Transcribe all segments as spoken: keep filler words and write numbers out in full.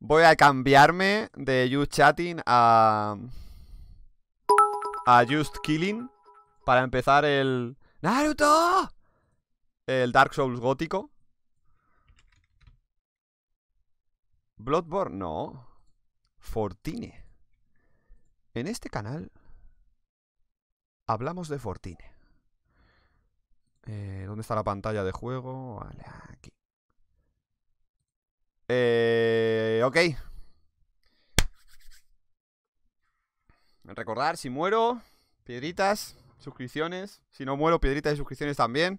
Voy a cambiarme de Just Chatting a... A Just Killing. Para empezar el... ¡Naruto! El Dark Souls gótico. Bloodborne, no. Fortine. En este canal hablamos de Fortine. eh, ¿Dónde está la pantalla de juego? Vale, aquí. Eh, ok. Recordar, si muero, piedritas, suscripciones. Si no muero, piedritas y suscripciones también.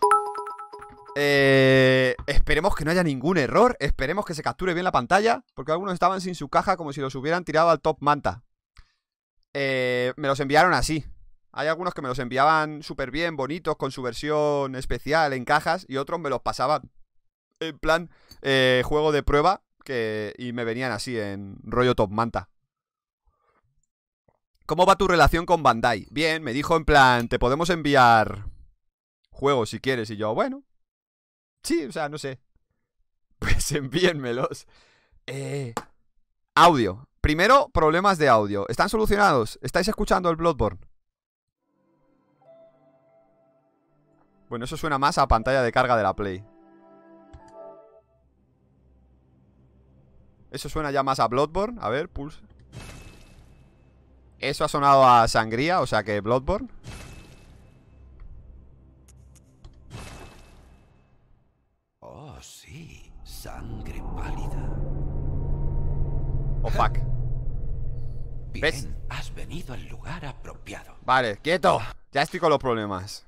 Eh, esperemos que no haya ningún error. Esperemos que se capture bien la pantalla, porque algunos estaban sin su caja, como si los hubieran tirado al top manta. eh, Me los enviaron así. Hay algunos que me los enviaban súper bien, bonitos, con su versión especial en cajas, y otros me los pasaban en plan eh, juego de prueba, que, y me venían así en rollo top manta. ¿Cómo va tu relación con Bandai? Bien, me dijo en plan, te podemos enviar juegos si quieres. Y yo, bueno, sí, o sea, no sé. Pues envíenmelos. Eh, audio. Primero, problemas de audio. ¿Están solucionados? ¿Estáis escuchando el Bloodborne? Bueno, eso suena más a pantalla de carga de la Play. Eso suena ya más a Bloodborne. A ver, pulse. Eso ha sonado a sangría, o sea que Bloodborne. Oh, sí, sangre pálida. Oh, fuck. Bien, ¿ves? has venido al lugar apropiado. Vale, quieto. Ya estoy con los problemas.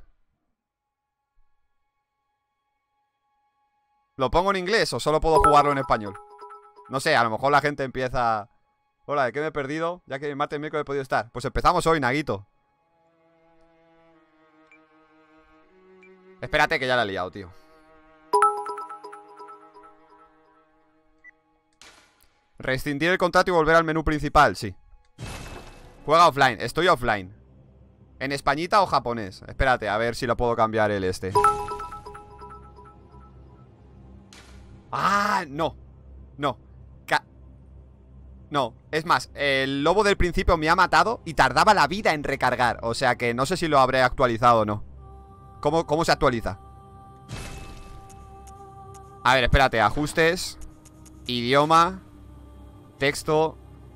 ¿Lo pongo en inglés o solo puedo jugarlo en español? No sé, a lo mejor la gente empieza... Hola, ¿de qué me he perdido? Ya que el martes y miércoles he podido estar. Pues empezamos hoy, Naguito. Espérate que ya la he liado, tío. Rescindir el contrato y volver al menú principal, sí. Juega offline, estoy offline. ¿En españita o japonés? Espérate, a ver si lo puedo cambiar el este. Ah, no. No. Ca No, es más, el lobo del principio me ha matado y tardaba la vida en recargar. O sea que no sé si lo habré actualizado o no. ¿Cómo, cómo se actualiza? A ver, espérate, ajustes. Idioma. Texto.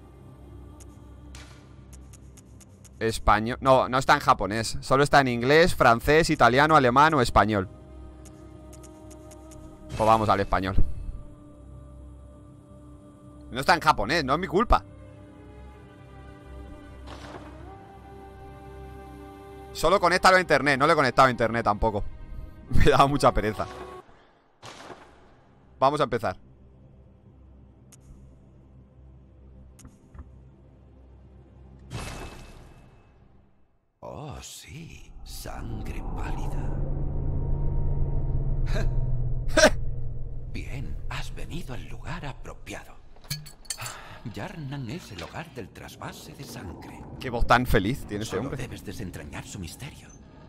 Español. No, no está en japonés. Solo está en inglés, francés, italiano, alemán o español. Pues vamos al español. No está en japonés, no es mi culpa. Solo conéctalo a internet. No le he conectado a internet tampoco. Me da mucha pereza. Vamos a empezar. Oh, sí, sangre pálida. Bien, has venido al lugar apropiado. Yarnan es el hogar del trasvase de sangre. Qué voz tan feliz tiene ese Solo hombre. debes desentrañar su misterio.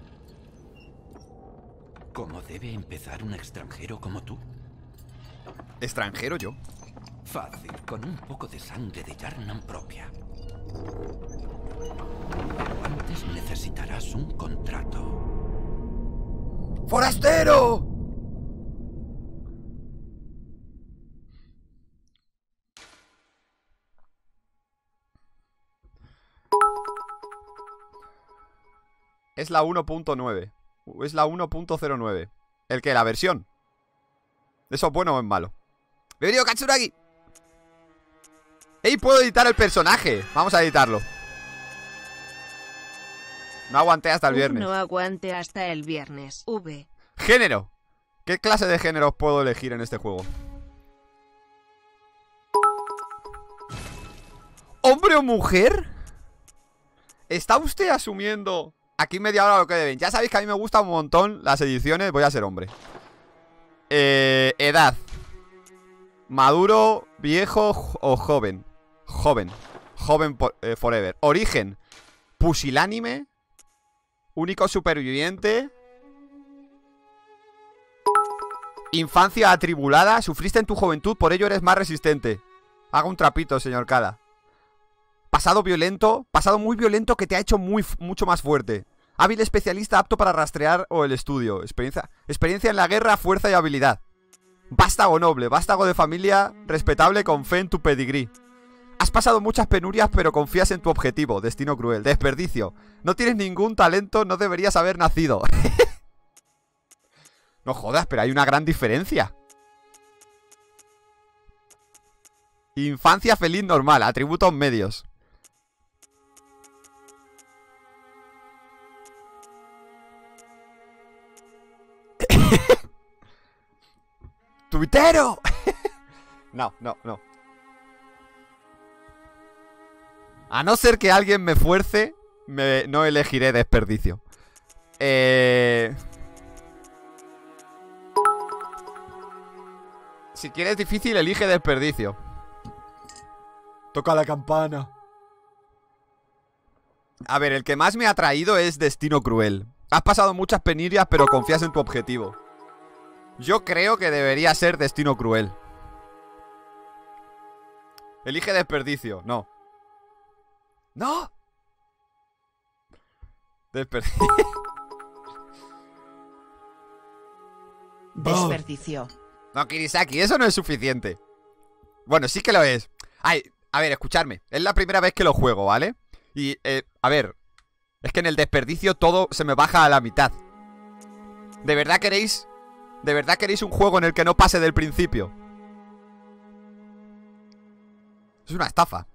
¿Cómo debe empezar un extranjero como tú? ¿Extranjero yo? Fácil, con un poco de sangre de Yarnan propia. Pero antes necesitarás un contrato. ¡Forastero! Es la uno punto nueve. Es la uno punto cero nueve. ¿El qué? ¿La versión? ¿Eso es bueno o es malo? ¡Bienvenido, Katsuragi! ¡Ey! Puedo editar el personaje. Vamos a editarlo. No aguanté hasta el viernes. No aguante hasta el viernes. V. Género. ¿Qué clase de géneros puedo elegir en este juego? ¿Hombre o mujer? ¿Está usted asumiendo aquí media hora lo que deben? Ya sabéis que a mí me gustan un montón las ediciones. Voy a ser hombre. eh, Edad. Maduro, viejo o joven. Joven. Joven por, eh, forever. Origen. Pusilánime. Único superviviente. Infancia atribulada. Sufriste en tu juventud, por ello eres más resistente. Haga un trapito, señor Kada. Pasado violento. Pasado muy violento que te ha hecho muy, mucho más fuerte. Hábil especialista apto para rastrear o el estudio. Experiencia, experiencia en la guerra, fuerza y habilidad. Vástago noble. Vástago de familia respetable con fe en tu pedigrí. Has pasado muchas penurias pero confías en tu objetivo. Destino cruel. Desperdicio. No tienes ningún talento, no deberías haber nacido. No jodas, pero hay una gran diferencia. Infancia feliz normal. Atributos medios. ¡Tuitero! No, no, no. A no ser que alguien me fuerce, me, no elegiré desperdicio. Eh... Si quieres difícil, elige desperdicio. Toca la campana. A ver, el que más me ha traído es Destino Cruel. Has pasado muchas penurias, pero confías en tu objetivo. Yo creo que debería ser Destino Cruel. Elige desperdicio. No. ¡No! Desperdicio. Desperdicio. No, Kirisaki, eso no es suficiente. Bueno, sí que lo es. Ay, a ver, escuchadme. Es la primera vez que lo juego, ¿vale? Y, eh, a ver, es que en el desperdicio todo se me baja a la mitad. ¿De verdad queréis? ¿De verdad queréis un juego en el que no pase del principio? Es una estafa.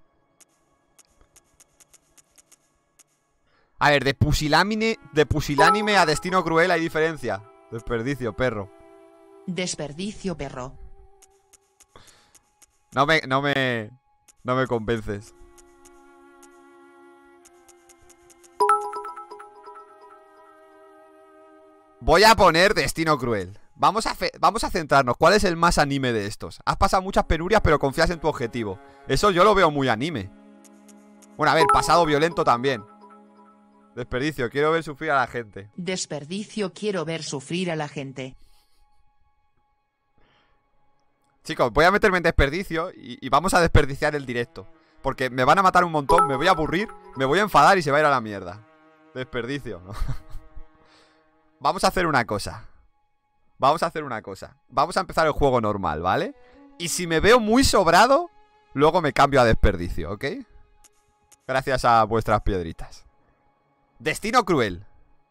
A ver, de pusilánime, de pusilánime a Destino Cruel hay diferencia. Desperdicio, perro. Desperdicio, perro. No me, no me, no me convences. Voy a poner Destino Cruel. Vamos a, fe vamos a centrarnos. ¿Cuál es el más anime de estos? Has pasado muchas penurias pero confías en tu objetivo. Eso yo lo veo muy anime. Bueno, a ver, pasado violento también. Desperdicio, quiero ver sufrir a la gente. Desperdicio, quiero ver sufrir a la gente. Chicos, voy a meterme en desperdicio y, y vamos a desperdiciar el directo. Porque me van a matar un montón, me voy a aburrir, me voy a enfadar y se va a ir a la mierda. Desperdicio, ¿no? Vamos a hacer una cosa. Vamos a hacer una cosa. Vamos a empezar el juego normal, ¿vale? Y si me veo muy sobrado, luego me cambio a desperdicio, ¿ok? Gracias a vuestras piedritas. Destino Cruel.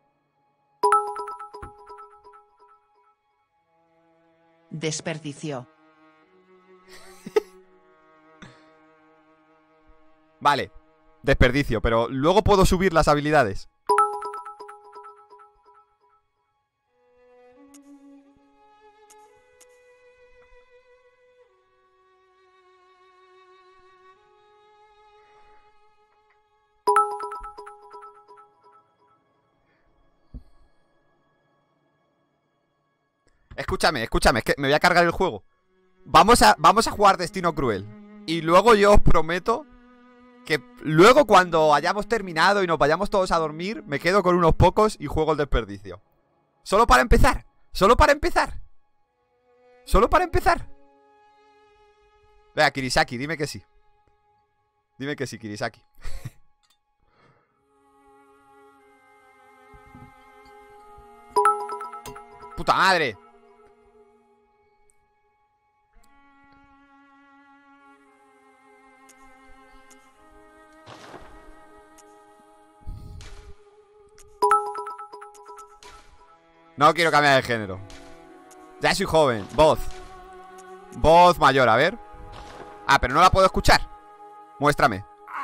Desperdicio. Vale, desperdicio, pero luego puedo subir las habilidades. Escúchame, escúchame, es que me voy a cargar el juego. Vamos a, vamos a jugar Destino Cruel. Y luego yo os prometo que luego cuando hayamos terminado y nos vayamos todos a dormir, me quedo con unos pocos y juego el desperdicio. Solo para empezar. Solo para empezar. Solo para empezar. Venga, Kirisaki, dime que sí. Dime que sí, Kirisaki. ¡Puta madre! No quiero cambiar de género. Ya soy joven. Voz. Voz mayor, a ver. Ah, pero no la puedo escuchar. Muéstrame.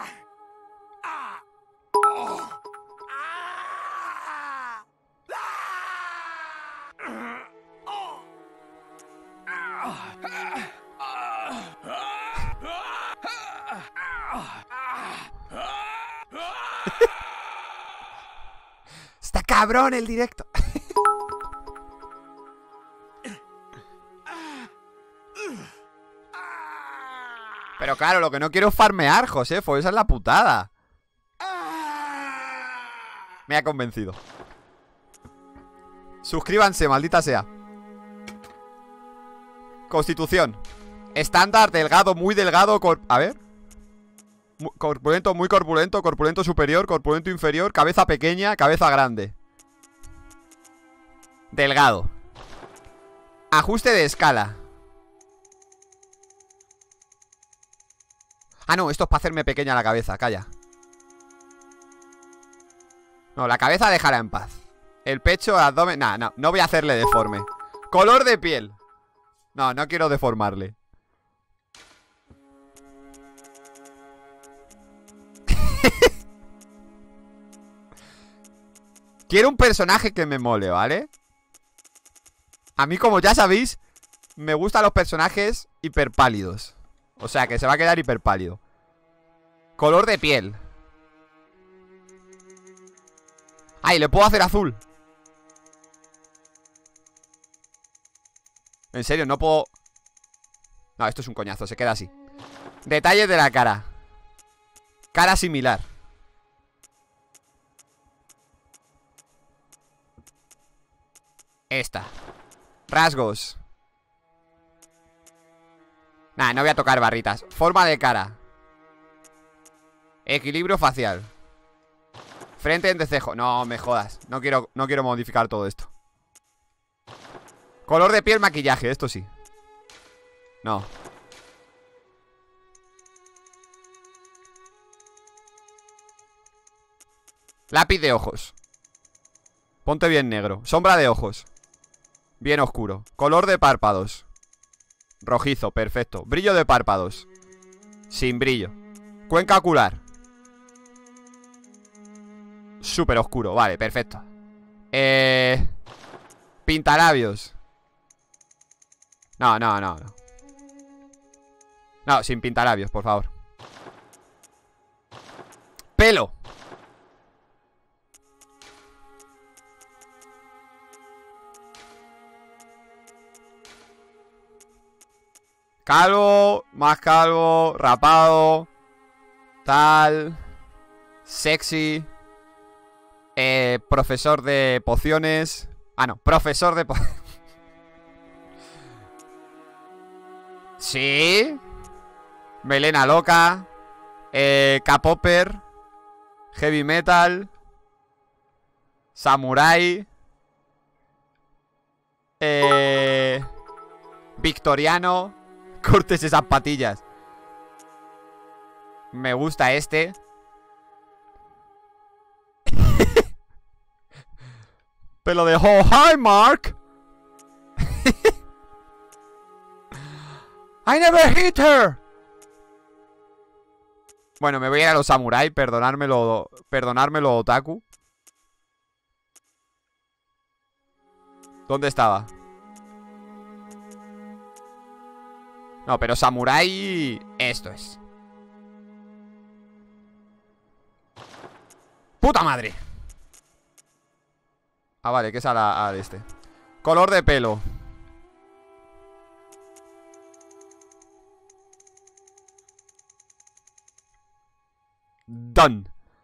Está cabrón el directo. Pero claro, lo que no quiero es farmear, Josefo. Esa es la putada. Me ha convencido. Suscríbanse, maldita sea. Constitución. Estándar, delgado, muy delgado. A ver. Corpulento, muy corpulento. Corpulento superior, corpulento inferior. Cabeza pequeña, cabeza grande. Delgado. Ajuste de escala. Ah, no, esto es para hacerme pequeña la cabeza, calla. No, la cabeza déjala en paz. El pecho, el abdomen... Nah, no, no voy a hacerle deforme. Color de piel. No, no quiero deformarle. Quiero un personaje que me mole, ¿vale? A mí, como ya sabéis, me gustan los personajes hiperpálidos. O sea, que se va a quedar hiperpálido. Color de piel. Ay, le puedo hacer azul. En serio, no puedo... No, esto es un coñazo, se queda así. Detalles de la cara. Cara similar. Esta. Rasgos. Nah, no voy a tocar barritas. Forma de cara. Equilibrio facial. Frente en decejo. No, me jodas. No quiero, no quiero modificar todo esto. Color de piel, maquillaje. Esto sí. No. Lápiz de ojos. Ponte bien negro. Sombra de ojos. Bien oscuro. Color de párpados. Rojizo, perfecto. Brillo de párpados. Sin brillo. Cuenca ocular. Súper oscuro, vale, perfecto. Eh... Pintalabios. No, no, no, no. No, sin pintalabios, por favor. Pelo. Calvo, más calvo, rapado. Tal. Sexy. Eh, profesor de pociones. Ah, no, profesor de po Sí. Melena loca. Eh, K-popper. Heavy metal. Samurai. Eh, victoriano. Cortes esas patillas. Me gusta este. Pelo de oh, hi Mark. I never hit her. Bueno, me voy a ir a los samurai. Perdonármelo. Perdonármelo, otaku. ¿Dónde estaba? No, pero samurai... Esto es. ¡Puta madre! Ah, vale, que es a la, a este. Color de pelo. Done.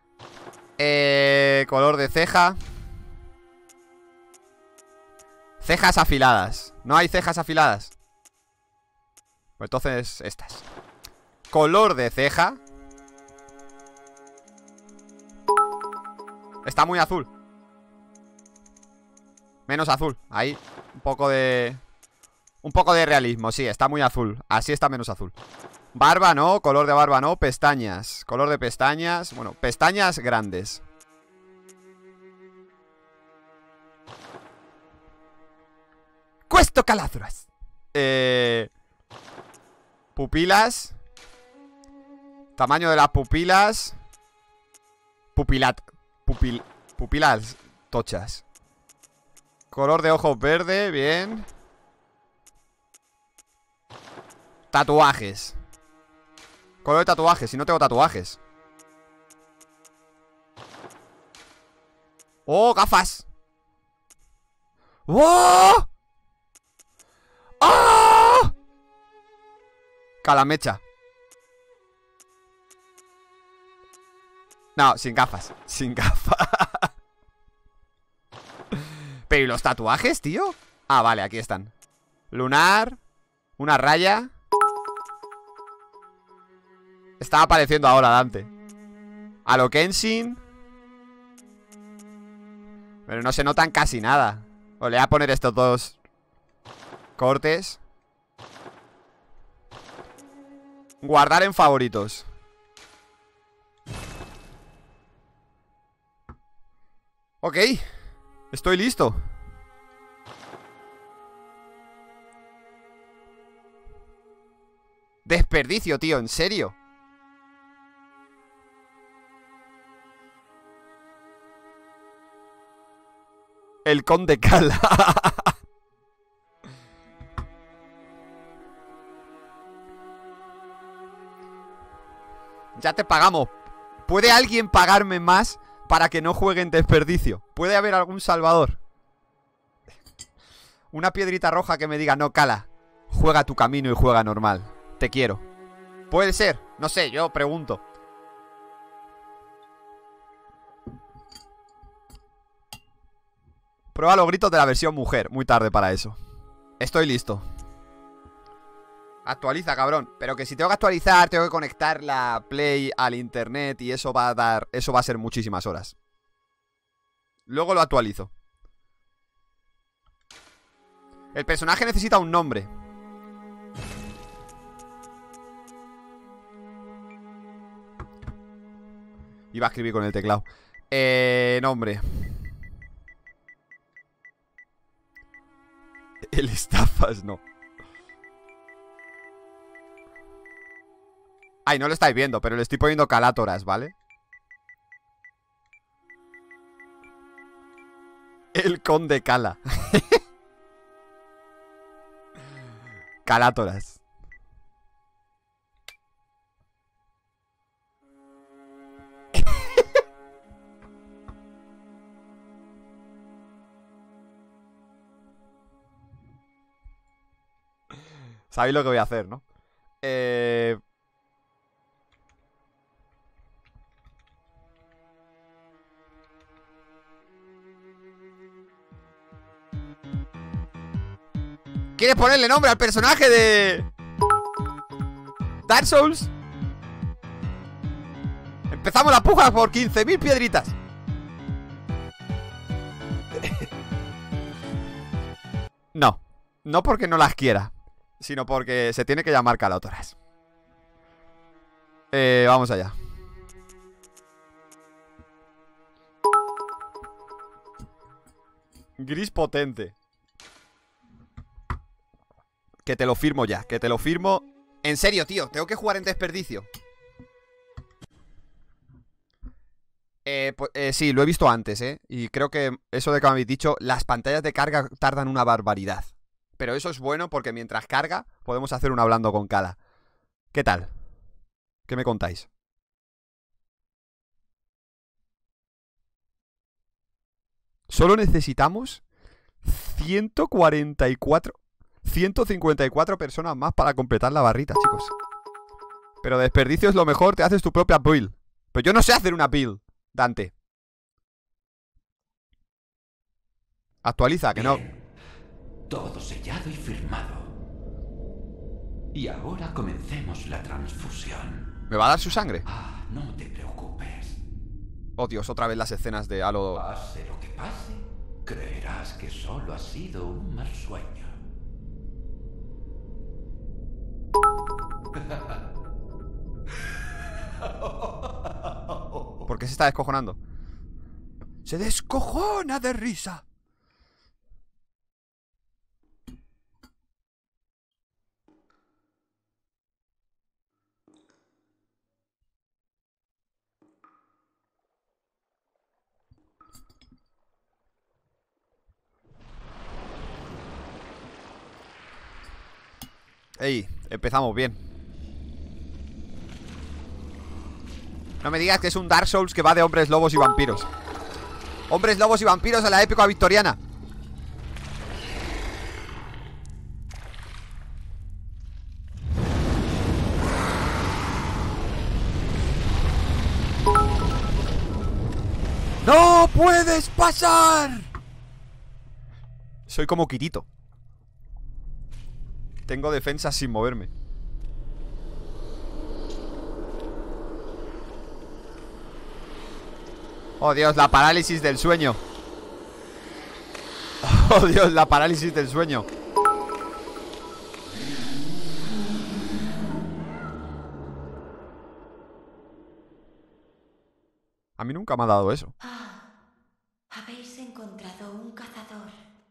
Eh, color de ceja. Cejas afiladas. ¿No hay cejas afiladas? Pues entonces estas. Color de ceja. Está muy azul. Menos azul. Ahí, un poco de... Un poco de realismo, sí, está muy azul. Así está menos azul. Barba no, color de barba no. Pestañas, color de pestañas. Bueno, pestañas grandes. Cuesto calazras. Eh... Pupilas. Tamaño de las pupilas. Pupilat. Pupil... Pupilas tochas. Color de ojos verde, bien. Tatuajes. Color de tatuajes, si no tengo tatuajes. ¡Oh, gafas! ¡Oh! ¡Oh! Calamecha. No, sin gafas. Sin gafas. Pero ¿y los tatuajes, tío? Ah, vale, aquí están. Lunar. Una raya. Está apareciendo ahora Dante. A lo Kenshin. Pero no se notan casi nada. Os le voy a poner estos dos cortes. Guardar en favoritos. Ok. Estoy listo. Desperdicio, tío, ¿en serio? El Conde Cala. Ya te pagamos. ¿Puede alguien pagarme más para que no juegue en desperdicio? ¿Puede haber algún salvador? Una piedrita roja que me diga: no, Cala, juega tu camino y juega normal. Te quiero. Puede ser, no sé, yo pregunto. Prueba los gritos de la versión mujer. Muy tarde para eso. Estoy listo. Actualiza, cabrón. Pero que si tengo que actualizar, tengo que conectar la Play al internet y eso va a dar... Eso va a ser muchísimas horas. Luego lo actualizo. El personaje necesita un nombre. Iba a escribir con el teclado. Eh... Nombre. El estafas, no. Ay, no lo estáis viendo, pero le estoy poniendo Calátoras, ¿vale? El Conde Cala. Calátoras. Sabéis lo que voy a hacer, ¿no? Eh... ¿Quieres ponerle nombre al personaje de Dark Souls? Empezamos la puja por quince mil piedritas. No, no porque no las quiera, sino porque se tiene que llamar Calátoras. Eh, vamos allá. Gris potente. Que te lo firmo ya, que te lo firmo. En serio, tío, tengo que jugar en desperdicio. Eh, pues, eh, sí, lo he visto antes, ¿eh? Y creo que eso de que me habéis dicho, las pantallas de carga tardan una barbaridad. Pero eso es bueno porque mientras carga podemos hacer un hablando con Cala. ¿Qué tal? ¿Qué me contáis? Solo necesitamos ciento cuarenta y cuatro, ciento cincuenta y cuatro personas más para completar la barrita, chicos. Pero desperdicio es lo mejor, te haces tu propia build. Pero yo no sé hacer una build, Dante. Actualiza, que no. Todo sellado y firmado. Y ahora comencemos la transfusión. ¿Me va a dar su sangre? Ah, no te preocupes. Oh, Dios, otra vez las escenas de Halo. Pase lo que pase, creerás que solo ha sido un mal sueño. ¿Por qué se está descojonando? Se descojona de risa. Ey, empezamos bien. No me digas que es un Dark Souls que va de hombres lobos y vampiros. Hombres lobos y vampiros a la época victoriana. ¡No puedes pasar! Soy como Kirito. Tengo defensas sin moverme. Oh, Dios, la parálisis del sueño. Oh, Dios, la parálisis del sueño. A mí nunca me ha dado eso. Ah, habéis encontrado un cazador.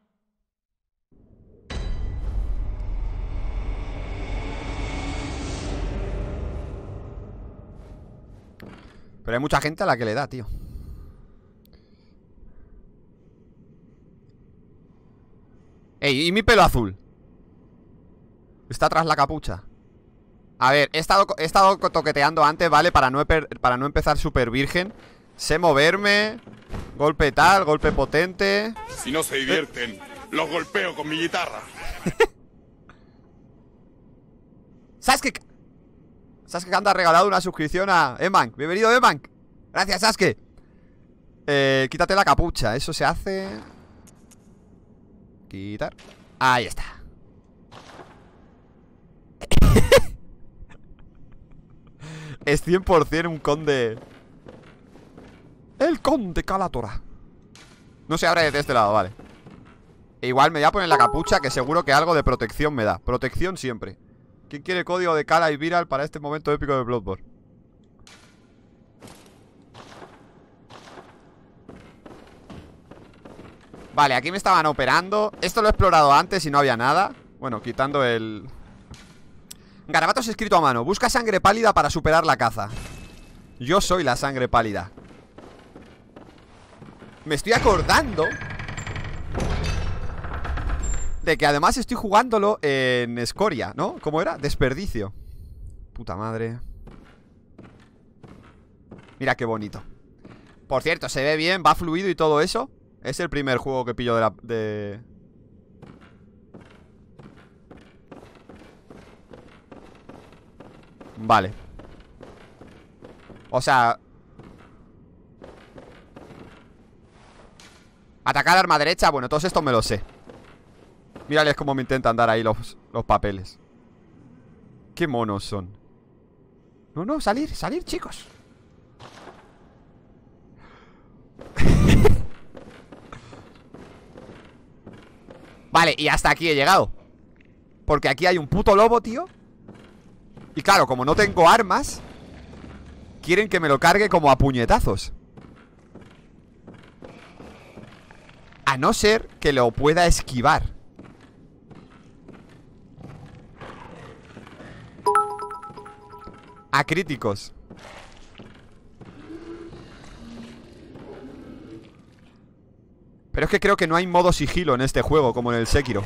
Pero hay mucha gente a la que le da, tío. Ey, ¿y mi pelo azul? Está tras la capucha. A ver, he estado, he estado toqueteando antes, ¿vale? Para no, para no empezar súper virgen. Sé moverme. Golpe tal, golpe potente. Si no se divierten, eh. los golpeo con mi guitarra. Sasuke. Sasuke anda regalado una suscripción a Emank. Bienvenido, Emank. Gracias, Sasuke. Eh, quítate la capucha. Eso se hace... Quitar. Ahí está. Es cien por cien un conde. El conde Calatora. No se abre desde este lado, vale. E igual me voy a poner la capucha, que seguro que algo de protección me da. Protección siempre. ¿Quién quiere código de Cala y Viral para este momento épico de Bloodborne? Vale, aquí me estaban operando. Esto lo he explorado antes y no había nada. Bueno, quitando el... Garabatos escrito a mano. Busca sangre pálida para superar la caza. Yo soy la sangre pálida. Me estoy acordando de que además estoy jugándolo en escoria, ¿no? ¿Cómo era? Desperdicio. Puta madre. Mira qué bonito. Por cierto, se ve bien, va fluido y todo eso. Es el primer juego que pillo de la... De... Vale. O sea... Atacar arma derecha, bueno, todos estos me lo sé. Mírales cómo me intentan dar ahí los, los papeles. Qué monos son. No, no, salir, salir, chicos. Vale, y hasta aquí he llegado. Porque aquí hay un puto lobo, tío. Y claro, como no tengo armas, quieren que me lo cargue como a puñetazos. A no ser que lo pueda esquivar. A críticos. Pero es que creo que no hay modo sigilo en este juego, como en el Sekiro.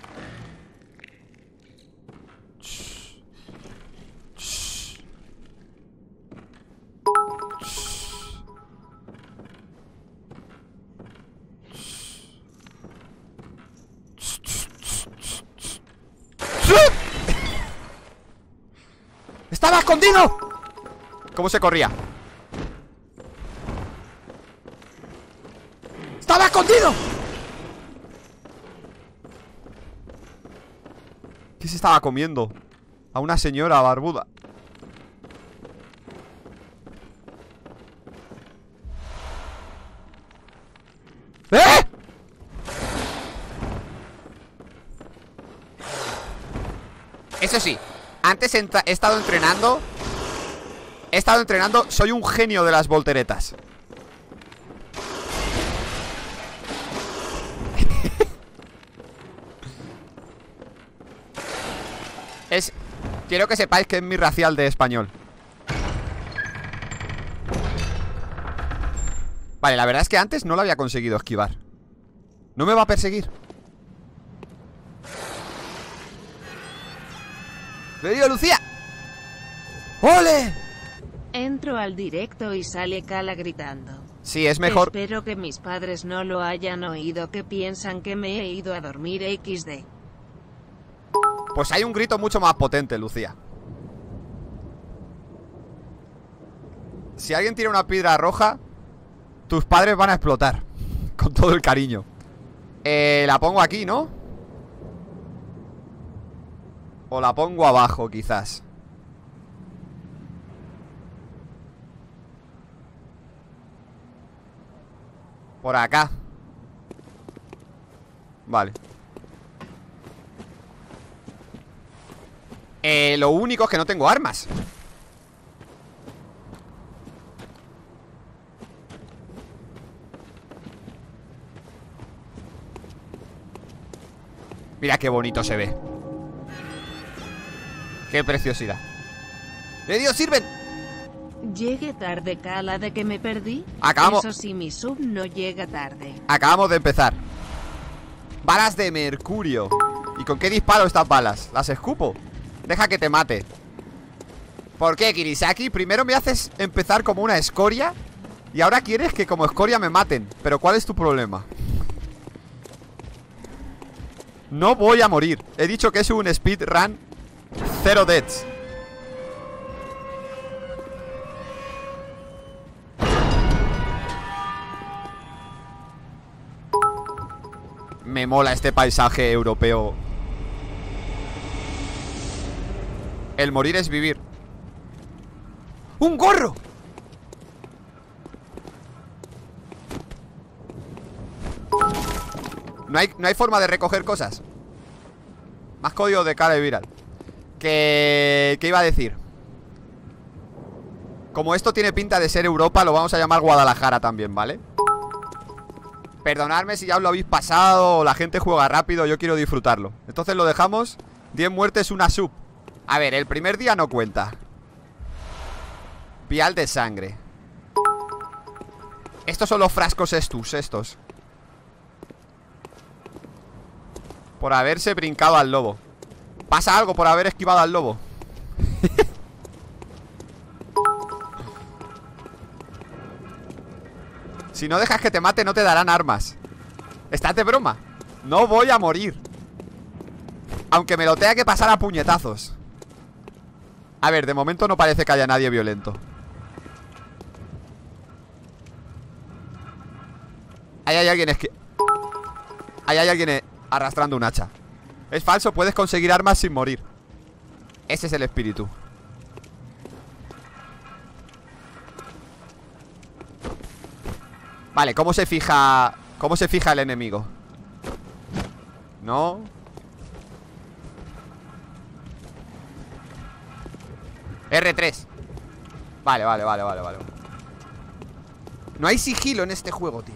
¡Estaba escondido! ¿Cómo se corría? ¡Estaba escondido! ¿Qué se estaba comiendo? A una señora barbuda. ¡Eh! Eso sí, antes he, he estado entrenando. He estado entrenando. Soy un genio de las volteretas. Es... Quiero que sepáis que es mi racial de español. Vale, la verdad es que antes no lo había conseguido esquivar. No me va a perseguir. ¡Venido, Lucía! ¡Ole! Entro al directo y sale Cala gritando. Sí, es mejor. Espero que mis padres no lo hayan oído, que piensan que me he ido a dormir equis de. Pues hay un grito mucho más potente, Lucía. Si alguien tira una piedra roja, tus padres van a explotar. Con todo el cariño. Eh, la pongo aquí, ¿no? O la pongo abajo, quizás. Por acá. Vale. Eh, lo único es que no tengo armas. Mira qué bonito se ve. Qué preciosidad. ¡Eh, Dios, sirven! Llegué tarde, cala de que me perdí. Acabamos. Eso sí, mi sub no llega tarde. Acabamos de empezar. Balas de mercurio. ¿Y con qué disparo estas balas? ¿Las escupo? Deja que te mate. ¿Por qué, Kirisaki? Primero me haces empezar como una escoria y ahora quieres que como escoria me maten. ¿Pero cuál es tu problema? No voy a morir. He dicho que es un speedrun. Cero deaths. Me mola este paisaje europeo. El morir es vivir. ¡Un gorro! No hay, no hay forma de recoger cosas. Más código de cara de viral. Que... ¿Qué iba a decir? Como esto tiene pinta de ser Europa, lo vamos a llamar Guadalajara también, ¿vale? Perdonadme si ya os lo habéis pasado o la gente juega rápido, yo quiero disfrutarlo. Entonces lo dejamos. diez muertes, una sub. A ver, el primer día no cuenta. Vial de sangre. Estos son los frascos estos, estos. Por haberse brincado al lobo. ¿Pasa algo por haber esquivado al lobo? Si no dejas que te mate, no te darán armas. ¿Estás de broma? No voy a morir. Aunque me lo tenga que pasar a puñetazos. A ver, de momento no parece que haya nadie violento. Ahí hay alguien esqui... Ahí hay alguien eh, arrastrando un hacha. Es falso, puedes conseguir armas sin morir. Ese es el espíritu. Vale, ¿cómo se fija? ¿Cómo se fija el enemigo? No. erre tres. Vale, vale, vale, vale, vale. No hay sigilo en este juego, tío.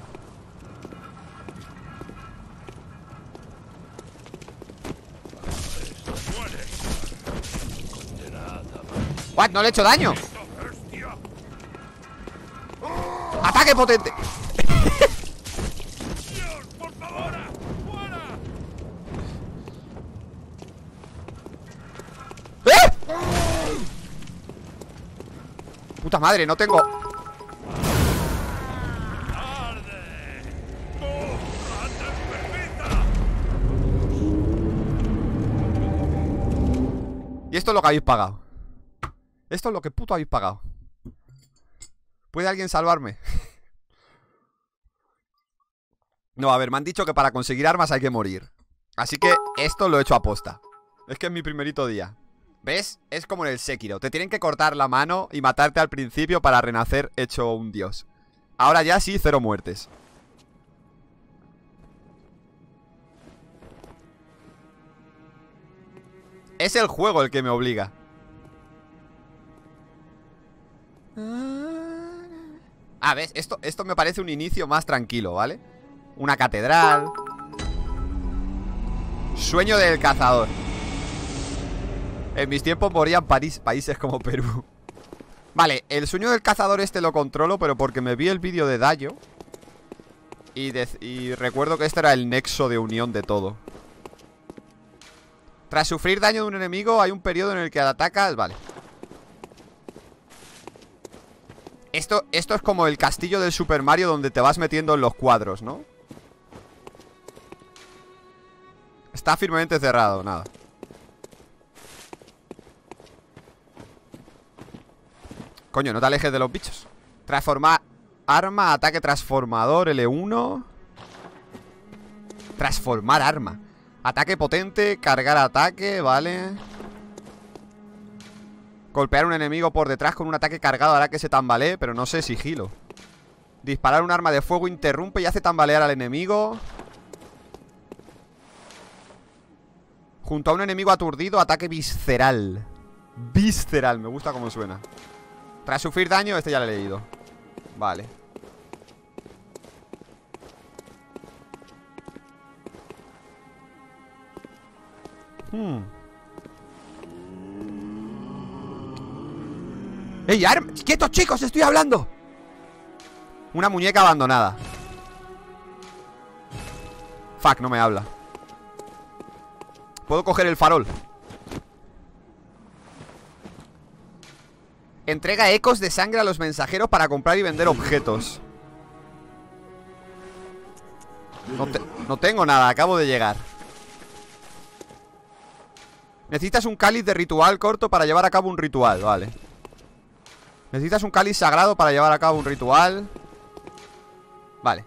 What, no le he hecho daño. ¡Ataque potente! ¡Eh! Puta madre, no tengo. Y esto es lo que habéis pagado. Esto es lo que puto habéis pagado. ¿Puede alguien salvarme? No, a ver, me han dicho que para conseguir armas hay que morir. Así que esto lo he hecho a posta. Es que es mi primerito día. ¿Ves? Es como en el Sekiro. Te tienen que cortar la mano y matarte al principio para renacer hecho un dios. Ahora ya sí, cero muertes. Es el juego el que me obliga. Ah, ¿ves? Esto, esto me parece un inicio más tranquilo, ¿vale? Una catedral. Sueño del cazador. En mis tiempos morían París, países como Perú. Vale, el sueño del cazador este lo controlo, pero porque me vi el vídeo de Dayo y, de, y recuerdo que este era el nexo de unión de todo. Tras sufrir daño de un enemigo hay un periodo en el que atacas... Vale. Esto, esto es como el castillo del Super Mario donde te vas metiendo en los cuadros, ¿no? Está firmemente cerrado, nada. Coño, no te alejes de los bichos. Transformar arma, ataque transformador, ele uno. Transformar arma. Ataque potente, cargar ataque, vale. Golpear a un enemigo por detrás con un ataque cargado hará que se tambalee, pero no sé, sigilo. Disparar un arma de fuego interrumpe y hace tambalear al enemigo. Junto a un enemigo aturdido, ataque visceral. Visceral, me gusta cómo suena. Tras sufrir daño, este ya lo he leído. Vale. Hmm. ¡Ey, arma! ¡Quietos, chicos! ¡Estoy hablando! Una muñeca abandonada. Fuck, no me habla. Puedo coger el farol. Entrega ecos de sangre a los mensajeros para comprar y vender objetos. No, te- no tengo nada, acabo de llegar. Necesitas un cáliz de ritual corto para llevar a cabo un ritual, vale. Necesitas un cáliz sagrado para llevar a cabo un ritual. Vale.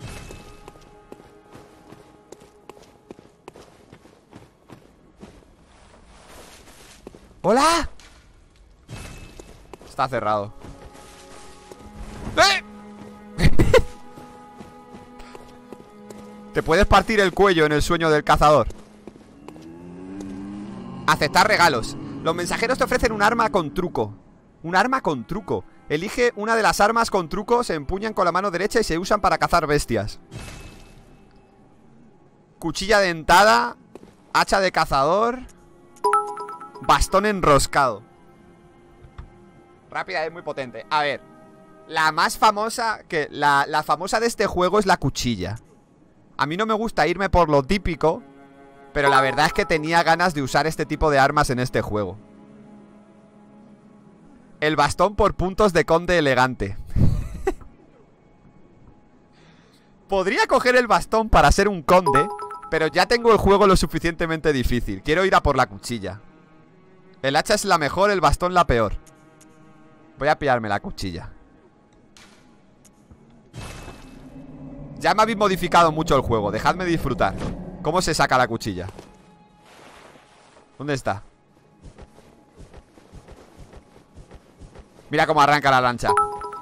¡Hola! Está cerrado. ¡Eh! Te puedes partir el cuello en el sueño del cazador. Aceptar regalos. Los mensajeros te ofrecen un arma con truco. Un arma con truco. Elige una de las armas con truco. Se empuñan con la mano derecha y se usan para cazar bestias. Cuchilla dentada. Hacha de cazador. Bastón enroscado. Rápida, es muy potente. A ver, la más famosa que la, la famosa de este juego es la cuchilla. A mí no me gusta irme por lo típico, pero la verdad es que tenía ganas de usar este tipo de armas en este juego. El bastón por puntos de conde elegante. Podría coger el bastón para ser un conde, pero ya tengo el juego lo suficientemente difícil. Quiero ir a por la cuchilla. El hacha es la mejor, el bastón la peor. Voy a pillarme la cuchilla. Ya me habéis modificado mucho el juego. Dejadme disfrutar. ¿Cómo se saca la cuchilla? ¿Dónde está? Mira cómo arranca la lancha.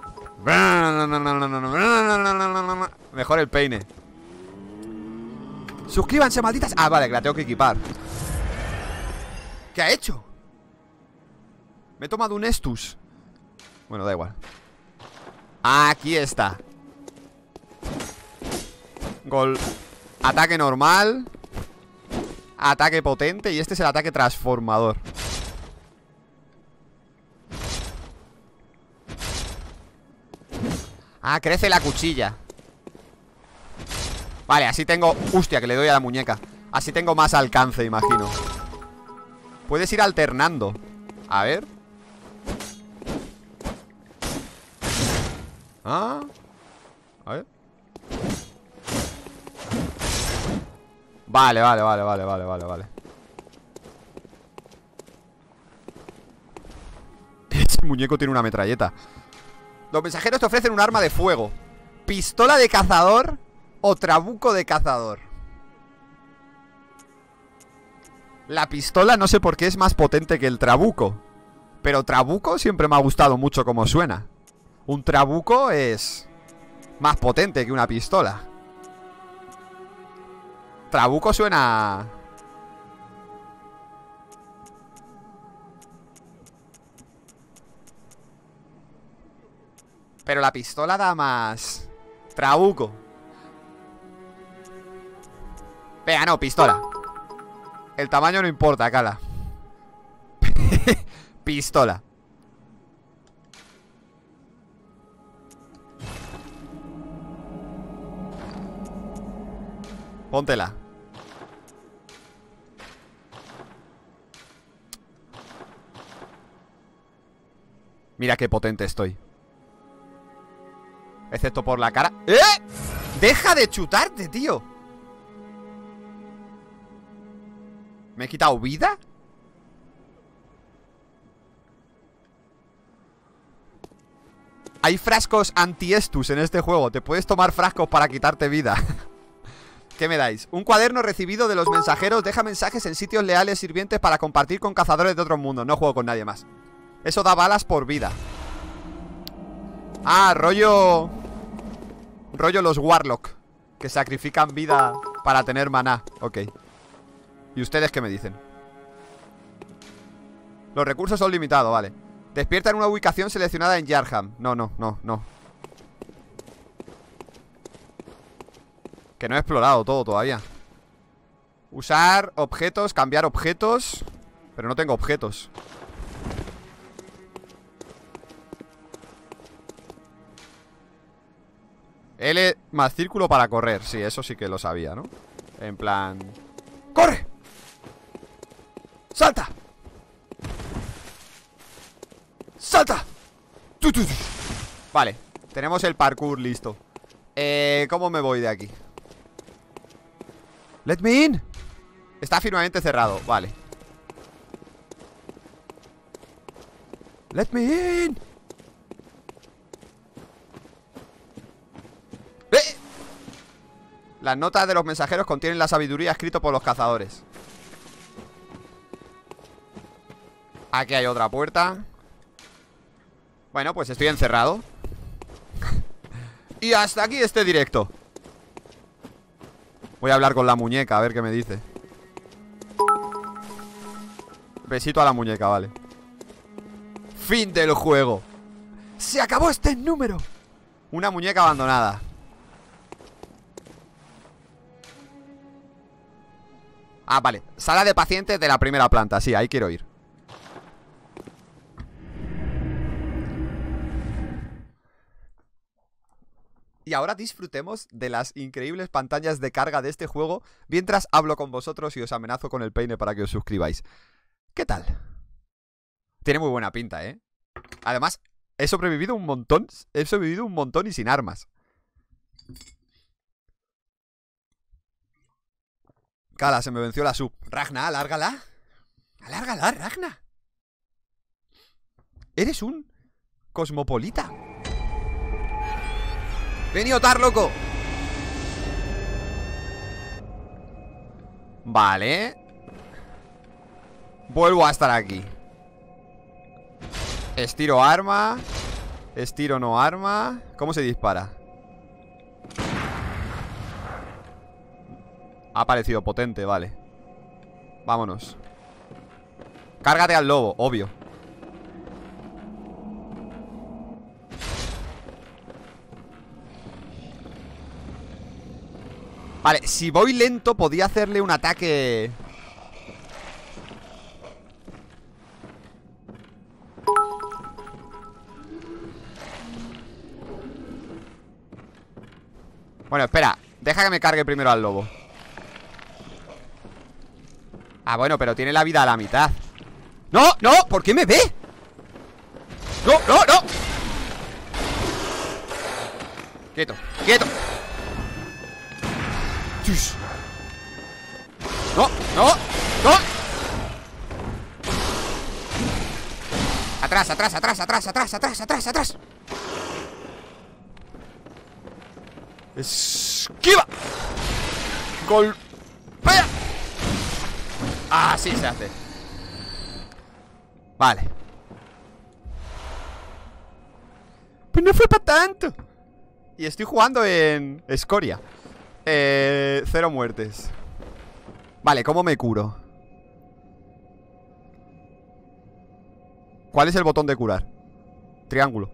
Mejor el peine. Suscríbanse, malditas. Ah, vale, que la tengo que equipar. ¿Qué ha hecho? Me he tomado un Estus. Bueno, da igual. Aquí está. Gol. Ataque normal. Ataque potente. Y este es el ataque transformador. Ah, crece la cuchilla. Vale, así tengo... Hostia, que le doy a la muñeca. Así tengo más alcance, imagino. Puedes ir alternando. A ver. Ah. A ver. Vale, vale, vale, vale, vale, vale, vale. Ese muñeco tiene una metralleta. Los mensajeros te ofrecen un arma de fuego. Pistola de cazador o trabuco de cazador. La pistola no sé por qué es más potente que el trabuco, pero trabuco siempre me ha gustado mucho como suena. Un trabuco es más potente que una pistola. Trabuco suena... Pero la pistola da más... Trabuco. Venga, no, pistola. El tamaño no importa, cala. Pistola. Póntela. Mira qué potente estoy. Excepto por la cara. ¡Eh! ¡Deja de chutarte, tío! ¿Me he quitado vida? Hay frascos anti-estus en este juego. Te puedes tomar frascos para quitarte vida. ¿Qué me dais? Un cuaderno recibido de los mensajeros. Deja mensajes en sitios leales sirvientes para compartir con cazadores de otros mundos. No juego con nadie más. Eso da balas por vida. Ah, rollo... rollo los Warlock, que sacrifican vida para tener maná. Ok. ¿Y ustedes qué me dicen? Los recursos son limitados, vale. Despierta en una ubicación seleccionada en Yarham. No, no, no, no. Que no he explorado todo todavía. Usar objetos, cambiar objetos. Pero no tengo objetos. L más círculo para correr. Sí, eso sí que lo sabía, ¿no? En plan... ¡Corre! ¡Salta! ¡Salta! ¡Tu, tu, tu! Vale, tenemos el parkour listo. Eh, ¿cómo me voy de aquí? Let me in. Está firmemente cerrado, vale. Let me in. ¡Eh! Las notas de los mensajeros contienen la sabiduría escrita por los cazadores. Aquí hay otra puerta. Bueno, pues estoy encerrado. Y hasta aquí este directo. Voy a hablar con la muñeca, a ver qué me dice. Besito a la muñeca, vale. Fin del juego. Se acabó este número. Una muñeca abandonada. Ah, vale. Sala de pacientes de la primera planta. Sí, ahí quiero ir. Y ahora disfrutemos de las increíbles pantallas de carga de este juego mientras hablo con vosotros y os amenazo con el peine para que os suscribáis. ¿Qué tal? Tiene muy buena pinta, ¿eh? Además, he sobrevivido un montón. He sobrevivido un montón y sin armas. Cala, se me venció la sub. Ragna, alárgala. Alárgala, Ragna. Eres un cosmopolita. ¡Vení, Otar, loco! Vale. Vuelvo a estar aquí. Estiro arma. Estiro no arma. ¿Cómo se dispara? Ha parecido potente, vale. Vámonos. Cárgate al lobo, obvio. Vale, si voy lento podía hacerle un ataque. Bueno, espera. Deja que me cargue primero al lobo. Ah, bueno, pero tiene la vida a la mitad. ¡No! ¡No! ¿Por qué me ve? ¡No! ¡No! ¡No! Quieto, quieto. ¡No! ¡No! ¡No! Atrás, atrás, atrás, atrás, atrás, atrás, atrás, atrás. ¡Esquiva! ¡Golpea! Así se hace. Vale. Pues no fue para tanto. Y estoy jugando en Escoria. Eh, cero muertes. Vale, ¿cómo me curo? ¿Cuál es el botón de curar? Triángulo.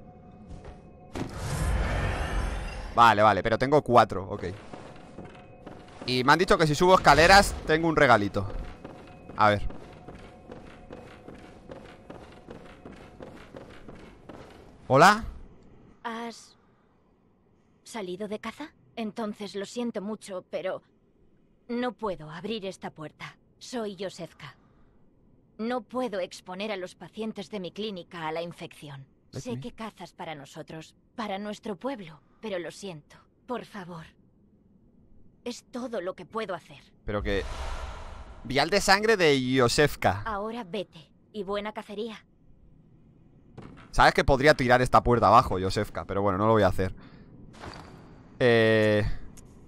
Vale, vale, pero tengo cuatro, ok. Y me han dicho que si subo escaleras tengo un regalito. A ver. ¿Hola? ¿Has salido de caza? Entonces lo siento mucho, pero no puedo abrir esta puerta. Soy Josefka. No puedo exponer a los pacientes de mi clínica a la infección. Sé que cazas para nosotros, para nuestro pueblo, pero lo siento. Por favor. Es todo lo que puedo hacer. Pero que... Vial de sangre de Josefka. Ahora vete. Y buena cacería. Sabes que podría tirar esta puerta abajo, Josefka, pero bueno, no lo voy a hacer. Eh...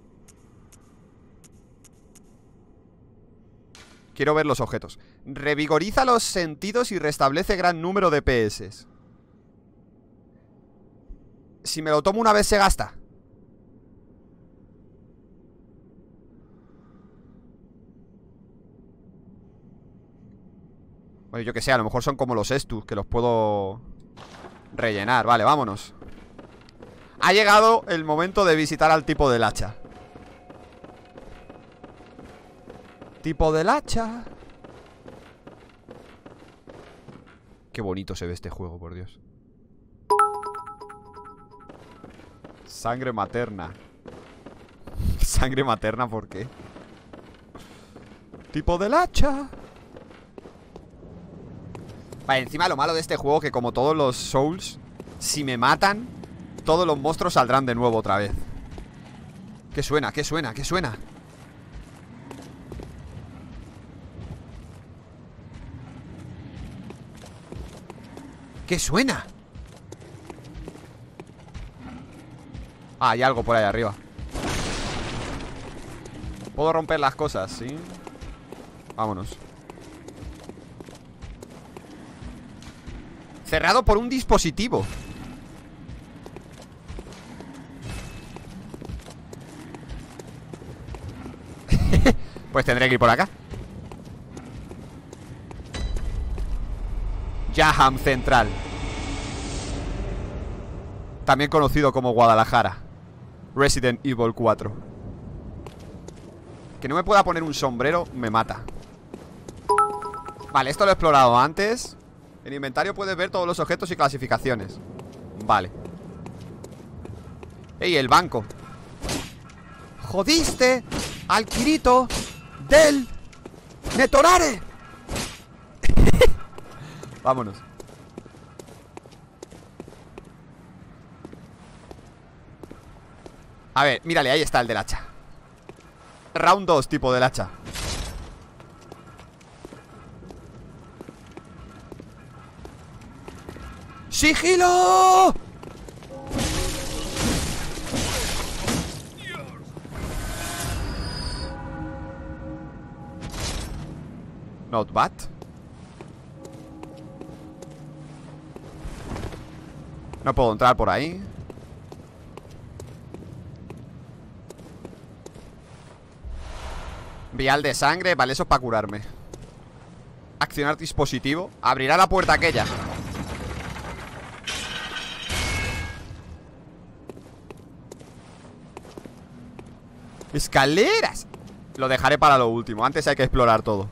Quiero ver los objetos. Revigoriza los sentidos y restablece gran número de P S. Si me lo tomo una vez se gasta. Bueno, yo que sé, a lo mejor son como los Estus, que los puedo rellenar. Vale, vámonos. Ha llegado el momento de visitar al tipo del hacha. Tipo del hacha. Qué bonito se ve este juego, por Dios. Sangre materna. Sangre materna, ¿por qué? Tipo del hacha. Vale, encima lo malo de este juego, que como todos los Souls, si me matan, todos los monstruos saldrán de nuevo otra vez. ¿Qué suena? ¿Qué suena? ¿Qué suena? ¿Qué suena? Ah, hay algo por ahí arriba. Puedo romper las cosas, ¿sí? Vámonos. Cerrado por un dispositivo. Pues tendré que ir por acá. Jaham Central, también conocido como Guadalajara. Resident Evil cuatro. Que no me pueda poner un sombrero me mata. Vale, esto lo he explorado antes. En inventario puedes ver todos los objetos y clasificaciones. Vale. ¡Ey, el banco! ¡Jodiste al Kirito del Netorare! Vámonos. A ver, mírale, ahí está el del hacha. Round dos, tipo del hacha. ¡Sigilo! Not bad. No puedo entrar por ahí. Vial de sangre. Vale, eso es para curarme. Accionar dispositivo. Abrirá la puerta aquella. Escaleras. Lo dejaré para lo último. Antes hay que explorar todo.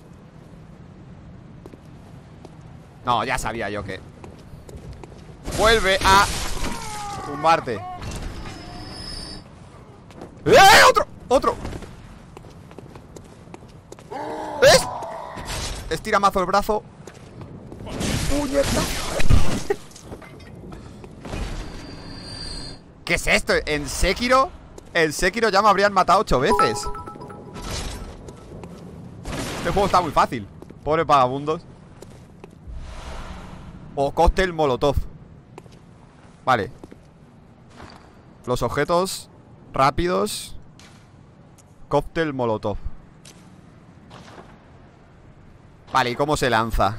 No, ya sabía yo que... Vuelve a tumbarte. ¡Eh! ¡Otro! ¡Otro! ¿Ves? Estira mazo el brazo. ¡Puñeta! ¿Qué es esto? ¿En Sekiro? En Sekiro ya me habrían matado ocho veces. Este juego está muy fácil. Pobres vagabundos. O cóctel molotov. Vale. Los objetos rápidos. Cóctel molotov. Vale, ¿y cómo se lanza?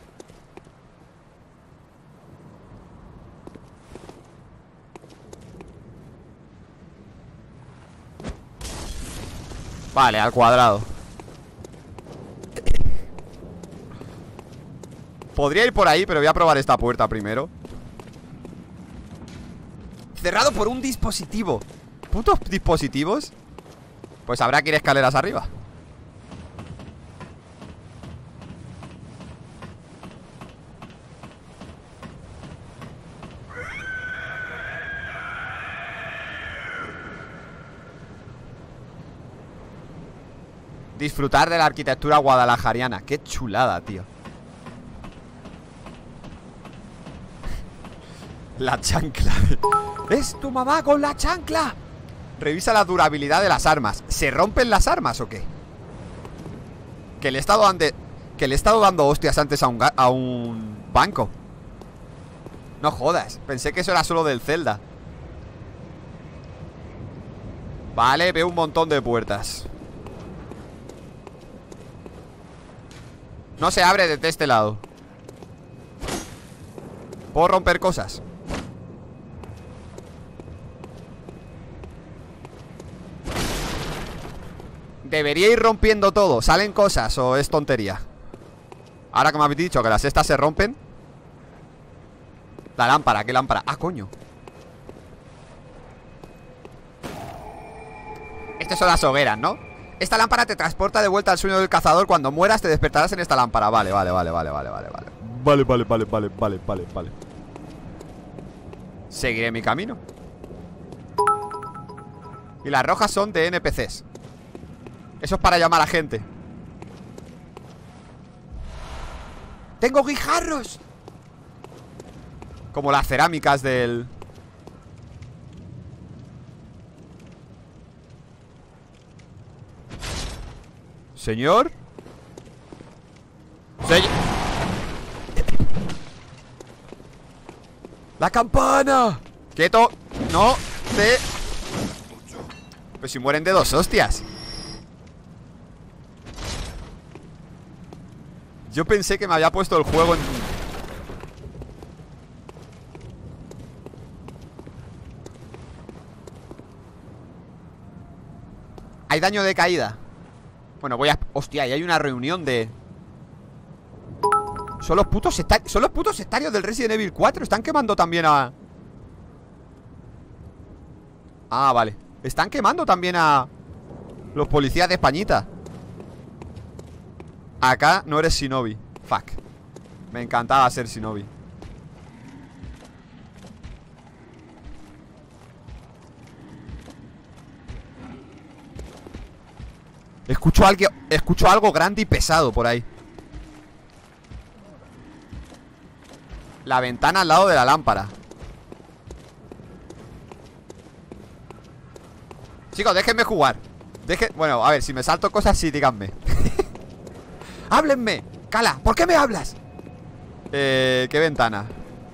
Vale, al cuadrado. Podría ir por ahí, pero voy a probar esta puerta primero. Cerrado por un dispositivo. ¿Putos dispositivos? Pues habrá que ir escaleras arriba. Disfrutar de la arquitectura guadalajariana. Qué chulada, tío. La chancla. ¡Es tu mamá con la chancla! Revisa la durabilidad de las armas. ¿Se rompen las armas o qué? Que le he estado dando, que le he estado dando hostias antes a un, a un banco. No jodas. Pensé que eso era solo del Zelda. Vale, veo un montón de puertas. No se abre desde este lado. ¿Puedo romper cosas? Debería ir rompiendo todo. ¿Salen cosas o es tontería? Ahora que me habéis dicho que las estas se rompen. La lámpara, ¿qué lámpara? Ah, coño. Estas son las hogueras, ¿no? Esta lámpara te transporta de vuelta al sueño del cazador. Cuando mueras te despertarás en esta lámpara. Vale, vale, vale, vale, vale, vale, vale. Vale, vale, vale, vale, vale, vale, vale. Seguiré mi camino. Y las rojas son de N P Cs. Eso es para llamar a gente. ¡Tengo guijarros! Como las cerámicas del... Señor. Se... ¡La campana! ¡Quieto! ¡No! ¡Te! Pues si mueren de dos hostias. Yo pensé que me había puesto el juego en... Hay daño de caída. Bueno, voy a... Hostia, y hay una reunión de... Son los putos sectarios. Son los putos sectarios del Resident Evil cuatro. Están quemando también a... Ah, vale. Están quemando también a... los policías de Españita. Acá no eres Shinobi. Fuck. Me encantaba ser Shinobi. Escucho algo, escucho algo grande y pesado por ahí. La ventana al lado de la lámpara. Chicos, déjenme jugar. Deje... Bueno, a ver, si me salto cosas, sí, díganme. ¡Háblenme! ¡Cala! ¿Por qué me hablas? Eh... ¿Qué ventana?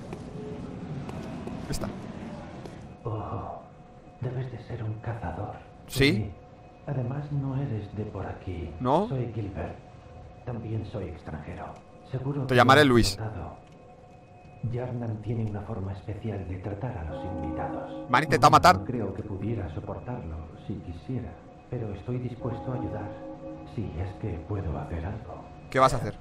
Esta. Oh, debes de ser un cazador. ¿Sí? Además, no eres de por aquí. ¿No? Soy Gilbert. También soy extranjero. Seguro te llamaré Luis. Yarnan tiene una forma especial de tratar a los invitados. ¿Me han intentado matar? No creo que pudiera soportarlo si quisiera, pero estoy dispuesto a ayudar. Si es que puedo hacer algo. ¿Qué vas a hacer?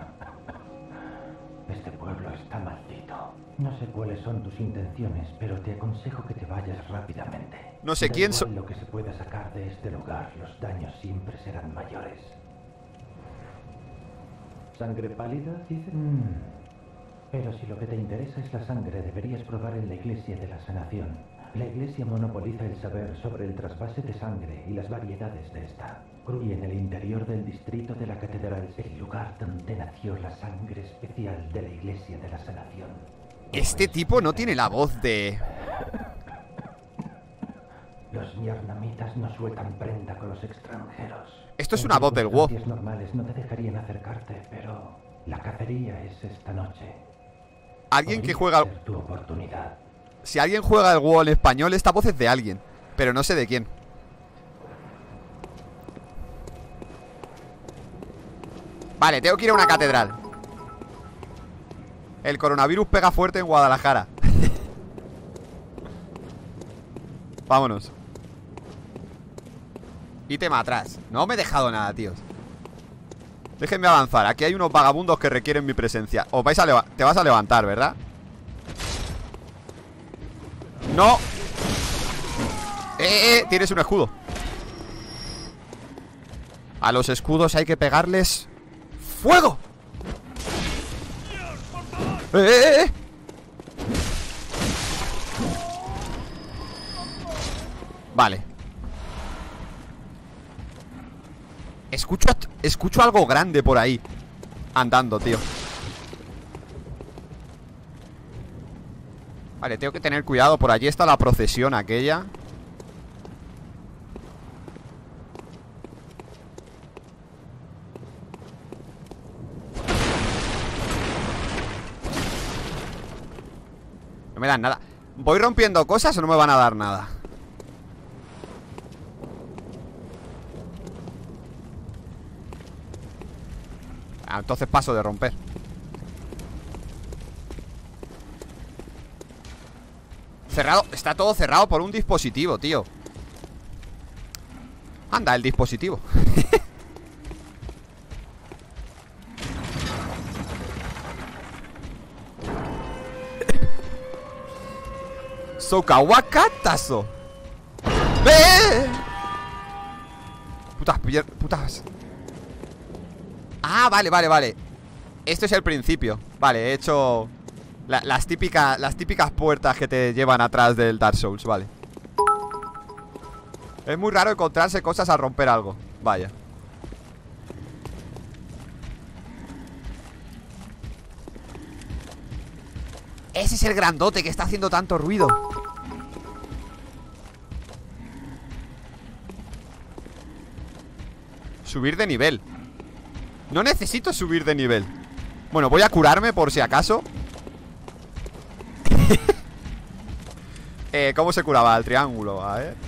Este pueblo está maldito. No sé cuáles son tus intenciones, pero te aconsejo que te vayas rápidamente. No sé da quién igual soy. Lo que se pueda sacar de este lugar, los daños siempre serán mayores. ¿Sangre pálida, dices? Mm. Pero si lo que te interesa es la sangre, deberías probar en la Iglesia de la Sanación. La Iglesia monopoliza el saber sobre el trasvase de sangre y las variedades de esta. Y en el interior del distrito de la Catedral, el lugar donde nació la sangre especial de la Iglesia de la Sanación. Este tipo no tiene la voz de... Los yarnamitas no sueltan prenda con los extranjeros. Esto es una voz del WoW. En normales no te dejarían acercarte, pero la cacería es esta noche. Alguien que juega... Ser tu oportunidad. Si alguien juega el WoW en español, esta voz es de alguien, pero no sé de quién. Vale, tengo que ir a una catedral. El coronavirus pega fuerte en Guadalajara. Vámonos. Ítem atrás. No me he dejado nada, tíos. Déjenme avanzar. Aquí hay unos vagabundos que requieren mi presencia. Os vais a leva- Te vas a levantar, ¿verdad? ¡No! ¡Eh, eh! Tienes un escudo. A los escudos hay que pegarles... ¡Fuego! ¡Eh, eh, eh! Vale. Escucho, escucho algo grande por ahí andando, tío. Vale, tengo que tener cuidado. Por allí está la procesión aquella. No me dan nada. ¿Voy rompiendo cosas o no me van a dar nada? Ah, entonces paso de romper. Cerrado, está todo cerrado por un dispositivo, tío. Anda, el dispositivo. Sokawakatazo. ¡Eh! Putas, putas. Ah, vale, vale, vale. Esto es el principio. Vale, he hecho la, las, típicas, las típicas puertas que te llevan atrás del Dark Souls, vale. Es muy raro encontrarse cosas al romper algo. Vaya. Ese es el grandote que está haciendo tanto ruido. Subir de nivel. No necesito subir de nivel. Bueno, voy a curarme por si acaso. eh, ¿Cómo se curaba? El triángulo, a ver.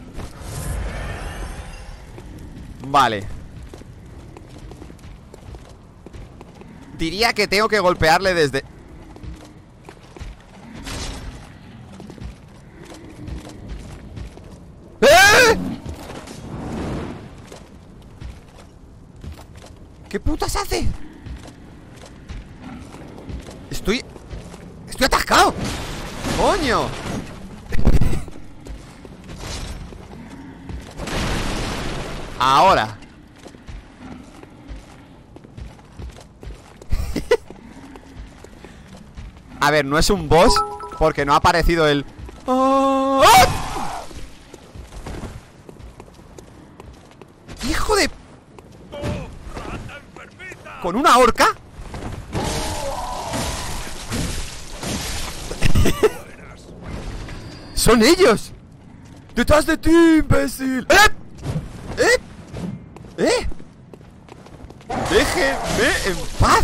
Vale. Diría que tengo que golpearle desde... ¡Eh! ¿Qué putas hace? Estoy... Estoy atascado. ¡Coño! Ahora. A ver, no es un boss porque no ha aparecido el... ¡Oh! ¡Hijo de... ¿Con una horca? ¡Son ellos! ¡Detrás de ti, imbécil! ¡Eh! ¡Eh! ¡Eh! ¡Déjenme en paz!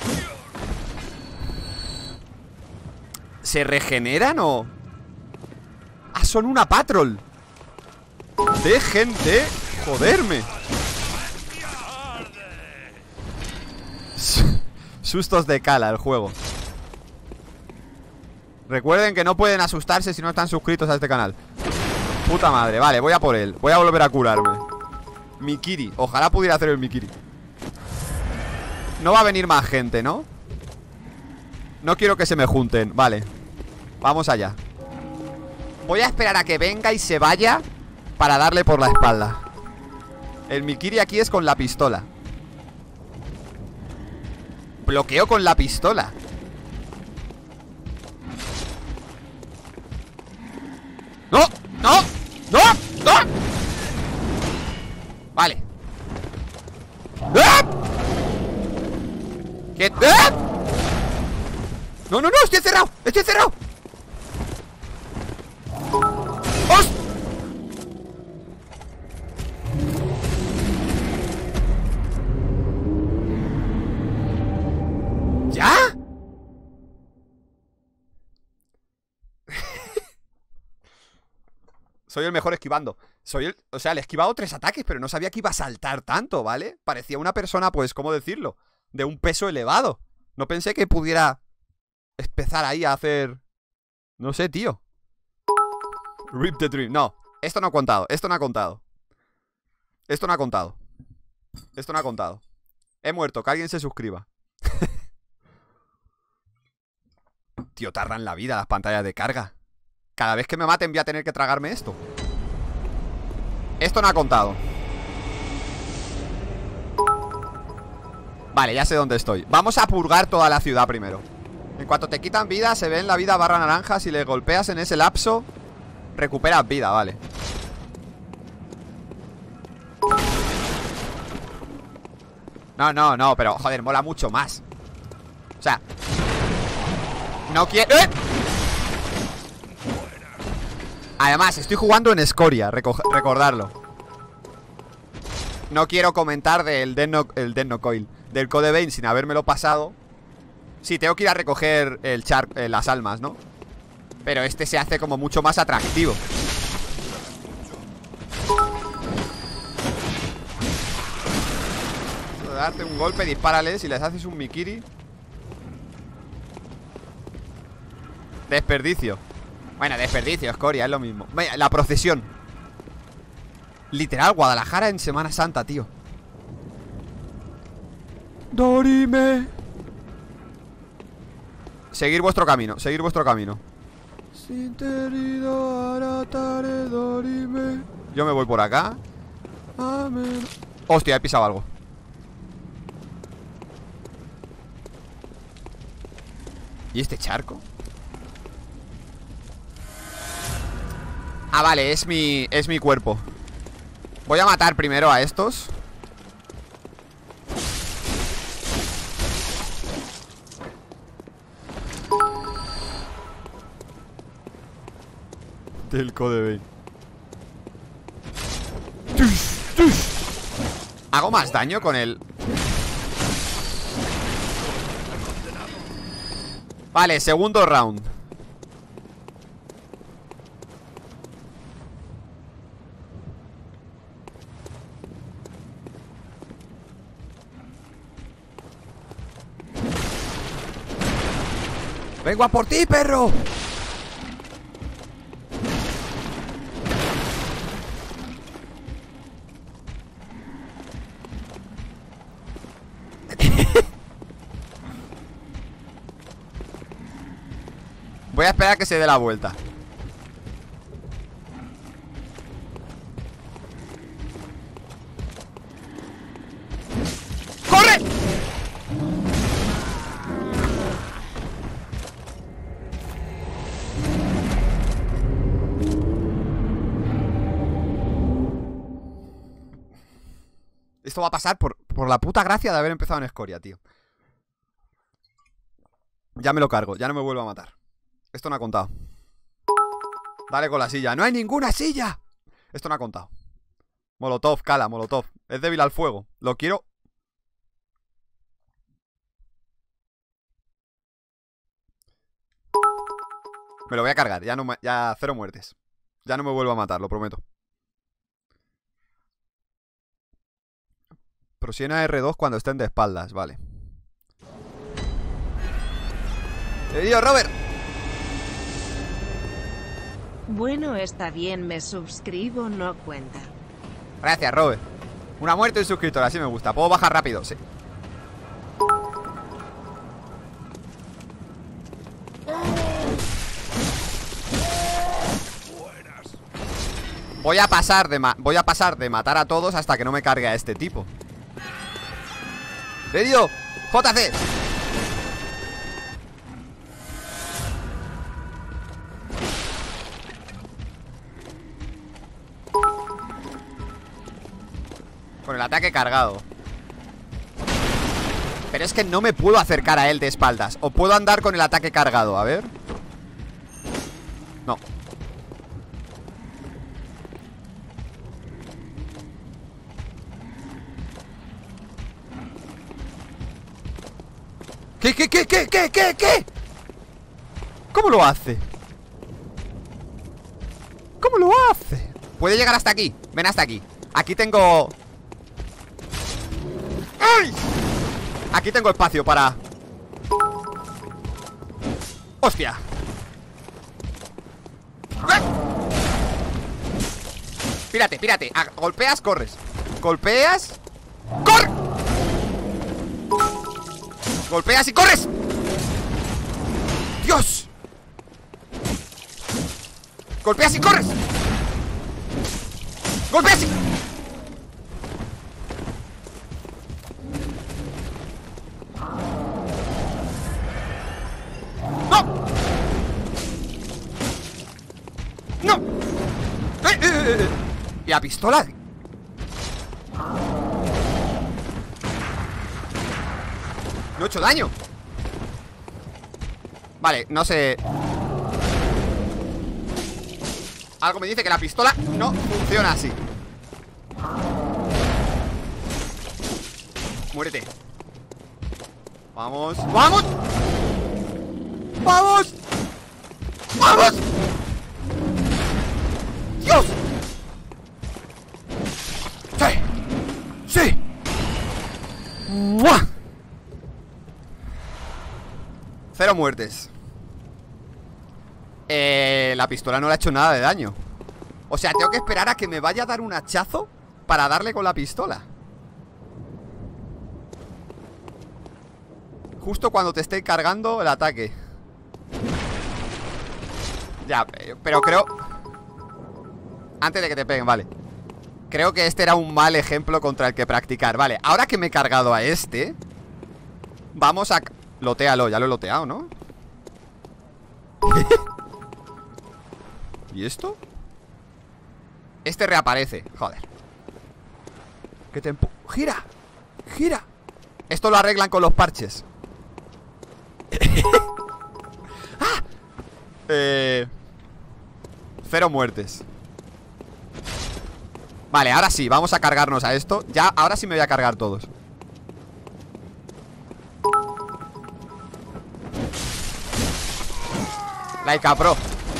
¿Se regeneran o...? ¡Ah, son una patrol! ¡Dejen de joderme! Sustos de cala el juego. Recuerden que no pueden asustarse si no están suscritos a este canal. Puta madre, vale, voy a por él. Voy a volver a curarme. Mikiri, ojalá pudiera hacer el Mikiri. No va a venir más gente, ¿no? No quiero que se me junten, vale. Vamos allá. Voy a esperar a que venga y se vaya para darle por la espalda. El Mikiri aquí es con la pistola. Bloqueo con la pistola. ¡No! ¡No! ¡No! ¡No! Vale. ¡Ah! ¿Qué? ¡Ah! ¡No, no, no! ¡Estoy encerrado! ¡Estoy encerrado! ¡Os! ¿Ya? Soy el mejor esquivando. Soy el... O sea, le he esquivado tres ataques, pero no sabía que iba a saltar tanto, ¿vale? Parecía una persona, pues, ¿cómo decirlo? De un peso elevado. No pensé que pudiera empezar ahí a hacer... No sé, tío. Rip the dream. No, esto no ha contado. Esto no ha contado. Esto no ha contado. Esto no ha contado. He muerto, que alguien se suscriba. Tío, tardan la vida las pantallas de carga. Cada vez que me maten voy a tener que tragarme esto. Esto no ha contado. Vale, ya sé dónde estoy. Vamos a purgar toda la ciudad primero. En cuanto te quitan vida, se ve en la vida barra naranja. Si le golpeas en ese lapso, recuperas vida, vale. No, no, no, pero joder, mola mucho más. O sea, no quiero... ¡Eh! Además, estoy jugando en escoria, recordarlo. No quiero comentar del Denno, el Denno Coil, del Code Vein sin habérmelo pasado. Sí, tengo que ir a recoger el char, eh, las almas, ¿no? Pero este se hace como mucho más atractivo. Darte un golpe, dispárale. Si les haces un Mikiri. Desperdicio. Bueno, desperdicio, escoria, es lo mismo. Vaya, la procesión. Literal, Guadalajara en Semana Santa, tío. Dorime. Seguir vuestro camino, seguir vuestro camino. Yo me voy por acá. Hostia, he pisado algo. ¿Y este charco? Ah, vale, es mi, es mi cuerpo. Voy a matar primero a estos. Del Code Vein. ¿Hago más daño con el...? Vale, segundo round. ¡Vengo a por ti, perro! Voy a esperar a que se dé la vuelta. ¡Corre! Esto va a pasar por, por la puta gracia de haber empezado en escoria, tío. Ya me lo cargo, ya no me vuelvo a matar. Esto no ha contado. Dale con la silla. ¡No hay ninguna silla! Esto no ha contado. Molotov, cala, molotov. Es débil al fuego. Lo quiero... Me lo voy a cargar. Ya, no me... ya cero muertes. Ya no me vuelvo a matar, lo prometo. Prosiona erre dos cuando estén de espaldas, vale. ¡Tío, Robert! Bueno, está bien, me suscribo, no cuenta. Gracias, Robert. Una muerte y un suscriptor, así me gusta. Puedo bajar rápido, sí. Voy a pasar de ma voy a pasar de matar a todos hasta que no me cargue a este tipo. ¡Ledio! ¡J C! Con el ataque cargado. Pero es que no me puedo acercar a él de espaldas. O puedo andar con el ataque cargado, a ver. No. ¿Qué, qué, qué, qué, qué, qué, qué? ¿Cómo lo hace? ¿Cómo lo hace? Puede llegar hasta aquí. Ven hasta aquí. Aquí tengo... ¡Ay! Aquí tengo espacio para... ¡Hostia! Pírate, pírate. A- Golpeas, corres. Golpeas. ¡Corre! Golpeas y corres. ¡Dios! Golpeas y corres. Golpeas y... ¡No! ¡No! ¡Eh, eh, eh, eh! ¿Y la pistola? No he hecho daño. Vale, no sé. Algo me dice que la pistola no funciona así. Muérete. Vamos, vamos. Vamos. Vamos. Dios. Sí. Sí. ¡Mua! Cero muertes. Eh, la pistola no le ha hecho nada de daño. O sea, tengo que esperar a que me vaya a dar un hachazo para darle con la pistola. Justo cuando te esté cargando el ataque. Ya, pero creo... Antes de que te peguen, vale. Creo que este era un mal ejemplo contra el que practicar. Vale, ahora que me he cargado a este, vamos a... Lotéalo, ya lo he loteado, ¿no? ¿Y esto? Este reaparece, joder. Que te empu... ¡Gira! ¡Gira! Esto lo arreglan con los parches. ¡Ah! Eh... Cero muertes. Vale, ahora sí, vamos a cargarnos a esto. Ya, ahora sí me voy a cargar todos. Laika Pro.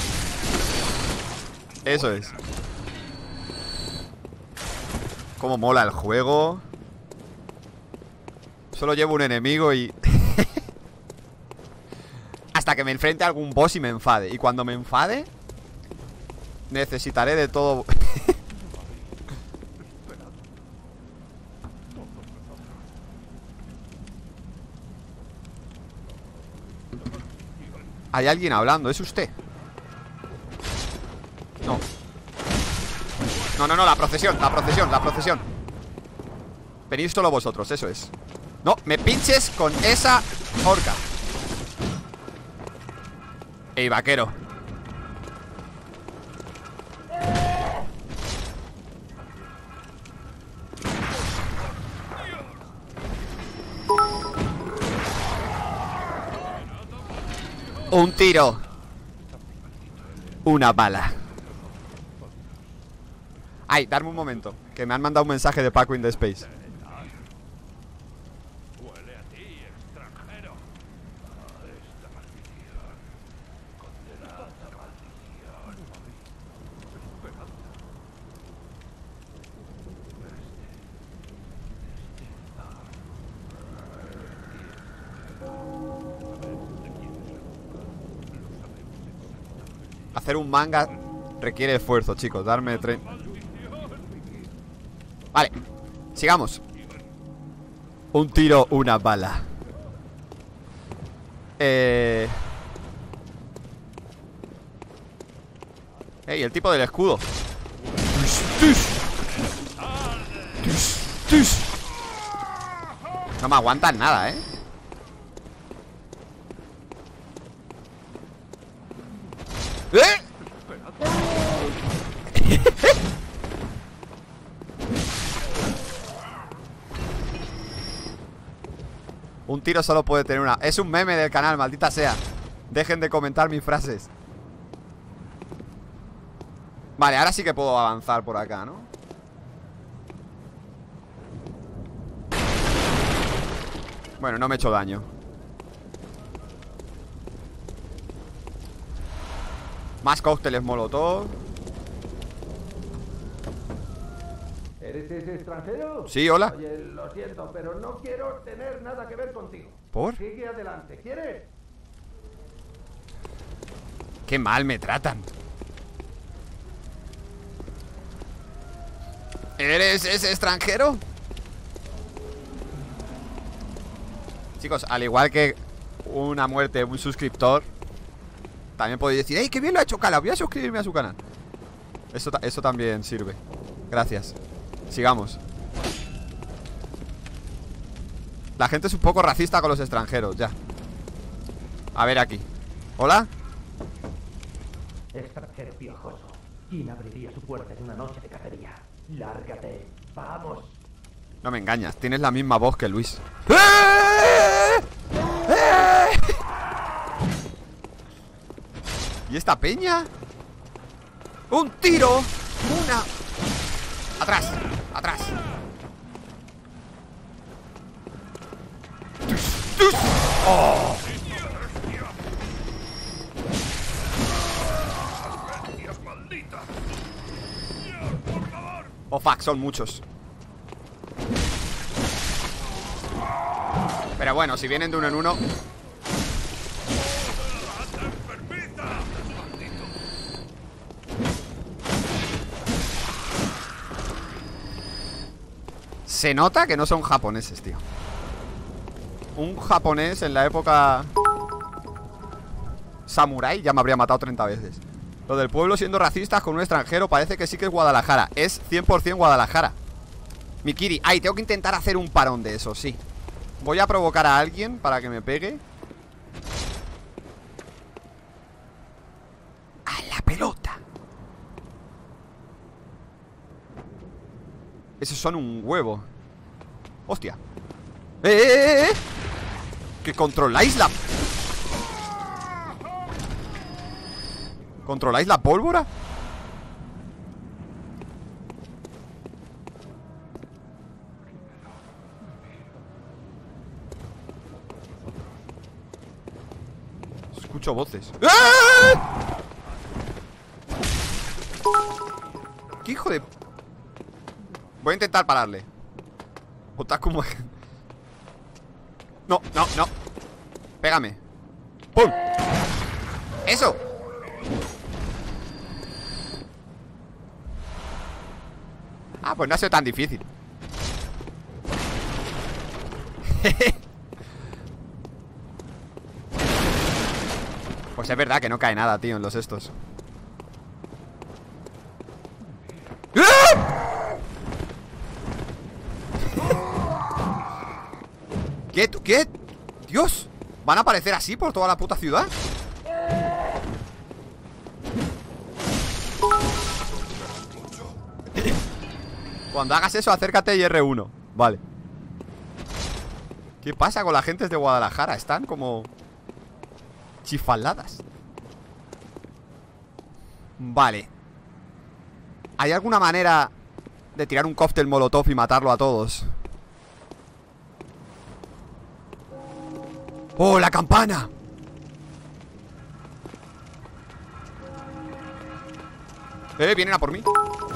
Eso es. Cómo mola el juego. Solo llevo un enemigo y... Hasta que me enfrente a algún boss y me enfade. Y cuando me enfade, necesitaré de todo. Hay alguien hablando, ¿es usted? No. No, no, no, la procesión, la procesión, la procesión. Venid solo vosotros, eso es. No, me pinches con esa horca. Ey, vaquero. Un tiro. Una bala. Ay, darme un momento, que me han mandado un mensaje de Paco in the Space. Hacer un manga requiere esfuerzo, chicos. Darme tren. Vale, sigamos. Un tiro, una bala. Eh... Ey, el tipo del escudo. No me aguantan nada, ¿eh? ¿Eh? Un tiro solo puede tener una. Es un meme del canal, maldita sea. Dejen de comentar mis frases. Vale, ahora sí que puedo avanzar por acá, ¿no? Bueno, no me he hecho daño. Más cócteles molotov. ¿Eres ese extranjero? Sí, hola. Oye, lo siento, pero no quiero tener nada que ver contigo. ¿Por? Sigue adelante, ¿quieres? Qué mal me tratan. ¿Eres ese extranjero? Chicos, al igual que una muerte de un suscriptor, también podéis decir, ¡ey, qué bien lo ha hecho Cala! Voy a suscribirme a su canal. Eso, eso también sirve. Gracias. Sigamos. La gente es un poco racista con los extranjeros, ya. A ver aquí. ¿Hola? Extranjero piojoso. ¿Quién abriría su puerta en una noche de cacería? Lárgate. Vamos. No me engañas, tienes la misma voz que Luis. ¡Eh! ¡Eh! ¿Y esta peña? ¡Un tiro! ¡Una! ¡Atrás! ¡Atrás! ¡Oh! Oh, fuck, son muchos. Pero bueno, si vienen de uno en uno. Se nota que no son japoneses, tío. Un japonés en la época samurai ya me habría matado treinta veces. Lo del pueblo siendo racistas con un extranjero parece que sí que es Guadalajara. Es cien por cien Guadalajara. Mikiri, ay, tengo que intentar hacer un parón de eso, sí. Voy a provocar a alguien para que me pegue. A la pelota. Esos son un huevo. Hostia. ¡Eh, eh, eh, eh! ¡Que controláis la... ¿Controláis la pólvora? Escucho voces. ¡Eh! ¿Qué hijo de...? Voy a intentar pararle. Otaku como... No, no, no. Pégame. ¡Pum! ¡Eso! Ah, pues no ha sido tan difícil. Pues es verdad que no cae nada, tío, en los estos. ¿Qué? ¿Qué? Dios, ¿van a aparecer así por toda la puta ciudad? Cuando hagas eso, acércate y erre uno. Vale. ¿Qué pasa con las gentes de Guadalajara? Están como... chifaladas. Vale. ¿Hay alguna manera de tirar un cóctel molotov y matarlo a todos? ¡Oh, la campana! Eh, vienen a por mí.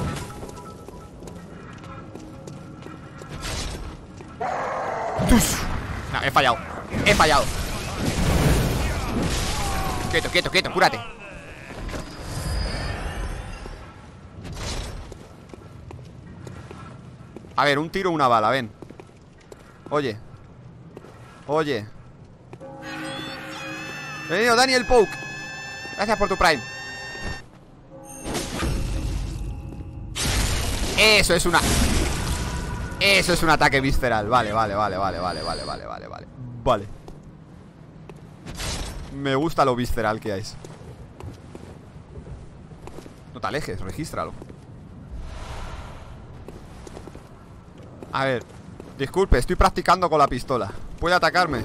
¡Tus! No, he fallado. He fallado. Quieto, quieto, quieto, cúrate. A ver, un tiro, una bala, ven. Oye. Oye. Bienvenido, Daniel Poke. Gracias por tu Prime. Eso es una... Eso es un ataque visceral. Vale, vale, vale, vale, vale, vale, vale, vale, vale. Vale. Me gusta lo visceral que hay. No te alejes, regístralo. A ver. Disculpe, estoy practicando con la pistola. ¿Puede atacarme?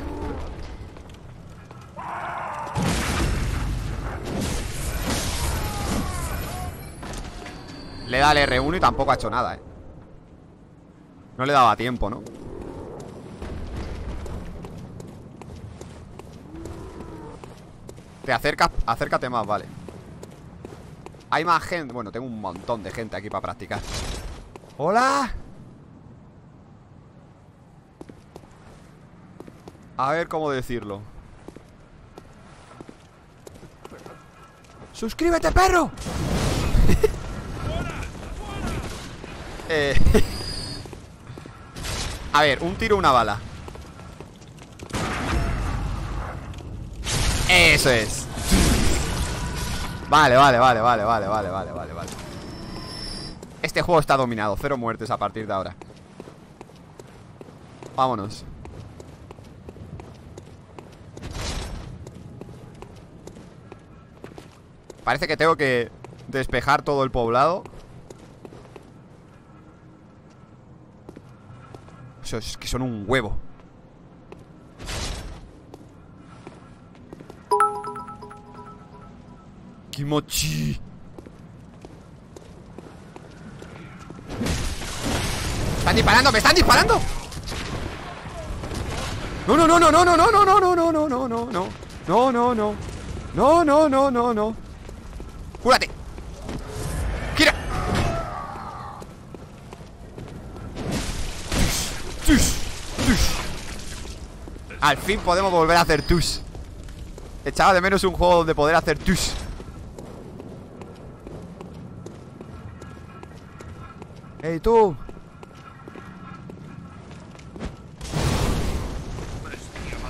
Le da el erre uno y tampoco ha hecho nada, eh. No le daba tiempo, ¿no? Te acercas, acércate más, vale. Hay más gente. Bueno, tengo un montón de gente aquí para practicar. ¡Hola! A ver cómo decirlo. ¡Suscríbete, perro! eh... A ver, un tiro, una bala. Eso es. Vale, vale, vale, vale, vale, vale, vale, vale, vale. Este juego está dominado. Cero muertes a partir de ahora. Vámonos. Parece que tengo que despejar todo el poblado. Eso es que son un huevo. Kimochi. ¡Están disparando! ¡Me están disparando! No, no, no, no, no, no, no, no, no, no, no, no, no, no, no. No, no, no. No, no, no, no, no. ¡Cúrate! ¡Gira! ¡Tush! ¡Tush! Al fin podemos volver a hacer tush. Echaba de menos un juego donde poder hacer tush. ¡Ey, tú!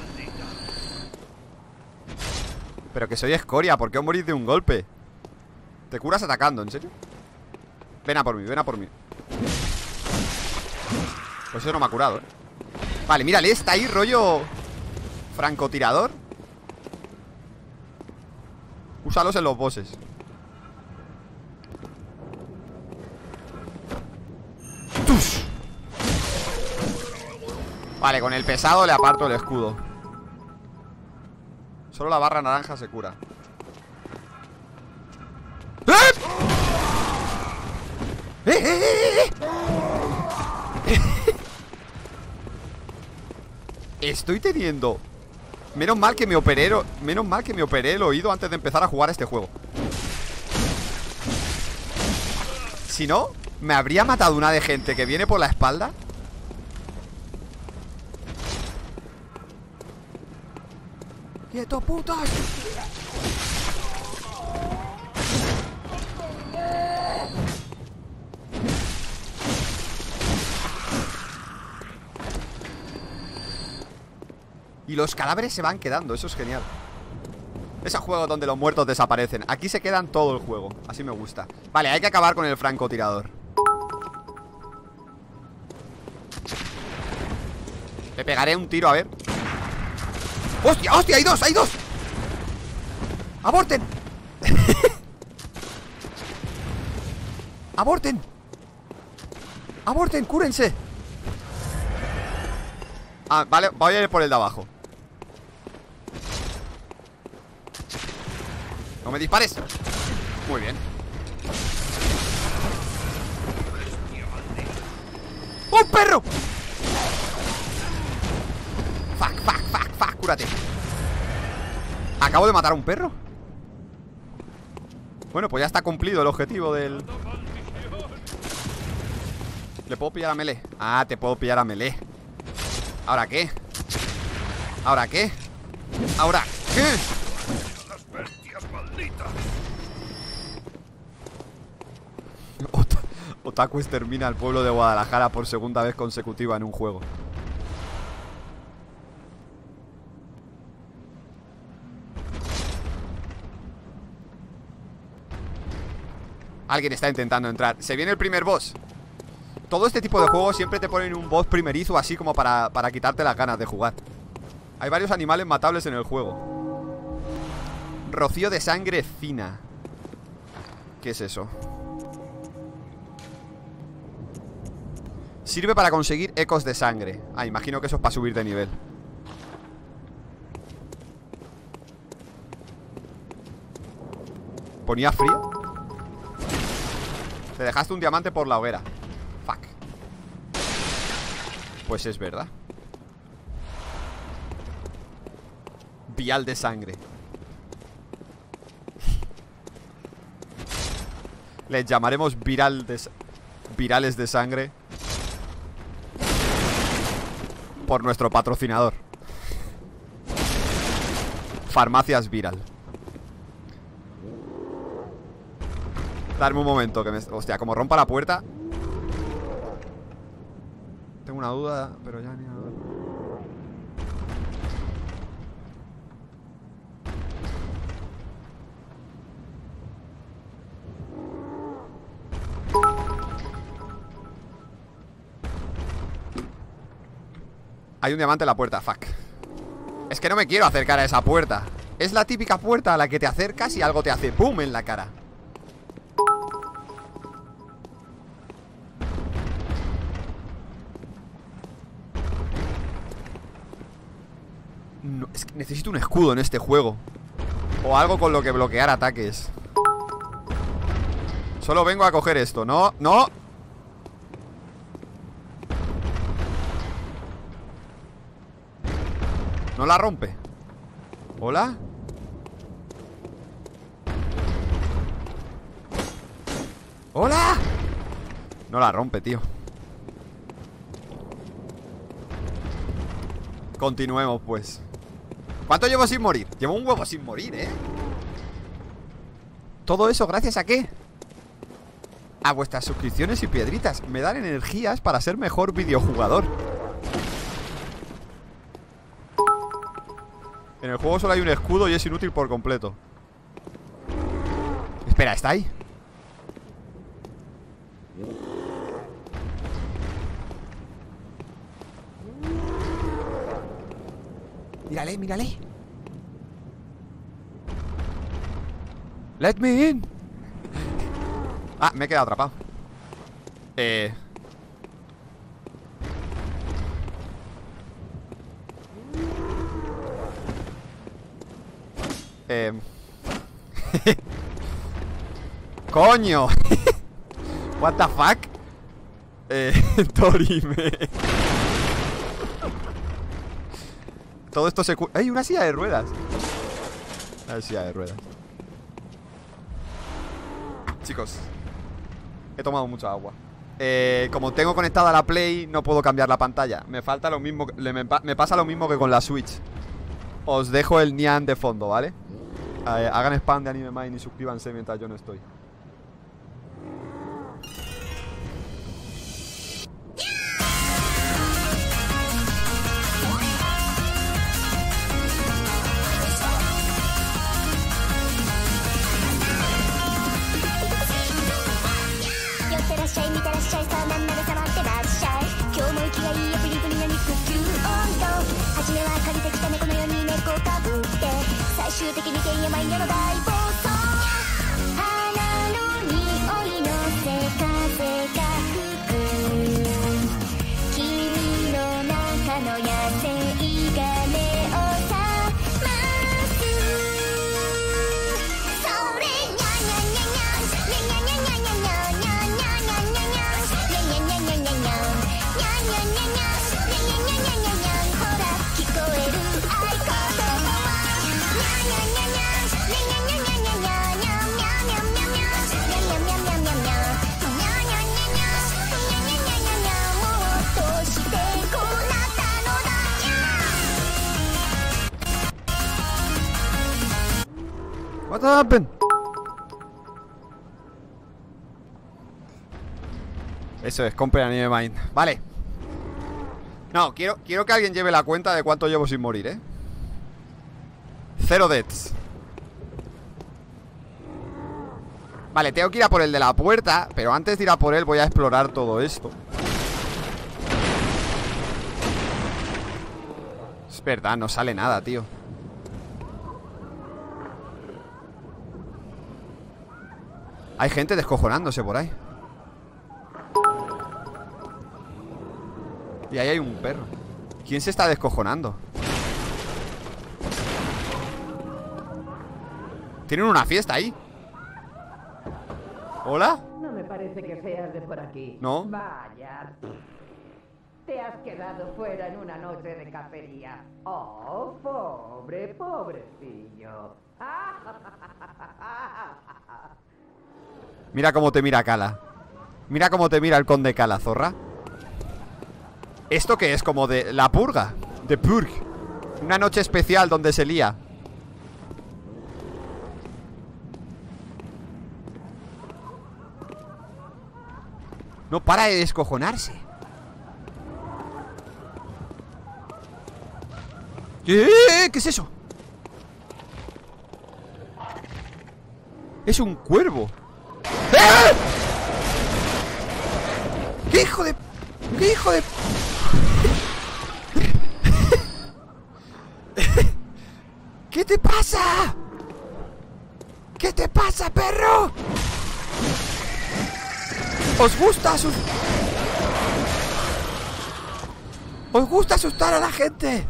Pero que soy escoria, ¿por qué os morís de un golpe? Te curas atacando, ¿en serio? Ven a por mí, ven a por mí. Pues eso no me ha curado, ¿eh? Vale, mírale, está ahí rollo francotirador. Úsalos en los bosses. ¡Tus! Vale, con el pesado le aparto el escudo. Solo la barra naranja se cura. ¡Eh! ¡Eh, eh, eh, eh! Estoy teniendo... Menos mal que me operé, menos mal que me operé el oído antes de empezar a jugar a este juego. Si no, me habría matado una de gente que viene por la espalda. ¡Quieto, putas! Y los cadáveres se van quedando, eso es genial. Esos juegos donde los muertos desaparecen. Aquí se quedan todo el juego, así me gusta. Vale, hay que acabar con el francotirador. Le pegaré un tiro, a ver. ¡Hostia, hostia! ¡Hay dos, hay dos! ¡Aborten! ¡Aborten! ¡Aborten! ¡Cúrense! Ah, vale, voy a ir por el de abajo. No me dispares. Muy bien. ¡Un perro! Fuck, fuck, fuck, fuck, cúrate. ¿Acabo de matar a un perro? Bueno, pues ya está cumplido el objetivo del... ¿Le puedo pillar a melee? Ah, te puedo pillar a melee. ¿Ahora qué? ¿Ahora qué? ¿Ahora qué? Las bestias malditas. Ot Otaku extermina al pueblo de Guadalajara por segunda vez consecutiva en un juego. Alguien está intentando entrar. Se viene el primer boss. Todo este tipo de juegos siempre te ponen un boss primerizo así como para, para quitarte las ganas de jugar. Hay varios animales matables en el juego. Rocío de sangre fina. ¿Qué es eso? Sirve para conseguir ecos de sangre. Ah, imagino que eso es para subir de nivel. ¿Ponía frío? Te dejaste un diamante por la hoguera. Fuck. Pues es verdad. Vial de sangre. Les llamaremos viral de virales de sangre por nuestro patrocinador, Farmacias Viral. Darme un momento que me... Hostia, como rompa la puerta. Tengo una duda, pero ya ni nada. Hay un diamante en la puerta, fuck. Es que no me quiero acercar a esa puerta. Es la típica puerta a la que te acercas y algo te hace boom en la cara. No, es que necesito un escudo en este juego. O algo con lo que bloquear ataques. Solo vengo a coger esto. No, no. No la rompe. ¿Hola? ¡Hola! No la rompe, tío. Continuemos, pues. ¿Cuánto llevo sin morir? Llevo un huevo sin morir, ¿eh? ¿Todo eso gracias a qué? A vuestras suscripciones y piedritas. Me dan energías para ser mejor videojugador. En el juego solo hay un escudo y es inútil por completo. Espera, ¿está ahí? Mírale, mírale. Let me in. Ah, me he quedado atrapado. Eh... Eh... ¡Coño! What the fuck? Eh... Torime. Todo esto se... ¡Ey! Una silla de ruedas. Una silla de ruedas. Chicos, he tomado mucha agua. eh, Como tengo conectada la Play, no puedo cambiar la pantalla. Me falta lo mismo, me, me pasa lo mismo que con la Switch. Os dejo el Nyan de fondo, ¿vale? Eh, hagan spam de Anime Mind y suscríbanse mientras yo no estoy. What happened? Eso es, compre Anime Mind. Vale. No, quiero, quiero que alguien lleve la cuenta de cuánto llevo sin morir, ¿eh? Cero deaths. Vale, tengo que ir a por el de la puerta, pero antes de ir a por él voy a explorar todo esto. Es verdad, no sale nada, tío. Hay gente descojonándose por ahí. Y ahí hay un perro. ¿Quién se está descojonando? Tienen una fiesta ahí. ¿Hola? No me parece que seas de por aquí. No. Vaya. Te has quedado fuera en una noche de cacería. Oh, pobre, pobrecillo. Mira cómo te mira Cala. Mira cómo te mira el conde Cala, zorra. ¿Esto qué es? Como de la purga. De Purg. Una noche especial donde se lía. No para de descojonarse. ¿Qué? ¿Qué es eso? Es un cuervo. ¡Eh! ¡Qué hijo de... ¡Qué hijo de... ¿Qué te pasa? ¿Qué te pasa, perro? ¿Os gusta asustar? ¿Os gusta asustar a la gente?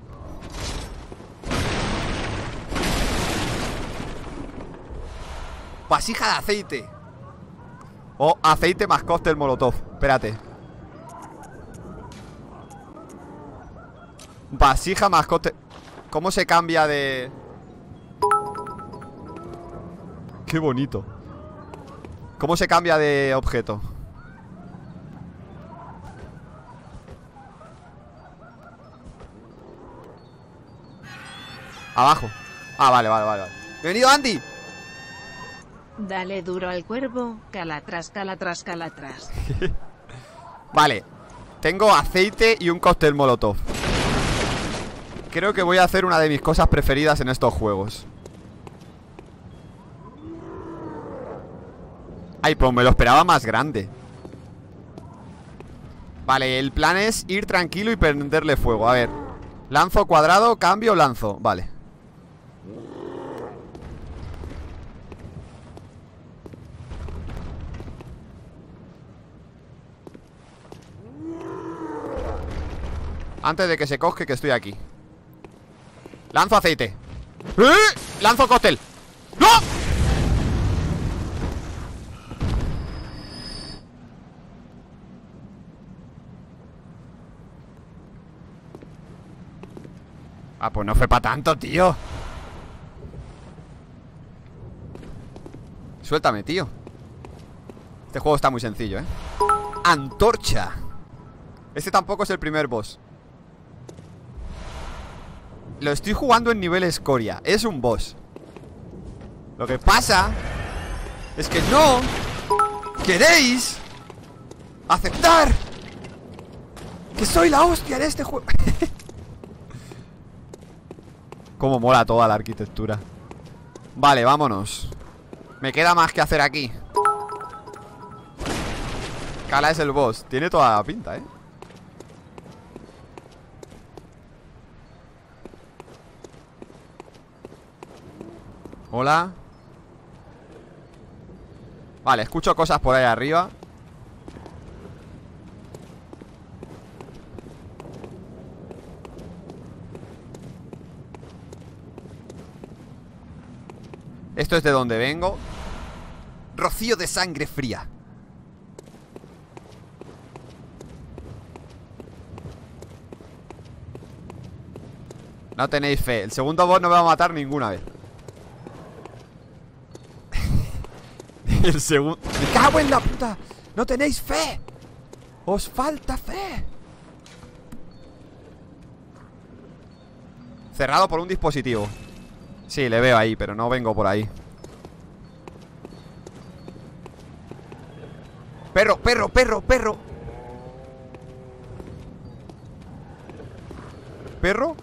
Vasija de aceite. O aceite más cóctel molotov. Espérate. Vasija más cóctel. ¿Cómo se cambia de...? Qué bonito. ¿Cómo se cambia de objeto? Abajo. Ah, vale, vale, vale, vale. Bienvenido, Andy. Dale duro al cuervo, calatras, calatras, calatras. Vale. Tengo aceite y un cóctel molotov. Creo que voy a hacer una de mis cosas preferidas en estos juegos. Ay, pues me lo esperaba más grande. Vale, el plan es ir tranquilo y prenderle fuego. A ver. Lanzo cuadrado, cambio, lanzo. Vale. Antes de que se cosque que estoy aquí. Lanzo aceite. ¡Eh! Lanzo cóctel. ¡No! Ah, pues no fue para tanto, tío. Suéltame, tío. Este juego está muy sencillo, ¿eh? Antorcha. Este tampoco es el primer boss. Lo estoy jugando en nivel escoria. Es un boss. Lo que pasa es que no queréis aceptar que soy la hostia en este juego. Cómo mola toda la arquitectura. Vale, vámonos. Me queda más que hacer aquí. Kala es el boss. Tiene toda la pinta, ¿eh? Hola. Vale, escucho cosas por ahí arriba. Esto es de donde vengo. Rocío de sangre fría. No tenéis fe. El segundo boss no me va a matar ninguna vez. El segundo... ¡Me cago en la puta! ¡No tenéis fe! ¡Os falta fe! Cerrado por un dispositivo. Sí, le veo ahí, pero no vengo por ahí. Perro, perro, perro, perro. ¿Perro?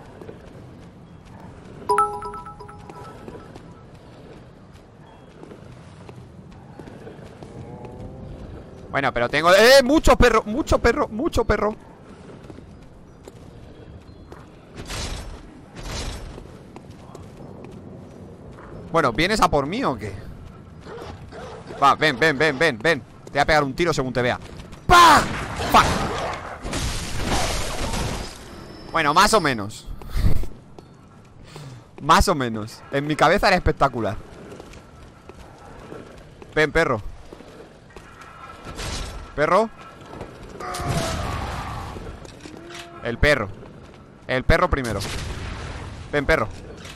Bueno, pero tengo... ¡Eh! Mucho perro, mucho perro, mucho perro. Bueno, ¿vienes a por mí o qué? Va, ven, ven, ven, ven, ven. Te voy a pegar un tiro según te vea. ¡Pah! ¡Pah! Bueno, más o menos. Más o menos. En mi cabeza era espectacular. Ven, perro. ¿Perro? El perro. El perro primero. Ven, perro.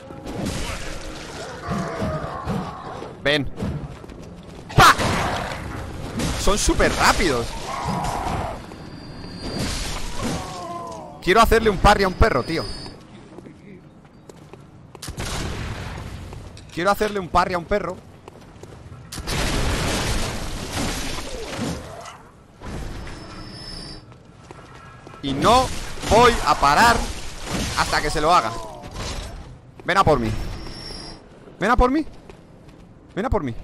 Ven. ¡Pah! Son súper rápidos. Quiero hacerle un parry a un perro, tío. Quiero hacerle un parry a un perro. Y no voy a parar hasta que se lo haga. Ven a por mí. Ven a por mí. Ven a por mí.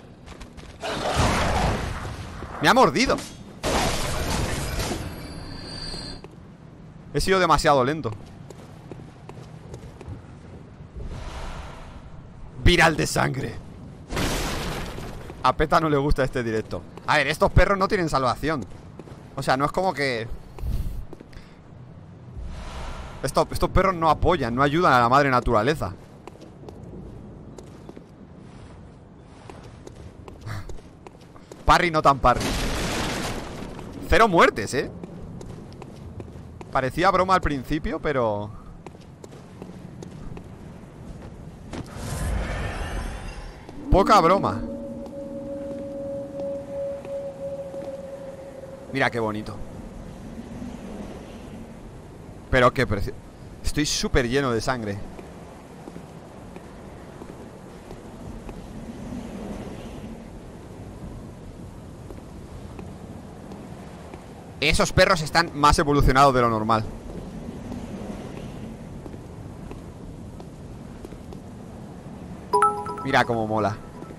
Me ha mordido. He sido demasiado lento. Viral de sangre. A Peta no le gusta este directo. A ver, estos perros no tienen salvación. O sea, no es como que... Estos, estos perros no apoyan, no ayudan a la madre naturaleza. Parry no tan parry. Cero muertes, ¿eh? Parecía broma al principio, pero... Poca broma. Mira qué bonito. Pero qué precio. Estoy súper lleno de sangre. Esos perros están más evolucionados de lo normal. Mira cómo mola.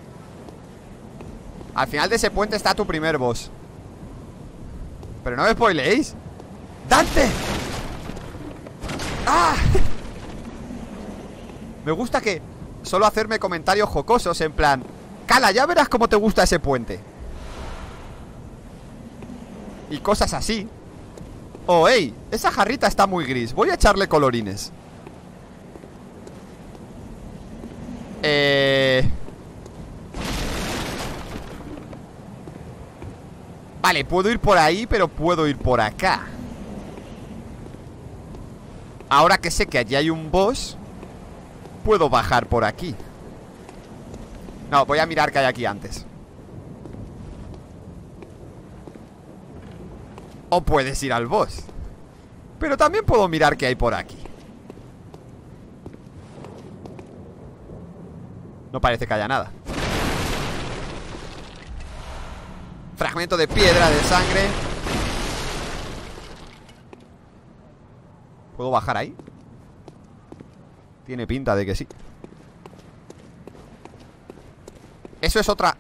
Al final de ese puente está tu primer boss. Pero no me spoileéis. ¡Dante! ¡Ah! Me gusta que solo hacerme comentarios jocosos en plan, Cala, ya verás cómo te gusta ese puente. Y cosas así. Oh, hey, esa jarrita está muy gris. Voy a echarle colorines. Eh... Vale, puedo ir por ahí, pero puedo ir por acá. Ahora que sé que allí hay un boss, puedo bajar por aquí. No, voy a mirar qué hay aquí antes. O puedes ir al boss. Pero también puedo mirar qué hay por aquí. No parece que haya nada. Fragmento de piedra, de sangre. ¿Puedo bajar ahí? Tiene pinta de que sí. Eso es otra...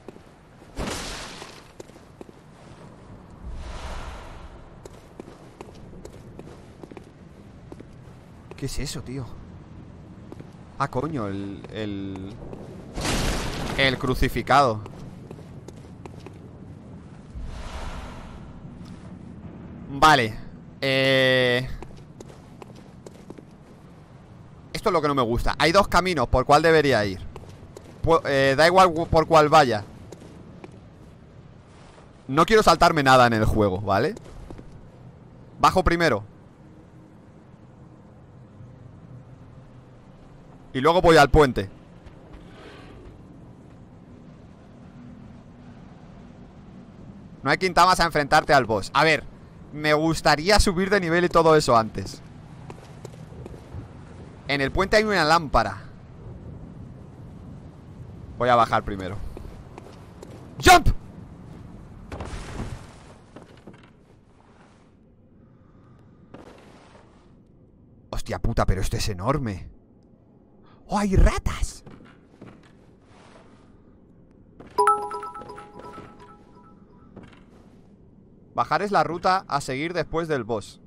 ¿Qué es eso, tío? Ah, coño, el... El, el crucificado. Vale. Eh... Esto es lo que no me gusta. Hay dos caminos, ¿por cuál debería ir? Pu eh, da igual por cuál vaya. No quiero saltarme nada en el juego, ¿vale? Bajo primero y luego voy al puente. No hay quinta más a enfrentarte al boss. A ver, me gustaría subir de nivel y todo eso antes. En el puente hay una lámpara. Voy a bajar primero. ¡Jump! Hostia puta, pero este es enorme. ¡Oh, hay ratas! Bajar es la ruta a seguir después del boss.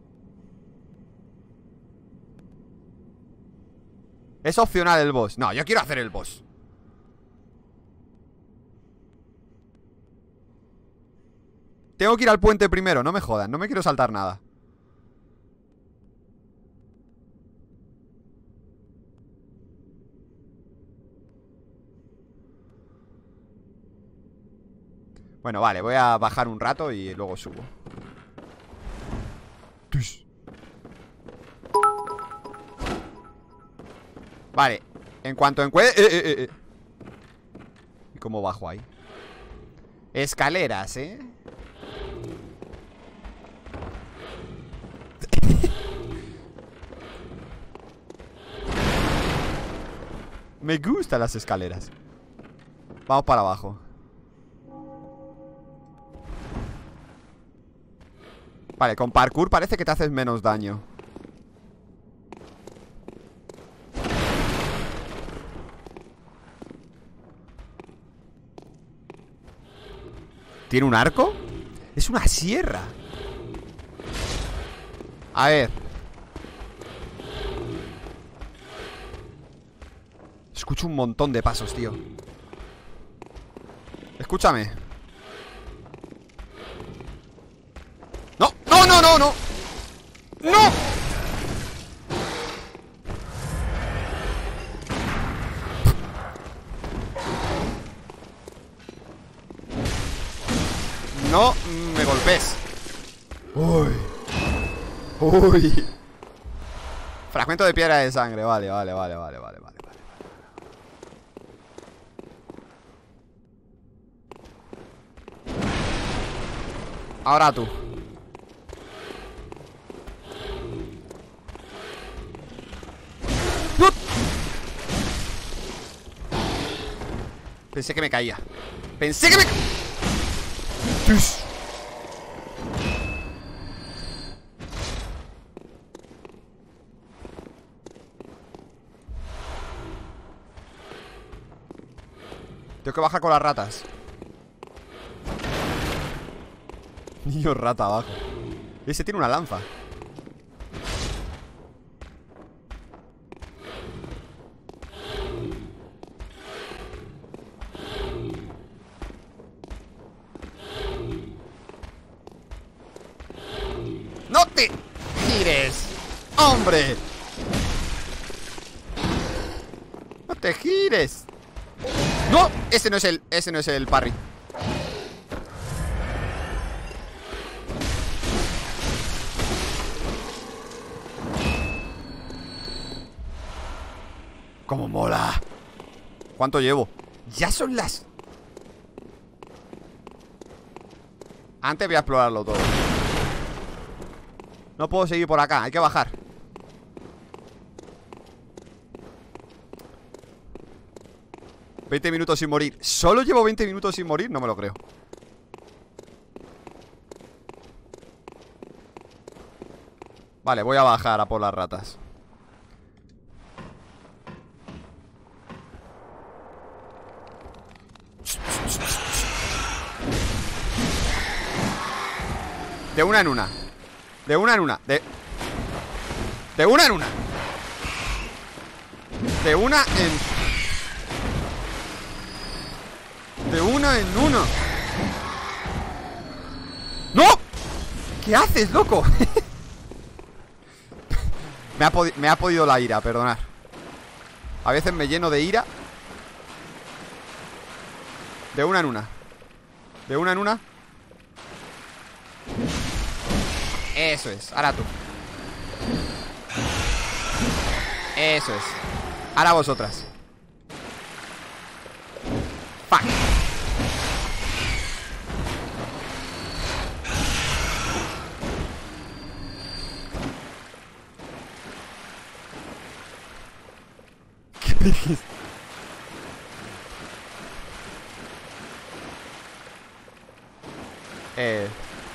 Es opcional el boss. No, yo quiero hacer el boss. Tengo que ir al puente primero, no me jodan. No me quiero saltar nada. Bueno, vale, voy a bajar un rato y luego subo. Vale, en cuanto encuentre... Eh, eh, eh. ¿Y cómo bajo ahí? Escaleras, ¿eh? Me gustan las escaleras. Vamos para abajo. Vale, con parkour parece que te haces menos daño. ¿Tiene un arco? Es una sierra. A ver. Escucho un montón de pasos, tío. Escúchame. ¡No! ¡No, no, no, no! ¡No! No me golpes. Uy. Uy. Fragmento de piedra de sangre. Vale, vale, vale, vale, vale, vale. Ahora tú. Pensé que me caía. Pensé que me... Tus. Tengo que bajar con las ratas. Niño rata abajo. Ese tiene una lanza. gires! ¡Hombre! ¡No te gires! ¡No! Ese no es el... Ese no es el parry. ¡Cómo mola! ¿Cuánto llevo? Ya son las... Antes voy a explorarlo todo. No puedo seguir por acá, hay que bajar. veinte minutos sin morir. ¿Solo llevo veinte minutos sin morir? No me lo creo. Vale, voy a bajar a por las ratas. De una en una. De una en una. De... De una en una. De una en... De una en una. ¡No! ¿Qué haces, loco? me, ha me ha podido la ira, perdonad. A veces me lleno de ira. De una en una. De una en una. Eso es, ahora tú. Eso es. Ahora vosotras. Fuck. ¿Qué dices? Eh...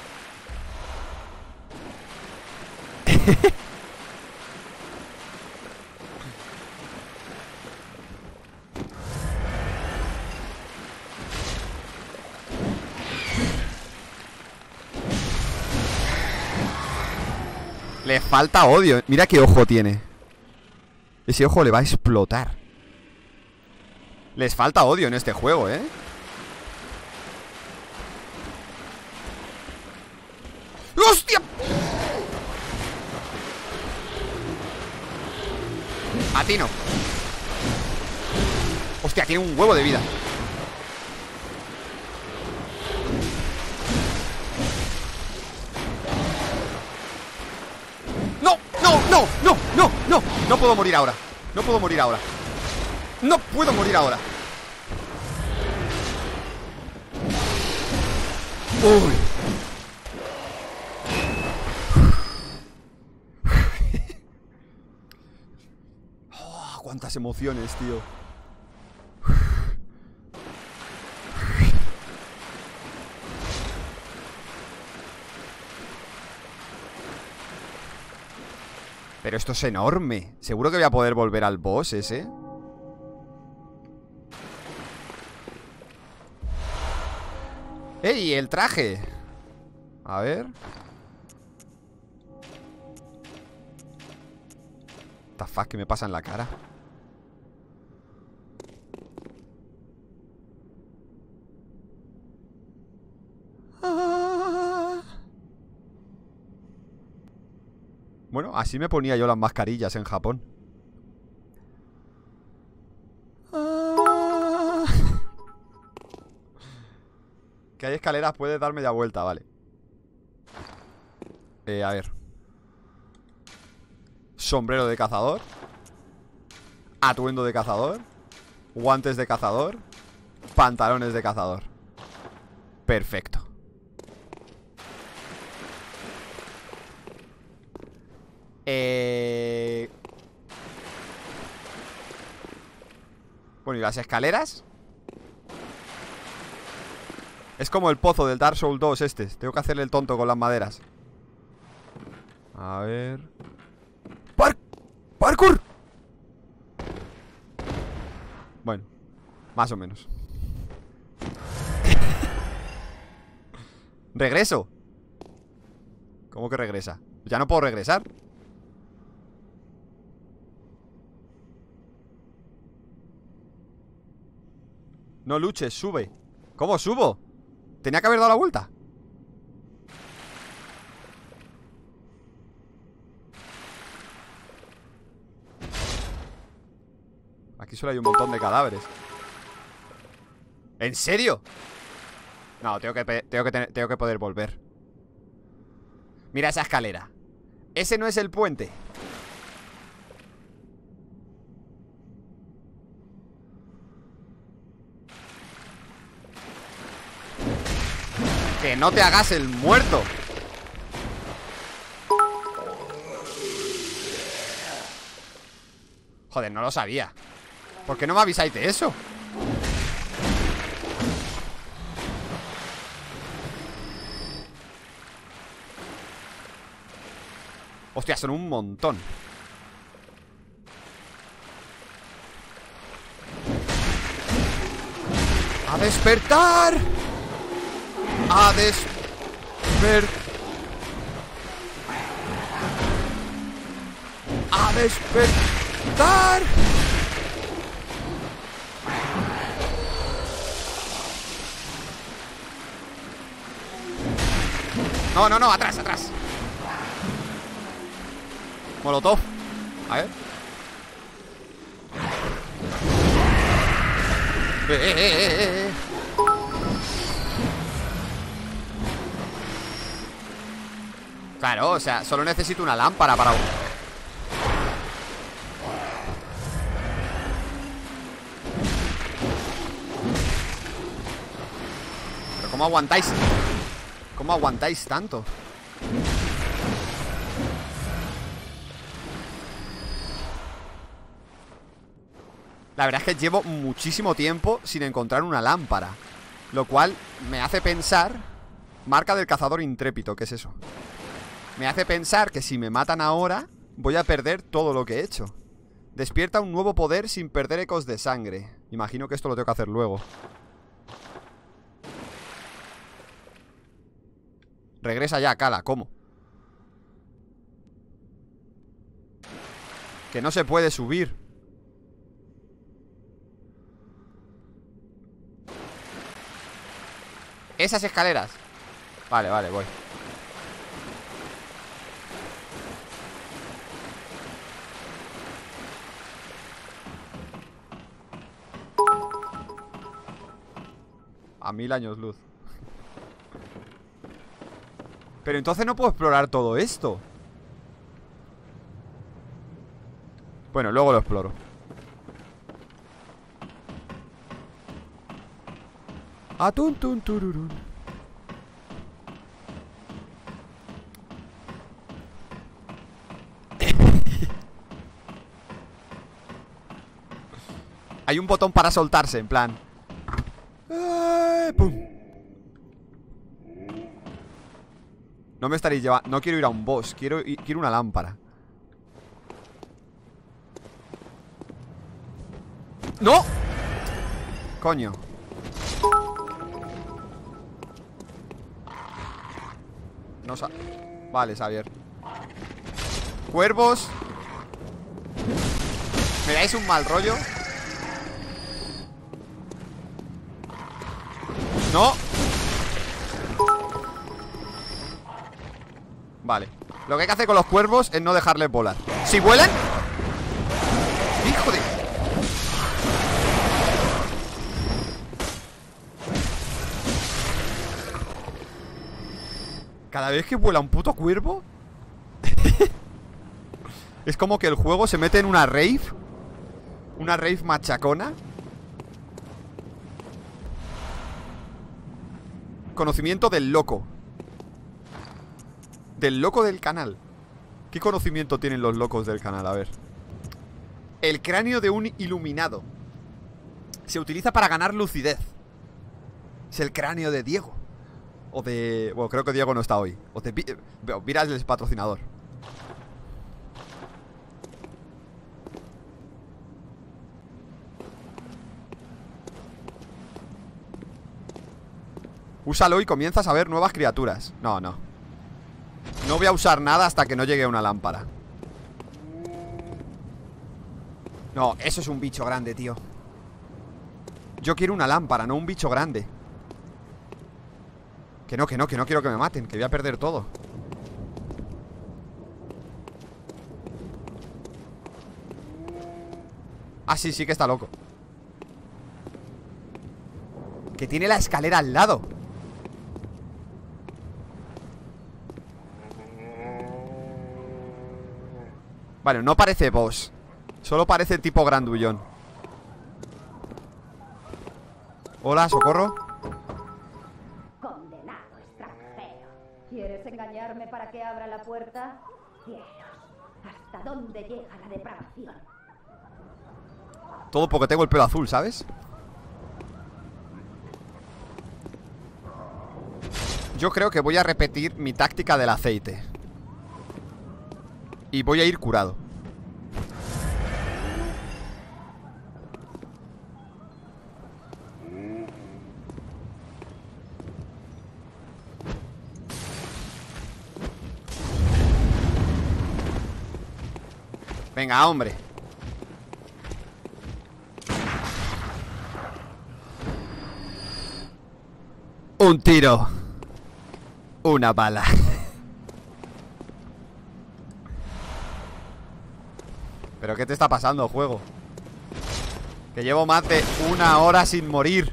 Le falta odio. Mira qué ojo tiene. Ese ojo le va a explotar. Les falta odio en este juego, ¿eh? ¡Hostia! A ti no. Hostia, tiene un huevo de vida. No, no, no, no, no, no. No puedo morir ahora. No puedo morir ahora. No puedo morir ahora. Uy. Oh, cuántas emociones, tío. Pero esto es enorme. Seguro que voy a poder volver al boss ese. ¡Ey! El traje. A ver. What the fuck, ¿qué me pasa en la cara? Ah. Bueno, así me ponía yo las mascarillas en Japón. Ah. Que hay escaleras, puedes dar media vuelta, vale. Eh, a ver. Sombrero de cazador. Atuendo de cazador. Guantes de cazador. Pantalones de cazador. Perfecto. Eh... Bueno, ¿y las escaleras? Es como el pozo del Dark Souls dos este. Tengo que hacerle el tonto con las maderas. A ver... ¡Par... ¡Parkour! Bueno, más o menos. ¿Regreso? ¿Cómo que regresa? Ya no puedo regresar. No luches, sube. ¿Cómo subo? Tenía que haber dado la vuelta. Aquí solo hay un montón de cadáveres. ¿En serio? No, tengo que, tengo que, tener, tengo que poder volver. Mira esa escalera. Ese no es el puente. Que no te hagas el muerto. Joder, no lo sabía. ¿Por qué no me avisáis de eso? Hostia, son un montón. ¡A despertar! ¡A despertar! ¡A despertar! No, no, no, atrás, atrás. Molotov. A ver. Eh, eh, eh, eh, eh. Claro, o sea, solo necesito una lámpara para... Pero ¿cómo aguantáis? ¿Cómo aguantáis tanto? La verdad es que llevo muchísimo tiempo sin encontrar una lámpara, lo cual me hace pensar... Marca del cazador intrépido, ¿qué es eso? Me hace pensar que si me matan ahora voy a perder todo lo que he hecho. Despierta un nuevo poder sin perder ecos de sangre. Imagino que esto lo tengo que hacer luego. Regresa ya, Cala, ¿cómo? Que no se puede subir. Esas escaleras. Vale, vale, voy. A mil años luz. Pero entonces no puedo explorar todo esto. Bueno, luego lo exploro. Atun, tun, tururun. Hay un botón para soltarse, en plan. ¡Ay, pum! No me estaréis llevando. No quiero ir a un boss, quiero, quiero una lámpara. ¡No! Coño. No sa... Vale, Xavier. Cuervos. ¿Me dais un mal rollo? ¡No! Vale. Lo que hay que hacer con los cuervos es no dejarles volar. ¿Si vuelan? ¡Hijo de... Cada vez que vuela un puto cuervo es como que el juego se mete en una rave. Una rave machacona. Conocimiento del loco. Del loco del canal. ¿Qué conocimiento tienen los locos del canal? A ver. El cráneo de un iluminado. Se utiliza para ganar lucidez. Es el cráneo de Diego. O de... Bueno, creo que Diego no está hoy. O de... Mira el patrocinador. Úsalo y comienzas a ver nuevas criaturas. No, no. No voy a usar nada hasta que no llegue a una lámpara. No, eso es un bicho grande, tío. Yo quiero una lámpara, no un bicho grande. Que no, que no, que no quiero que me maten. Que voy a perder todo. Ah, sí, sí que está loco. Que tiene la escalera al lado. Vale, no parece boss. Solo parece tipo grandullón. Hola, socorro. Condenado extranjero. ¿Quieres engañarme para que abra la puerta? Cielos, ¿hasta dónde llega la depravación? Todo porque tengo el pelo azul, ¿sabes? Yo creo que voy a repetir mi táctica del aceite. Y voy a ir curado. Venga, hombre. Un tiro. Una bala. ¿Pero qué te está pasando, juego? Que llevo más de una hora sin morir.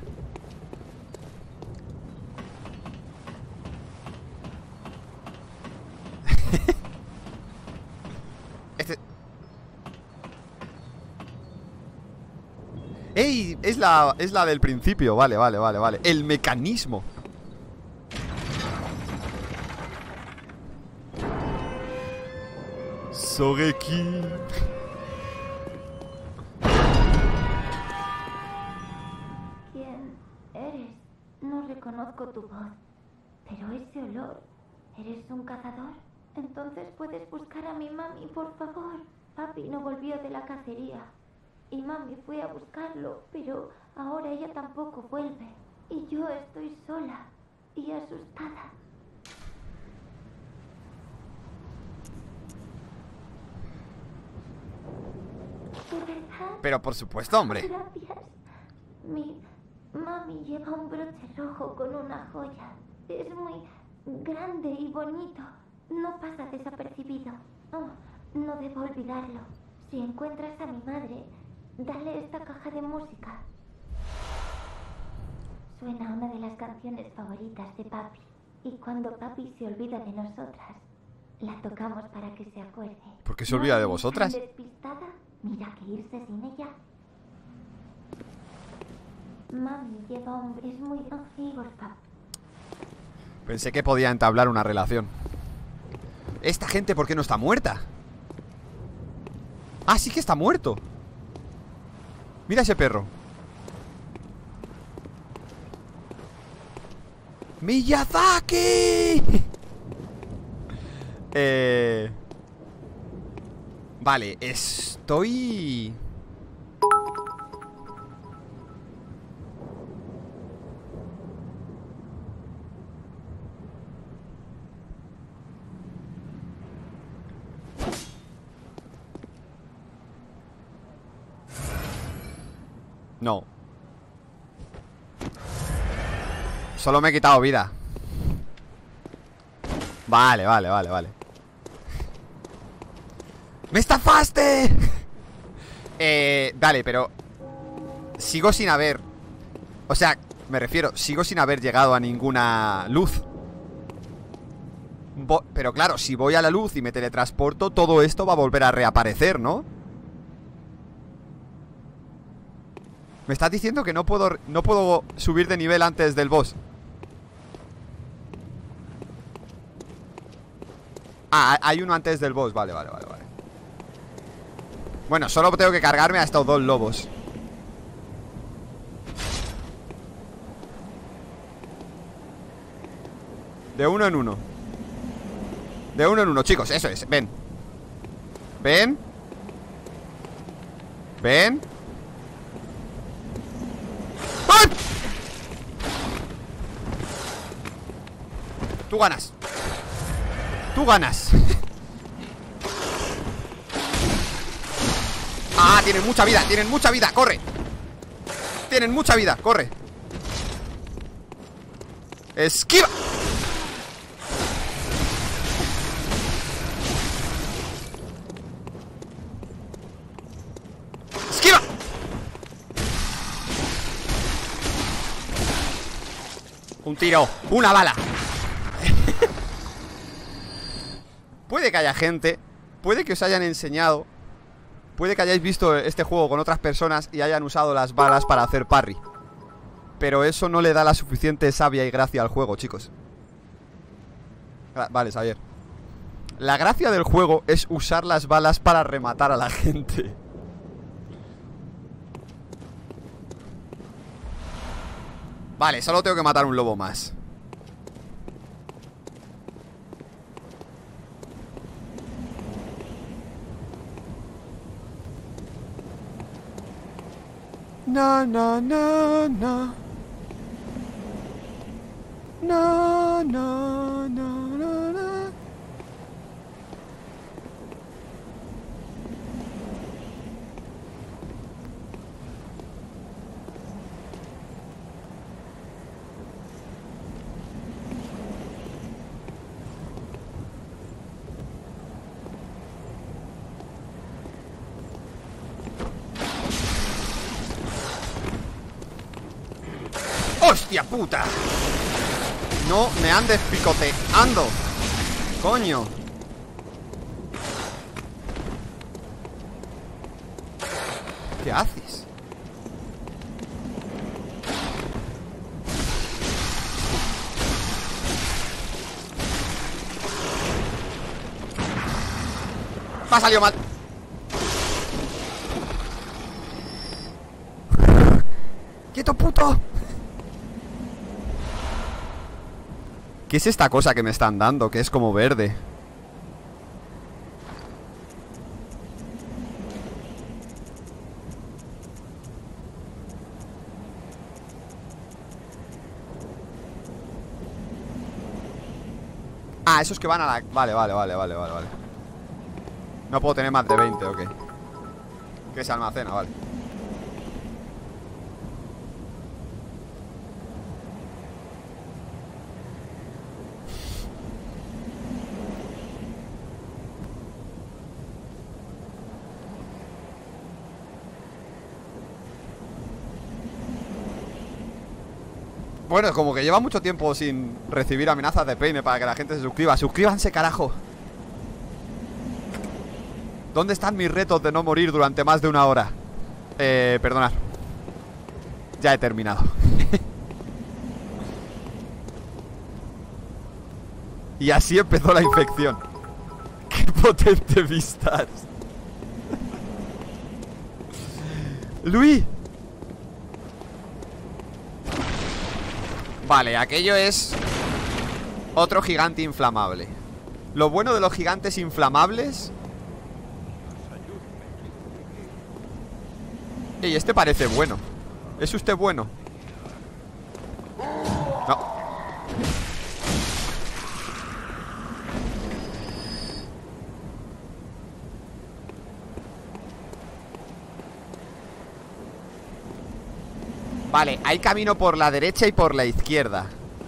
Este... ¡Ey! Es la, es la del principio. Vale, vale, vale, vale. El mecanismo. Sogeki. ¿Quién eres? No reconozco tu voz. Pero ese olor... ¿Eres un cazador? Entonces puedes buscar a mi mami, por favor. Papi no volvió de la cacería. Y mami fue a buscarlo, pero ahora ella tampoco vuelve. Y yo estoy sola y asustada. ¿De verdad? Pero por supuesto, hombre. Gracias. Mi mami lleva un broche rojo con una joya. Es muy grande y bonito. No pasa desapercibido. Oh, no debo olvidarlo. Si encuentras a mi madre, dale esta caja de música. Suena una de las canciones favoritas de papi. Y cuando papi se olvida de nosotras, la tocamos para que se acuerde. ¿Por qué se olvida de vosotras? ¿Despistada? Mira que irse sin ella. Mami lleva hombres muy antiguos, papá. Pensé que podía entablar una relación. ¿Esta gente por qué no está muerta? Ah, sí que está muerto. Mira ese perro. ¡Miyazaki! eh... Vale, estoy... No. Solo me he quitado vida. Vale, vale, vale, vale. ¡Me estafaste! eh, dale, pero sigo sin haber... O sea, me refiero, sigo sin haber llegado a ninguna luz. Bo- Pero claro, si voy a la luz y me teletransporto, todo esto va a volver a reaparecer, ¿no? Me estás diciendo que no puedo, no puedo subir de nivel antes del boss. Ah, hay uno antes del boss. Vale, vale, vale, vale. Bueno, solo tengo que cargarme a estos dos lobos. De uno en uno. De uno en uno, chicos, eso es, ven. Ven. Ven. ¡Ay! Tú ganas. Tú ganas. Ah, tienen mucha vida, tienen mucha vida, corre. Tienen mucha vida, corre. Esquiva. Esquiva. Un tiro, una bala. Puede que haya gente, puede que os hayan enseñado, puede que hayáis visto este juego con otras personas y hayan usado las balas para hacer parry. Pero eso no le da la suficiente savia y gracia al juego, chicos. Vale, Xavier. La gracia del juego es usar las balas para rematar a la gente. Vale, solo tengo que matar un lobo más. No, no, no, no. No, no, no, no, no. ¡Hostia puta! No me andes picoteando. Coño. ¿Qué haces? Me ha salido mal. ¡Quieto, puto! ¿Qué es esta cosa que me están dando? Que es como verde. Ah, esos que van a la... Vale, vale, vale, vale, vale, vale. No puedo tener más de veinte, ok. Que se almacena, vale. Bueno, como que lleva mucho tiempo sin recibir amenazas de peine para que la gente se suscriba. ¡Suscríbanse, carajo! ¿Dónde están mis retos de no morir durante más de una hora? Eh, perdonad. Ya he terminado. Y así empezó la infección. ¡Qué potente vistas! ¡Luis! Vale, aquello es otro gigante inflamable. Lo bueno de los gigantes inflamables... Ey, este parece bueno. ¿Es usted bueno? No. Vale, hay camino por la derecha y por la izquierda.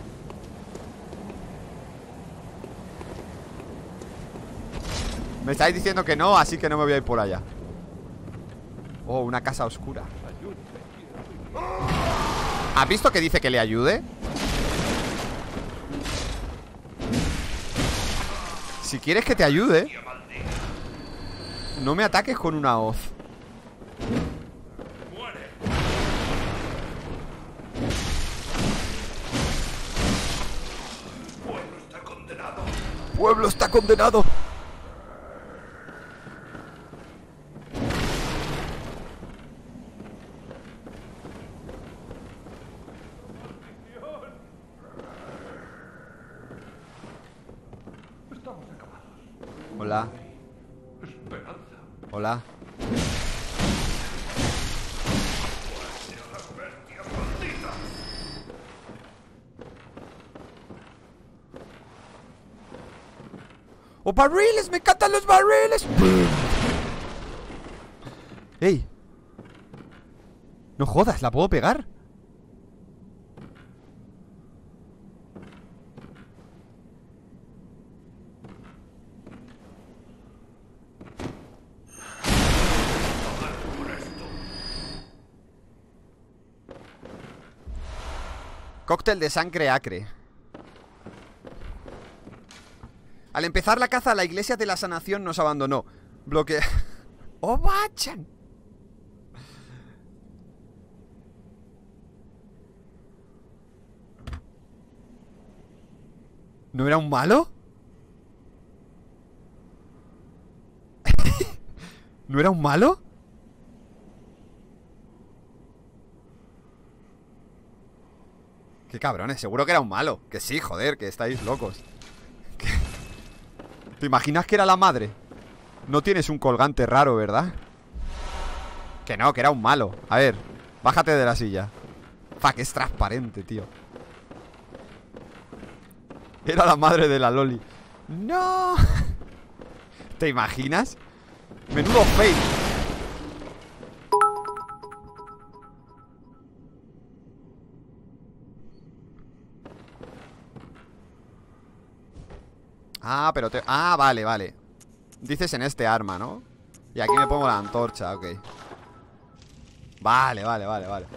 Me estáis diciendo que no, así que no me voy a ir por allá. Oh, una casa oscura. ¿Has visto que dice que le ayude? Si quieres que te ayude, no me ataques con una hoz. ¡Pueblo está condenado! Hola. Hola. ¡Oh, barriles! ¡Me encantan los barriles! ¡Ey! No jodas, ¿la puedo pegar? Cóctel de sangre acre. Al empezar la caza, la iglesia de la sanación nos abandonó. Bloquea... ¡Oh, bachan! ¿No era un malo? ¿No era un malo? Qué cabrones, seguro que era un malo. Que sí, joder, que estáis locos. ¿Qué? ¿Te imaginas que era la madre? No tienes un colgante raro, ¿verdad? Que no, que era un malo. A ver, bájate de la silla. Fuck, es transparente, tío. Era la madre de la Loli. ¡No! ¿Te imaginas? Menudo fail. Ah, pero te... Ah, vale, vale. Dices en este arma, ¿no? Y aquí me pongo la antorcha, ok. Vale, vale, vale, vale.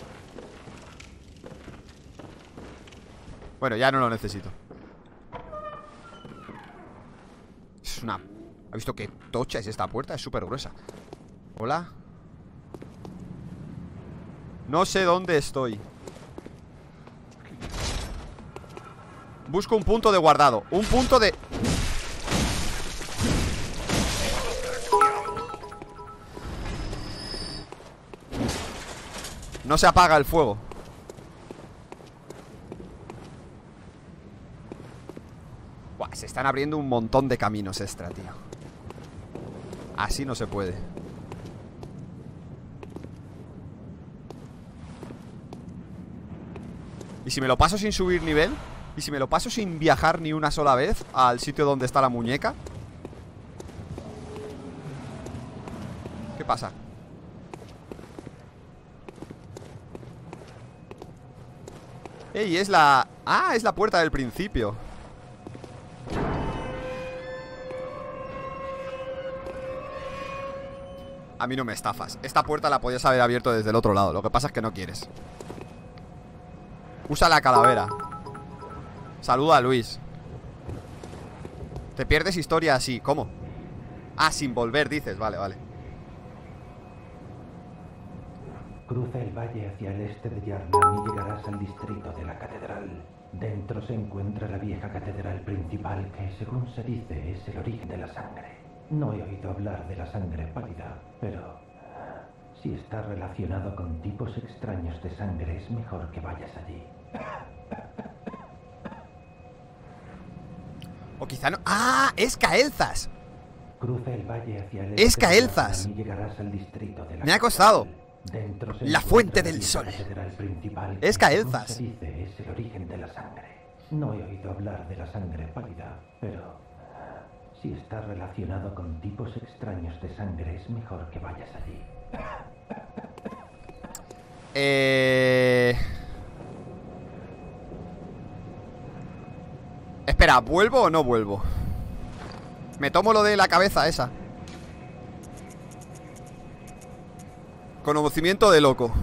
Bueno, ya no lo necesito. Es una... ¿Ha visto qué tocha es esta puerta? Es súper gruesa. Hola. No sé dónde estoy. Busco un punto de guardado. Un punto de... No se apaga el fuego. Buah, se están abriendo un montón de caminos extra, tío. Así no se puede. ¿Y si me lo paso sin subir nivel? ¿Y si me lo paso sin viajar ni una sola vez al sitio donde está la muñeca? ¿Qué pasa? ¡Ey! Es la... Ah, es la puerta del principio. A mí no me estafas. Esta puerta la podías haber abierto desde el otro lado. Lo que pasa es que no quieres. Usa la calavera. Saluda a Luis. Te pierdes historia así. ¿Cómo? Ah, sin volver, dices. Vale, vale. Cruza el valle hacia el este de Yarnan y llegarás al distrito de la catedral. Dentro se encuentra la vieja catedral principal que, según se dice, es el origen de la sangre. No he oído hablar de la sangre pálida, pero si está relacionado con tipos extraños de sangre, es mejor que vayas allí. O quizá no... ¡Ah! ¡Es Caelzas! Cruza el valle hacia el este ¡Es Caelzas! y llegarás al distrito de la Me ha costado. Dentro se la fuente del sol. Es Caelzas. Se dice, es el origen de la sangre. No he oído hablar de la sangre pálida, pero si está relacionado con tipos extraños de sangre, es mejor que vayas allí. Eh... Espera, ¿vuelvo o no vuelvo? Me tomo lo de la cabeza esa. Conocimiento de loco.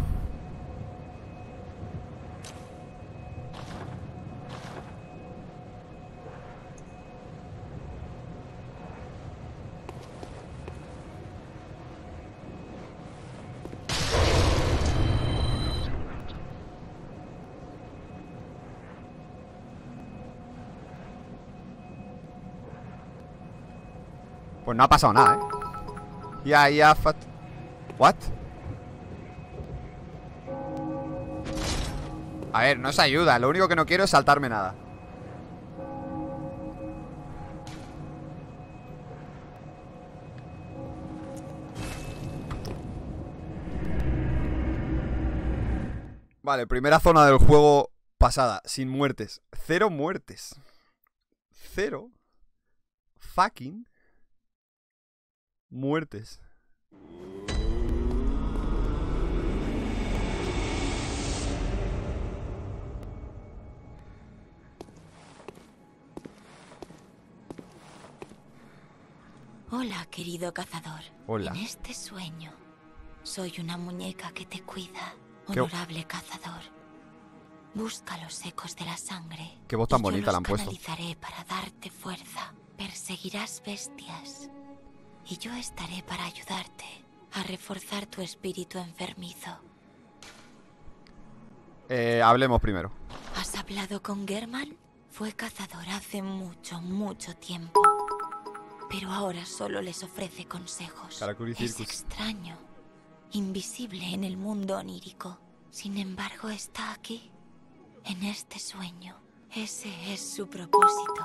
Pues no ha pasado nada, ¿eh? Ya, ya, fat... ¿What? A ver, no se ayuda. Lo único que no quiero es saltarme nada. Vale, primera zona del juego pasada. Sin muertes. Cero muertes. Cero fucking muertes. Hola, querido cazador. Hola. En este sueño, soy una muñeca que te cuida, ¿Qué? honorable cazador. Busca los ecos de la sangre. Qué voz tan y bonita yo la han los puesto. canalizaré para darte fuerza. Perseguirás bestias. Y yo estaré para ayudarte a reforzar tu espíritu enfermizo. Eh, hablemos primero. ¿Has hablado con German? Fue cazador hace mucho, mucho tiempo. Pero ahora solo les ofrece consejos. Karakuri Es Circus. extraño. Invisible en el mundo onírico. Sin embargo, está aquí. En este sueño. Ese es su propósito.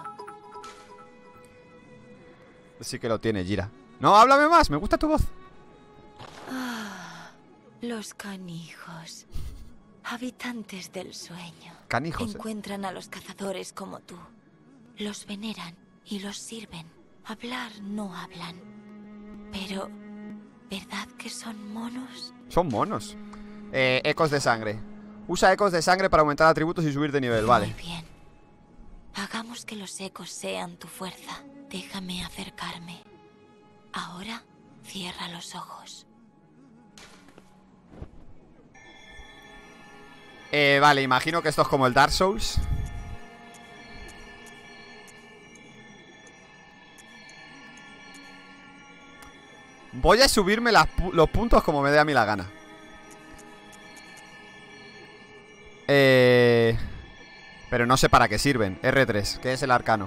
Sí que lo tiene, Jira. No, háblame más, me gusta tu voz. Ah, los canijos. Habitantes del sueño. Canijos, eh. Encuentran a los cazadores como tú. Los veneran y los sirven. Hablar no hablan. Pero, ¿verdad que son monos? Son monos. Eh, ecos de sangre. Usa ecos de sangre para aumentar atributos y subir de nivel, vale. Muy bien. Hagamos que los ecos sean tu fuerza. Déjame acercarme. Ahora, cierra los ojos. Eh, vale, imagino que esto es como el Dark Souls. Voy a subirme las pu- los puntos como me dé a mí la gana. Eh... Pero no sé para qué sirven. R tres, que es el arcano.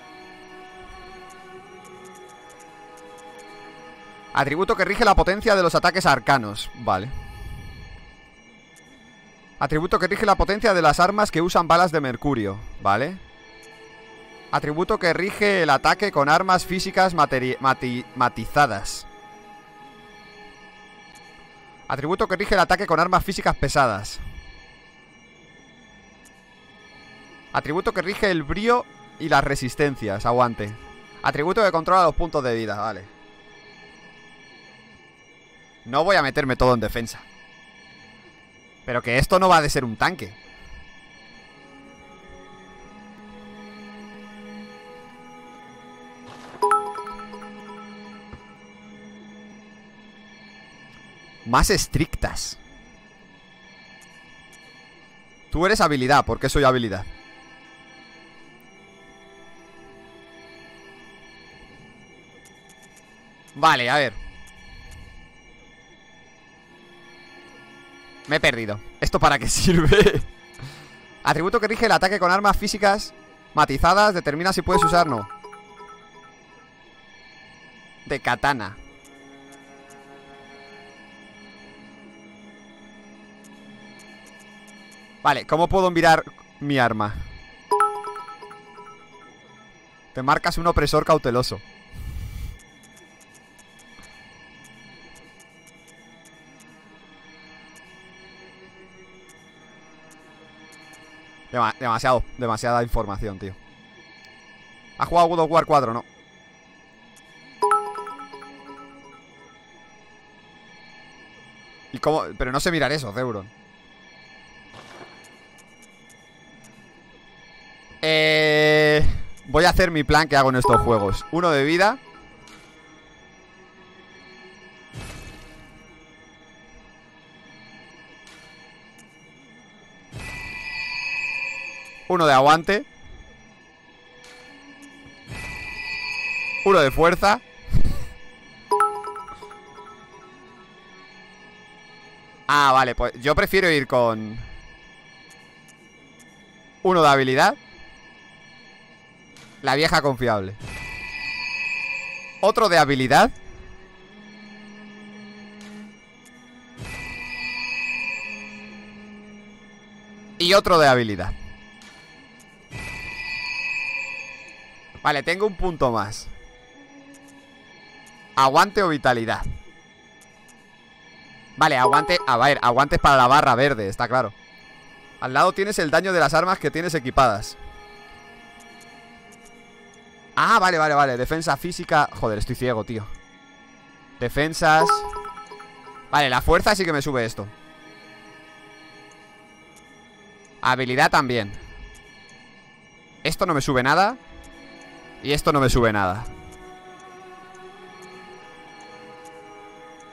Atributo que rige la potencia de los ataques arcanos. Vale. Atributo que rige la potencia de las armas que usan balas de mercurio. Vale. Atributo que rige el ataque con armas físicas materi- mati- matizadas. Atributo que rige el ataque con armas físicas pesadas. Atributo que rige el brío y las resistencias. Aguante. Atributo que controla los puntos de vida. Vale. No voy a meterme todo en defensa. Pero que esto no va de ser un tanque. Más estrictas. Tú eres habilidad. ¿Por qué soy habilidad? Vale, a ver. Me he perdido. ¿Esto para qué sirve? Atributo que rige el ataque con armas físicas matizadas. Determina si puedes usar, no. De katana. Vale, ¿cómo puedo mirar mi arma? Te marcas un opresor cauteloso. Dema- demasiado, demasiada información, tío. ¿Has jugado God of War cuatro? No. ¿Y cómo? Pero no sé mirar eso, Zeuron. Eh... Voy a hacer mi plan que hago en estos juegos. Uno de vida. Uno de aguante. Uno de fuerza. Ah, vale, pues yo prefiero ir con uno de habilidad. La vieja confiable. Otro de habilidad. Y otro de habilidad. Vale, tengo un punto más. Aguante o vitalidad. Vale, aguante. A ver, aguante es para la barra verde, está claro. Al lado tienes el daño de las armas que tienes equipadas. Ah, vale, vale, vale. Defensa física. Joder, estoy ciego, tío. Defensas. Vale, la fuerza sí que me sube esto. Habilidad también. Esto no me sube nada. Y esto no me sube nada.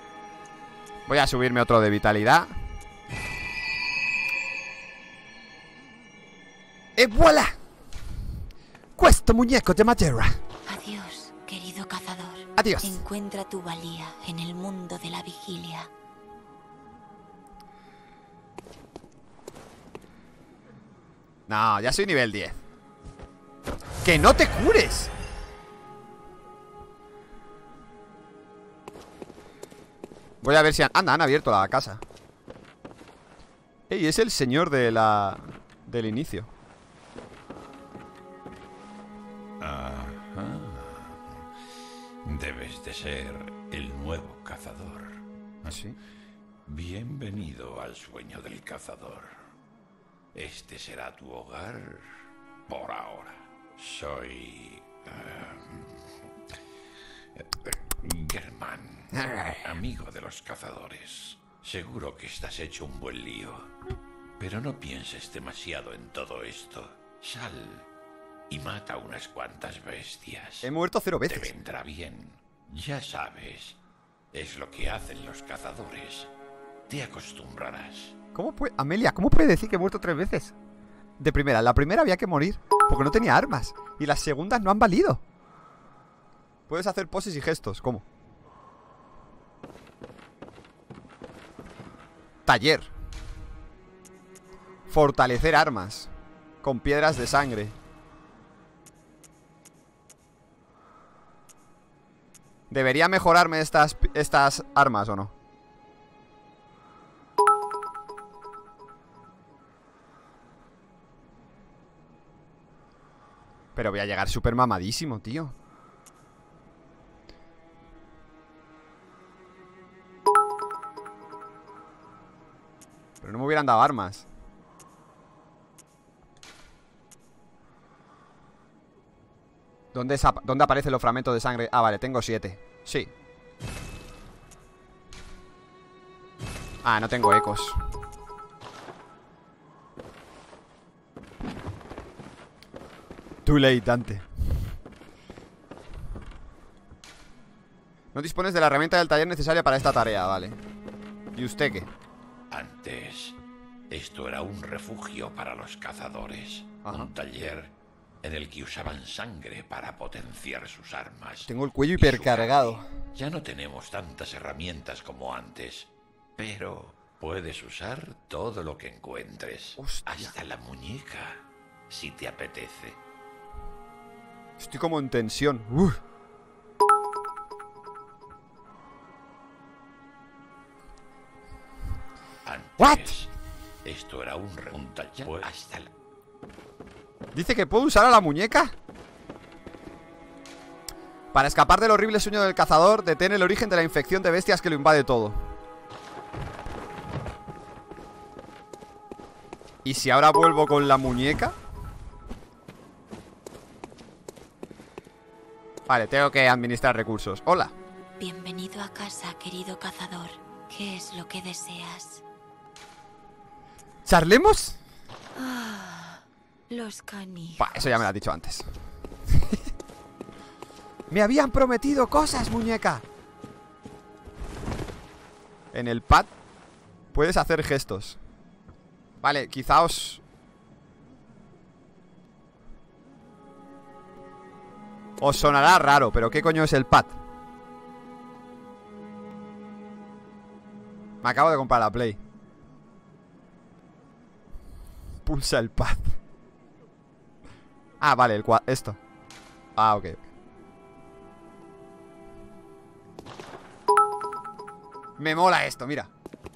Voy a subirme otro de vitalidad. ¡E voilà! Questo muñeco de madera. Adiós, querido cazador. Adiós. Encuentra tu valía en el mundo de la vigilia. No, ya soy nivel diez. ¡Que no te cures! Voy a ver si han... Anda, han abierto la casa. Ey, es el señor de la... del inicio. Ajá. Debes de ser el nuevo cazador. ¿Sí? Bienvenido al sueño del cazador. Este será tu hogar por ahora. Soy... Uh, Germán, amigo de los cazadores. Seguro que estás hecho un buen lío. Pero no pienses demasiado en todo esto. Sal y mata unas cuantas bestias. He muerto cero veces. Te vendrá bien. Ya sabes, es lo que hacen los cazadores. Te acostumbrarás. ¿Cómo puede... Amelia, ¿cómo puede decir que he muerto tres veces? De primera, la primera había que morir porque no tenía armas. Y las segundas no han valido. Puedes hacer poses y gestos, ¿cómo? Taller. Fortalecer armas con piedras de sangre. ¿Debería mejorarme estas, estas armas o no? Pero voy a llegar súper mamadísimo, tío. Pero no me hubieran dado armas. ¿Dónde, es, ¿Dónde aparecen los fragmentos de sangre? Ah, vale, tengo siete. Sí. Ah, no tengo ecos. Too late, Dante. No dispones de la herramienta del taller necesaria para esta tarea, vale. ¿Y usted qué? Antes, esto era un refugio para los cazadores. Ajá. Un taller en el que usaban sangre para potenciar sus armas. Tengo el cuello hipercargado. Ya no tenemos tantas herramientas como antes, pero puedes usar todo lo que encuentres. Hostia. Hasta la muñeca, si te apetece. Estoy como en tensión. Uf. Antes, What? Esto era un, un taller pues hasta la... Dice que puedo usar a la muñeca. Para escapar del horrible sueño del cazador, detén el origen de la infección de bestias que lo invade todo. ¿Y si ahora vuelvo con la muñeca? Vale, tengo que administrar recursos. Hola. Bienvenido a casa, querido cazador. ¿Qué es lo que deseas? ¿Charlemos? Ah, los canijos. Bah, eso ya me lo has dicho antes. Me habían prometido cosas, muñeca. En el pad puedes hacer gestos. Vale, quizá os... Os sonará raro, pero ¿qué coño es el pad? Me acabo de comprar la Play. Pulsa el pad. Ah, vale, el cua... esto. Ah, ok. Me mola esto, mira.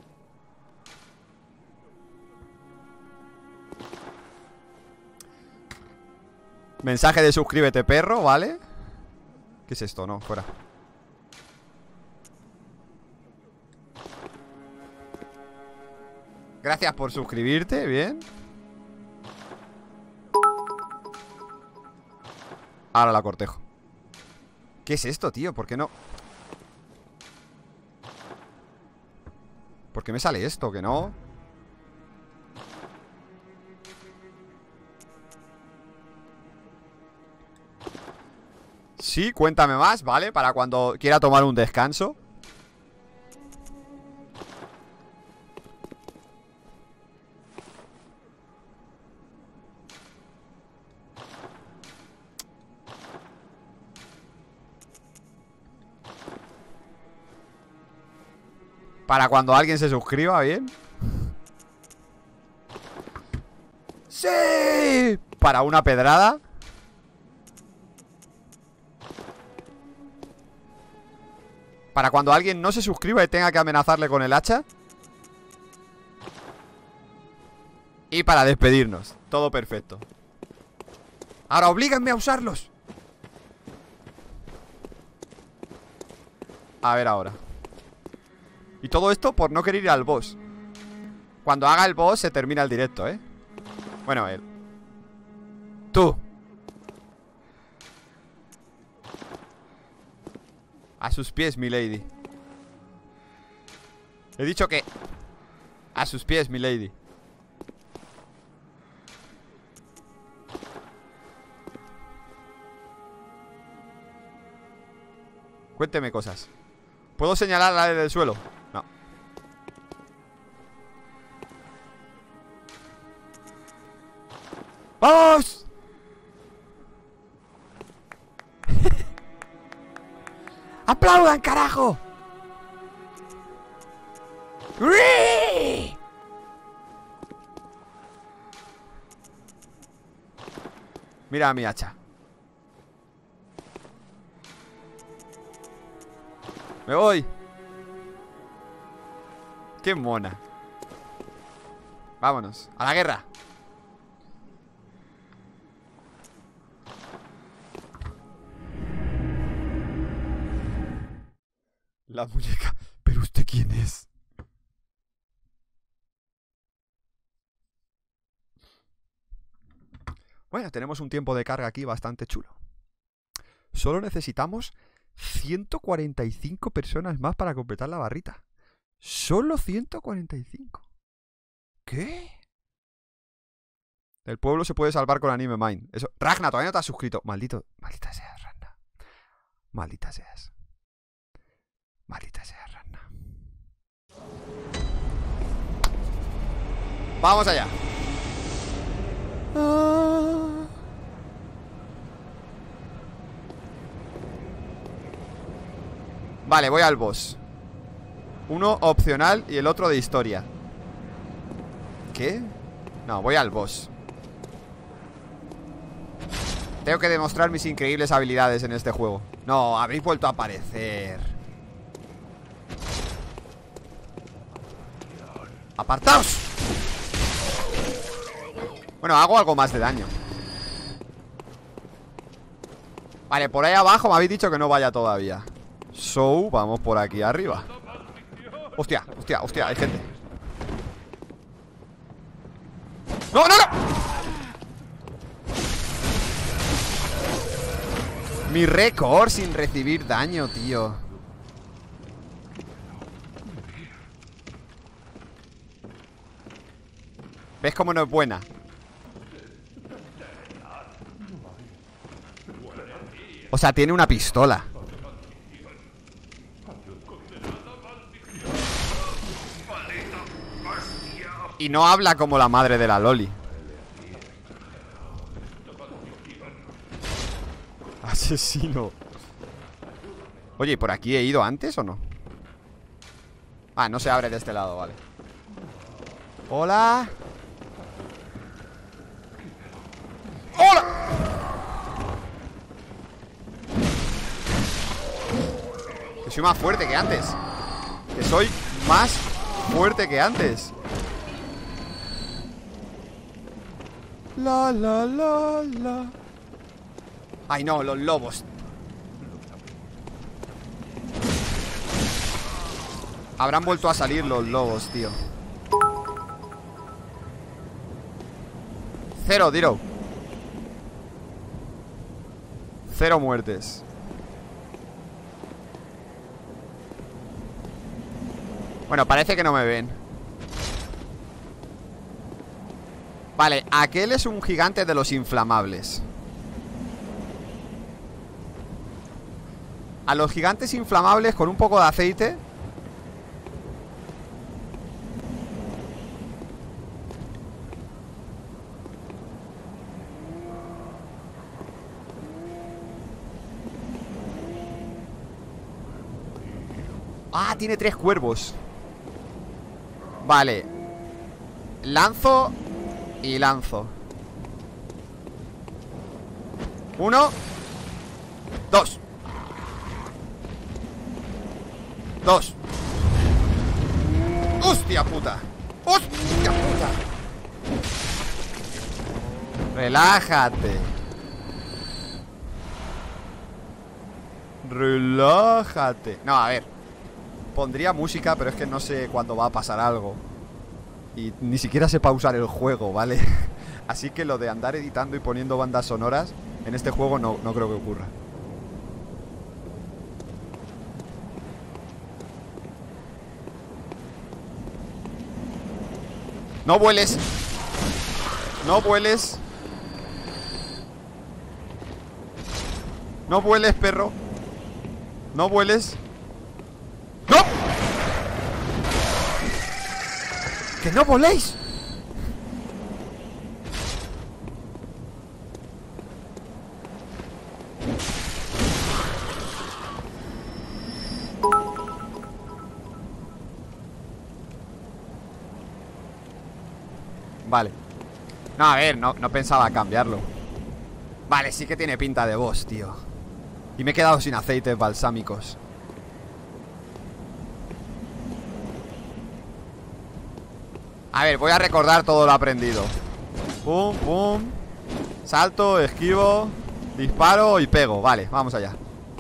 Mensaje de suscríbete, perro, ¿vale? ¿Qué es esto? No, fuera. Gracias por suscribirte, bien. Ahora la cortejo. ¿Qué es esto, tío? ¿Por qué no? ¿Por qué me sale esto? ¿Que no? Sí, cuéntame más, ¿vale? Para cuando quiera tomar un descanso. Para cuando alguien se suscriba, ¿bien? ¡Sí! Para una pedrada. Para cuando alguien no se suscriba y tenga que amenazarle con el hacha. Y para despedirnos. Todo perfecto. Ahora oblíguenme a usarlos. A ver ahora. Y todo esto por no querer ir al boss. Cuando haga el boss se termina el directo, ¿eh? Bueno, él. Tú. A sus pies, milady. He dicho que... A sus pies, milady. Cuénteme cosas. ¿Puedo señalar la del suelo? No. ¡Vamos! ¡Aplaudan, carajo! ¡Uy! Mira mi hacha. Me voy. Qué mona. Vámonos, a la guerra. La muñeca. ¿Pero usted quién es? Bueno, tenemos un tiempo de carga aquí bastante chulo. Solo necesitamos ciento cuarenta y cinco personas más para completar la barrita. Solo ciento cuarenta y cinco. ¿Qué? El pueblo se puede salvar con Anime Mind. Eso. Ragna, todavía no te has suscrito. Maldito. Maldita seas, Ragna. Maldita seas. Maldita seas, Ragna. Vamos allá. Ah. Vale, voy al boss. Uno opcional y el otro de historia. ¿Qué? No, voy al boss. Tengo que demostrar mis increíbles habilidades en este juego. No, habéis vuelto a aparecer. ¡Apartaos! Bueno, hago algo más de daño. Vale, por ahí abajo me habéis dicho que no vaya todavía. So, vamos por aquí arriba. Hostia, hostia, hostia, hay gente. ¡No, no, no! Mi récord sin recibir daño, tío. ¿Ves cómo no es buena? O sea, tiene una pistola. Y no habla como la madre de la Loli. Asesino. Oye, ¿por aquí he ido antes o no? Ah, no se abre de este lado, vale. Hola. ¡Hola! Que soy más fuerte que antes. Que soy más fuerte que antes. La, la, la, la. Ay, no, los lobos. Habrán vuelto a salir los lobos, tío. Cero, Diro. Cero muertes. Bueno, parece que no me ven. Vale, aquel es un gigante de los inflamables. A los gigantes inflamables con un poco de aceite. Ah, tiene tres cuervos. Vale. Lanzo y lanzo. Uno. Dos. Dos. ¡Hostia puta! ¡Hostia puta! Relájate. Relájate. No, a ver. Pondría música, pero es que no sé cuándo va a pasar algo. Y ni siquiera sé pausar el juego, ¿vale? Así que lo de andar editando y poniendo bandas sonoras en este juego no, no creo que ocurra. No vueles. No vueles. No vueles, perro. No vueles. ¡No! ¡Que no voléis! Vale. No, a ver, no, no pensaba cambiarlo. Vale, sí que tiene pinta de boss, tío. Y me he quedado sin aceites balsámicos. A ver, voy a recordar todo lo aprendido. Pum, pum. Salto, esquivo, disparo y pego. Vale, vamos allá.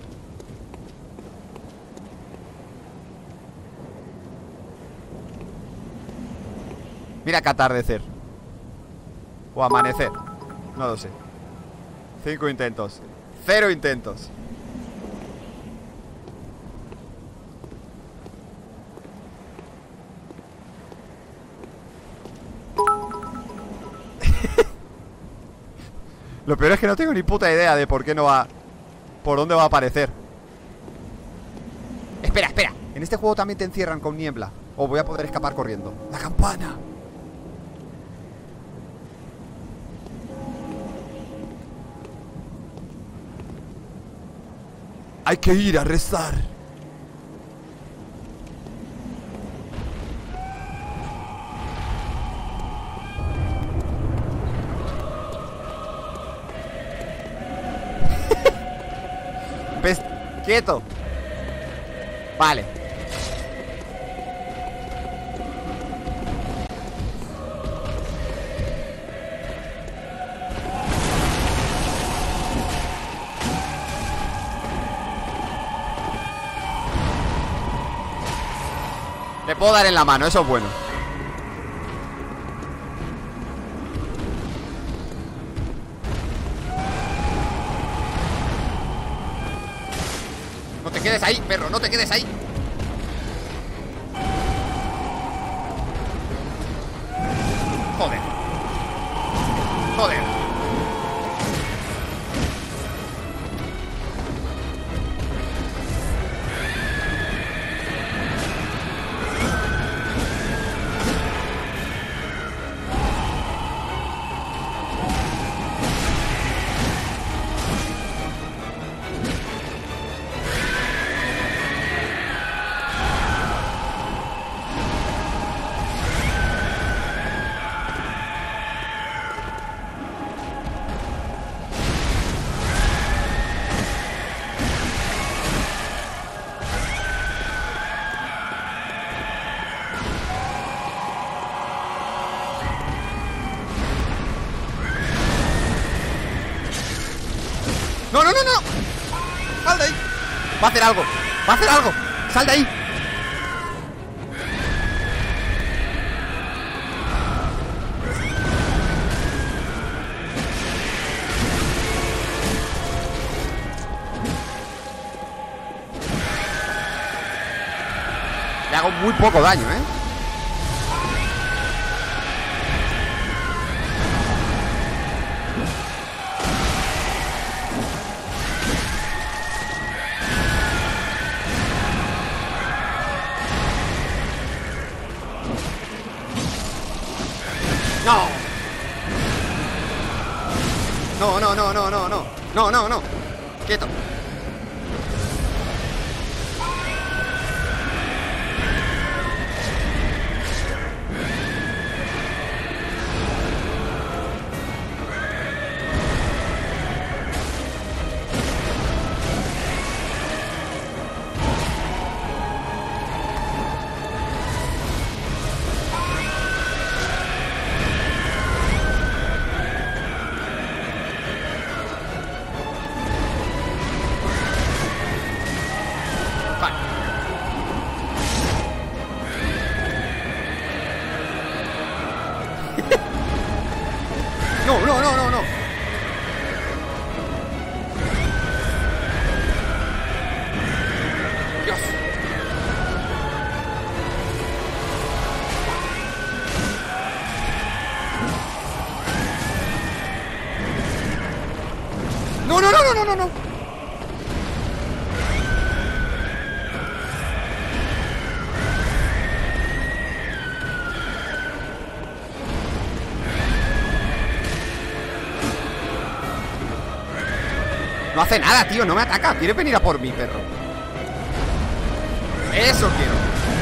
Mira que atardecer. O amanecer. No lo sé. Cinco intentos. Cero intentos. Lo peor es que no tengo ni puta idea de por qué no va... Por dónde va a aparecer. Espera, espera. En este juego también te encierran con niebla. O voy a poder escapar corriendo. ¡La campana! Hay que ir a rezar. Pes quieto. Vale. Le puedo dar en la mano, eso es bueno. No te quedes ahí, perro, no te quedes ahí. Joder. Joder. No, no, no, no. Sal de ahí. Va a hacer algo. Va a hacer algo. Sal de ahí. Le hago muy poco daño, ¿eh? No. No, no, no, no, no, no. No, no, no. Quieto. ¡No, no, no, no, no, no, no! No hace nada, tío, no me ataca. Quiere venir a por mí, perro. Eso quiero.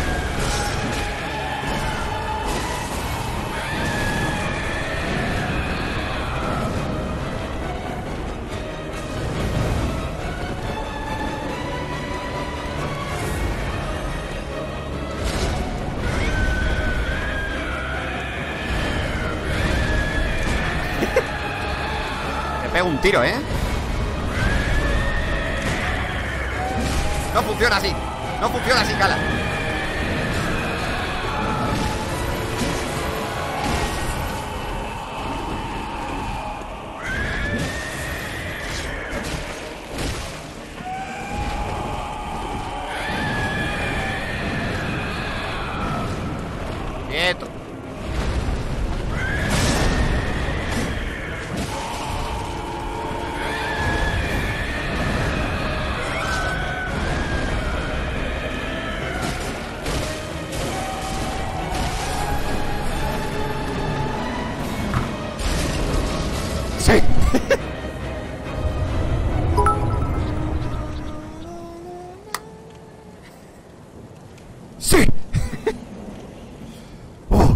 Le pego un tiro, ¿eh? No funciona así. No funciona así, Cala. Quieto. Sí. Sí. Oh.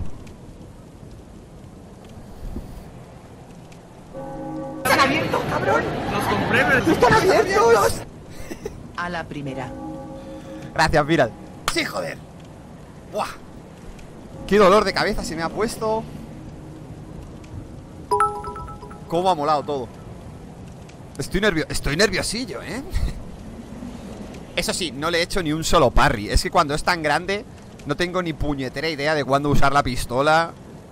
¡Están abiertos, cabrón! ¡Los compré, pero... ¡Están abiertos! A la primera. Gracias, Viral. Sí, joder. Buah. Qué dolor de cabeza se me ha puesto. Cómo ha molado todo. Estoy nervioso, estoy nerviosillo, ¿eh? Eso sí, no le he hecho ni un solo parry. Es que cuando es tan grande no tengo ni puñetera idea de cuándo usar la pistola.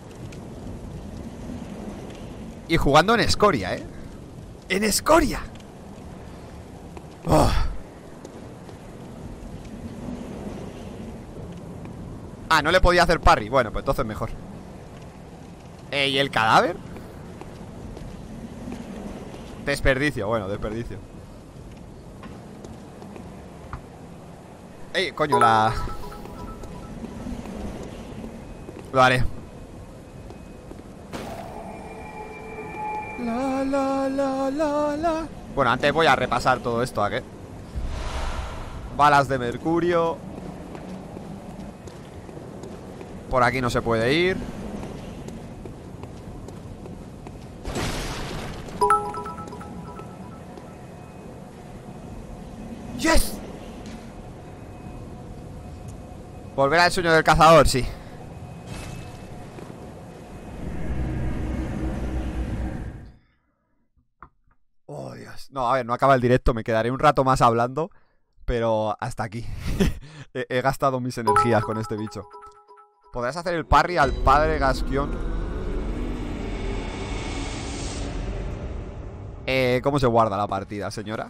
Y jugando en escoria, ¿eh? ¡En escoria! Oh. Ah, no le podía hacer parry. Bueno, pues entonces mejor. eh, ¿Y el cadáver? Desperdicio, bueno, desperdicio. Ey, coño, la... Lo haré. La, la, la, la, la. Bueno, antes voy a repasar todo esto, ¿a qué? Balas de mercurio. Por aquí no se puede ir. ¡Yes! Volver al sueño del cazador, sí. Oh, Dios. No, a ver, no acaba el directo. Me quedaré un rato más hablando. Pero hasta aquí. he, he gastado mis energías con este bicho. ¿Podrás hacer el parry al padre Gasquión? Eh, ¿cómo se guarda la partida, señora?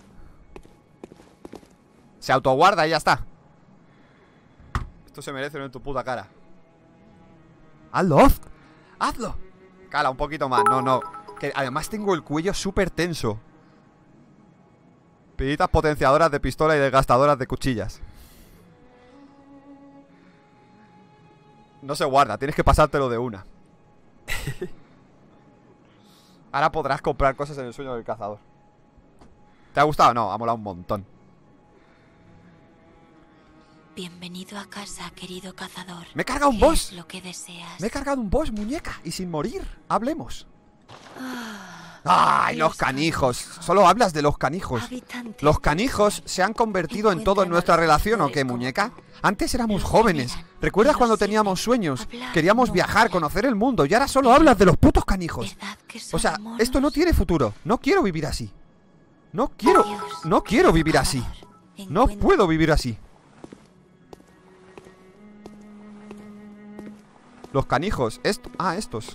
Se autoguarda y ya está. Esto se merece en tu puta cara. ¡Hazlo! ¡Hazlo! Cala, un poquito más. No, no. Que además tengo el cuello súper tenso. Piritas potenciadoras de pistola y desgastadoras de cuchillas. No se guarda, tienes que pasártelo de una. Ahora podrás comprar cosas en el sueño del cazador. ¿Te ha gustado? No, ha molado un montón. Bienvenido a casa, querido cazador. ¡Me he cargado un ¿Qué boss! es lo que deseas? Me he cargado un boss, muñeca. Y sin morir, hablemos. Ah, ¡Ay, los canijos! Solo hablas de los canijos. habitantes Los canijos se han convertido en todo en nuestra relación, ¿o qué, muñeca? Antes éramos jóvenes. ¿Recuerdas cuando teníamos sueños? Queríamos viajar, conocer el mundo. Y ahora solo hablas de los putos canijos. O sea, esto no tiene futuro. No quiero vivir así. No quiero... No quiero vivir así. No puedo vivir así. Los canijos. Esto... Ah, estos.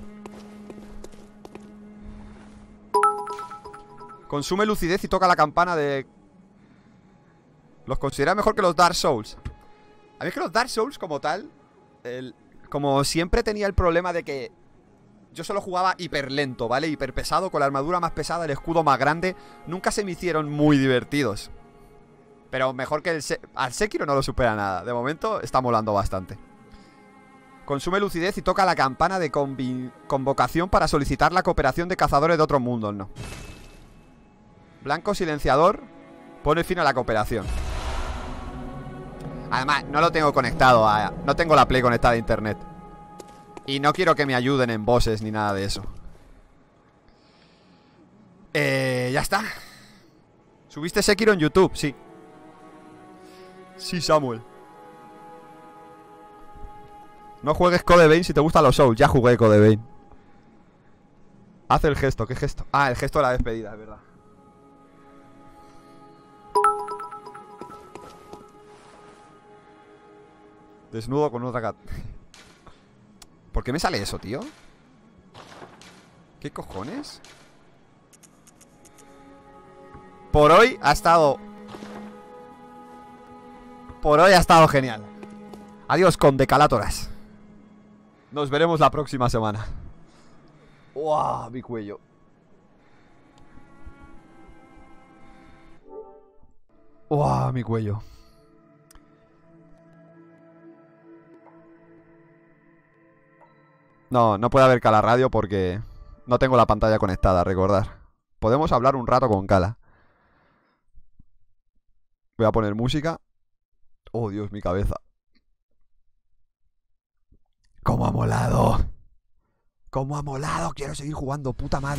Consume lucidez y toca la campana de... Los considera mejor que los Dark Souls. A mí es que los Dark Souls como tal el... Como siempre tenía el problema de que Yo solo jugaba hiper lento, ¿vale? Hiper pesado, con la armadura más pesada, el escudo más grande. Nunca se me hicieron muy divertidos. Pero mejor que el Se al Sekiro no lo supera nada. De momento está molando bastante. Consume lucidez y toca la campana de convocación para solicitar la cooperación de cazadores de otros mundos, ¿no? Blanco silenciador pone fin a la cooperación. Además, no lo tengo conectado a... No tengo la Play conectada a internet. Y no quiero que me ayuden en bosses ni nada de eso. Eh... Ya está. ¿Subiste Sekiro en YouTube? Sí. Sí, Samuel. No juegues Code Vein si te gustan los Souls. Ya jugué Code Vein. Haz el gesto. ¿Qué gesto? Ah, el gesto de la despedida, es verdad. Desnudo con otra cat. ¿Por qué me sale eso, tío? ¿Qué cojones? Por hoy ha estado... Por hoy ha estado genial. Adiós con Decalátoras. Nos veremos la próxima semana. ¡Wow! Mi cuello. ¡Wow! Mi cuello. No, no puede haber Cala Radio porque no tengo la pantalla conectada, recordar. Podemos hablar un rato con Cala. Voy a poner música. Oh, Dios, mi cabeza. ¡Cómo ha molado! ¡Cómo ha molado! Quiero seguir jugando, puta madre.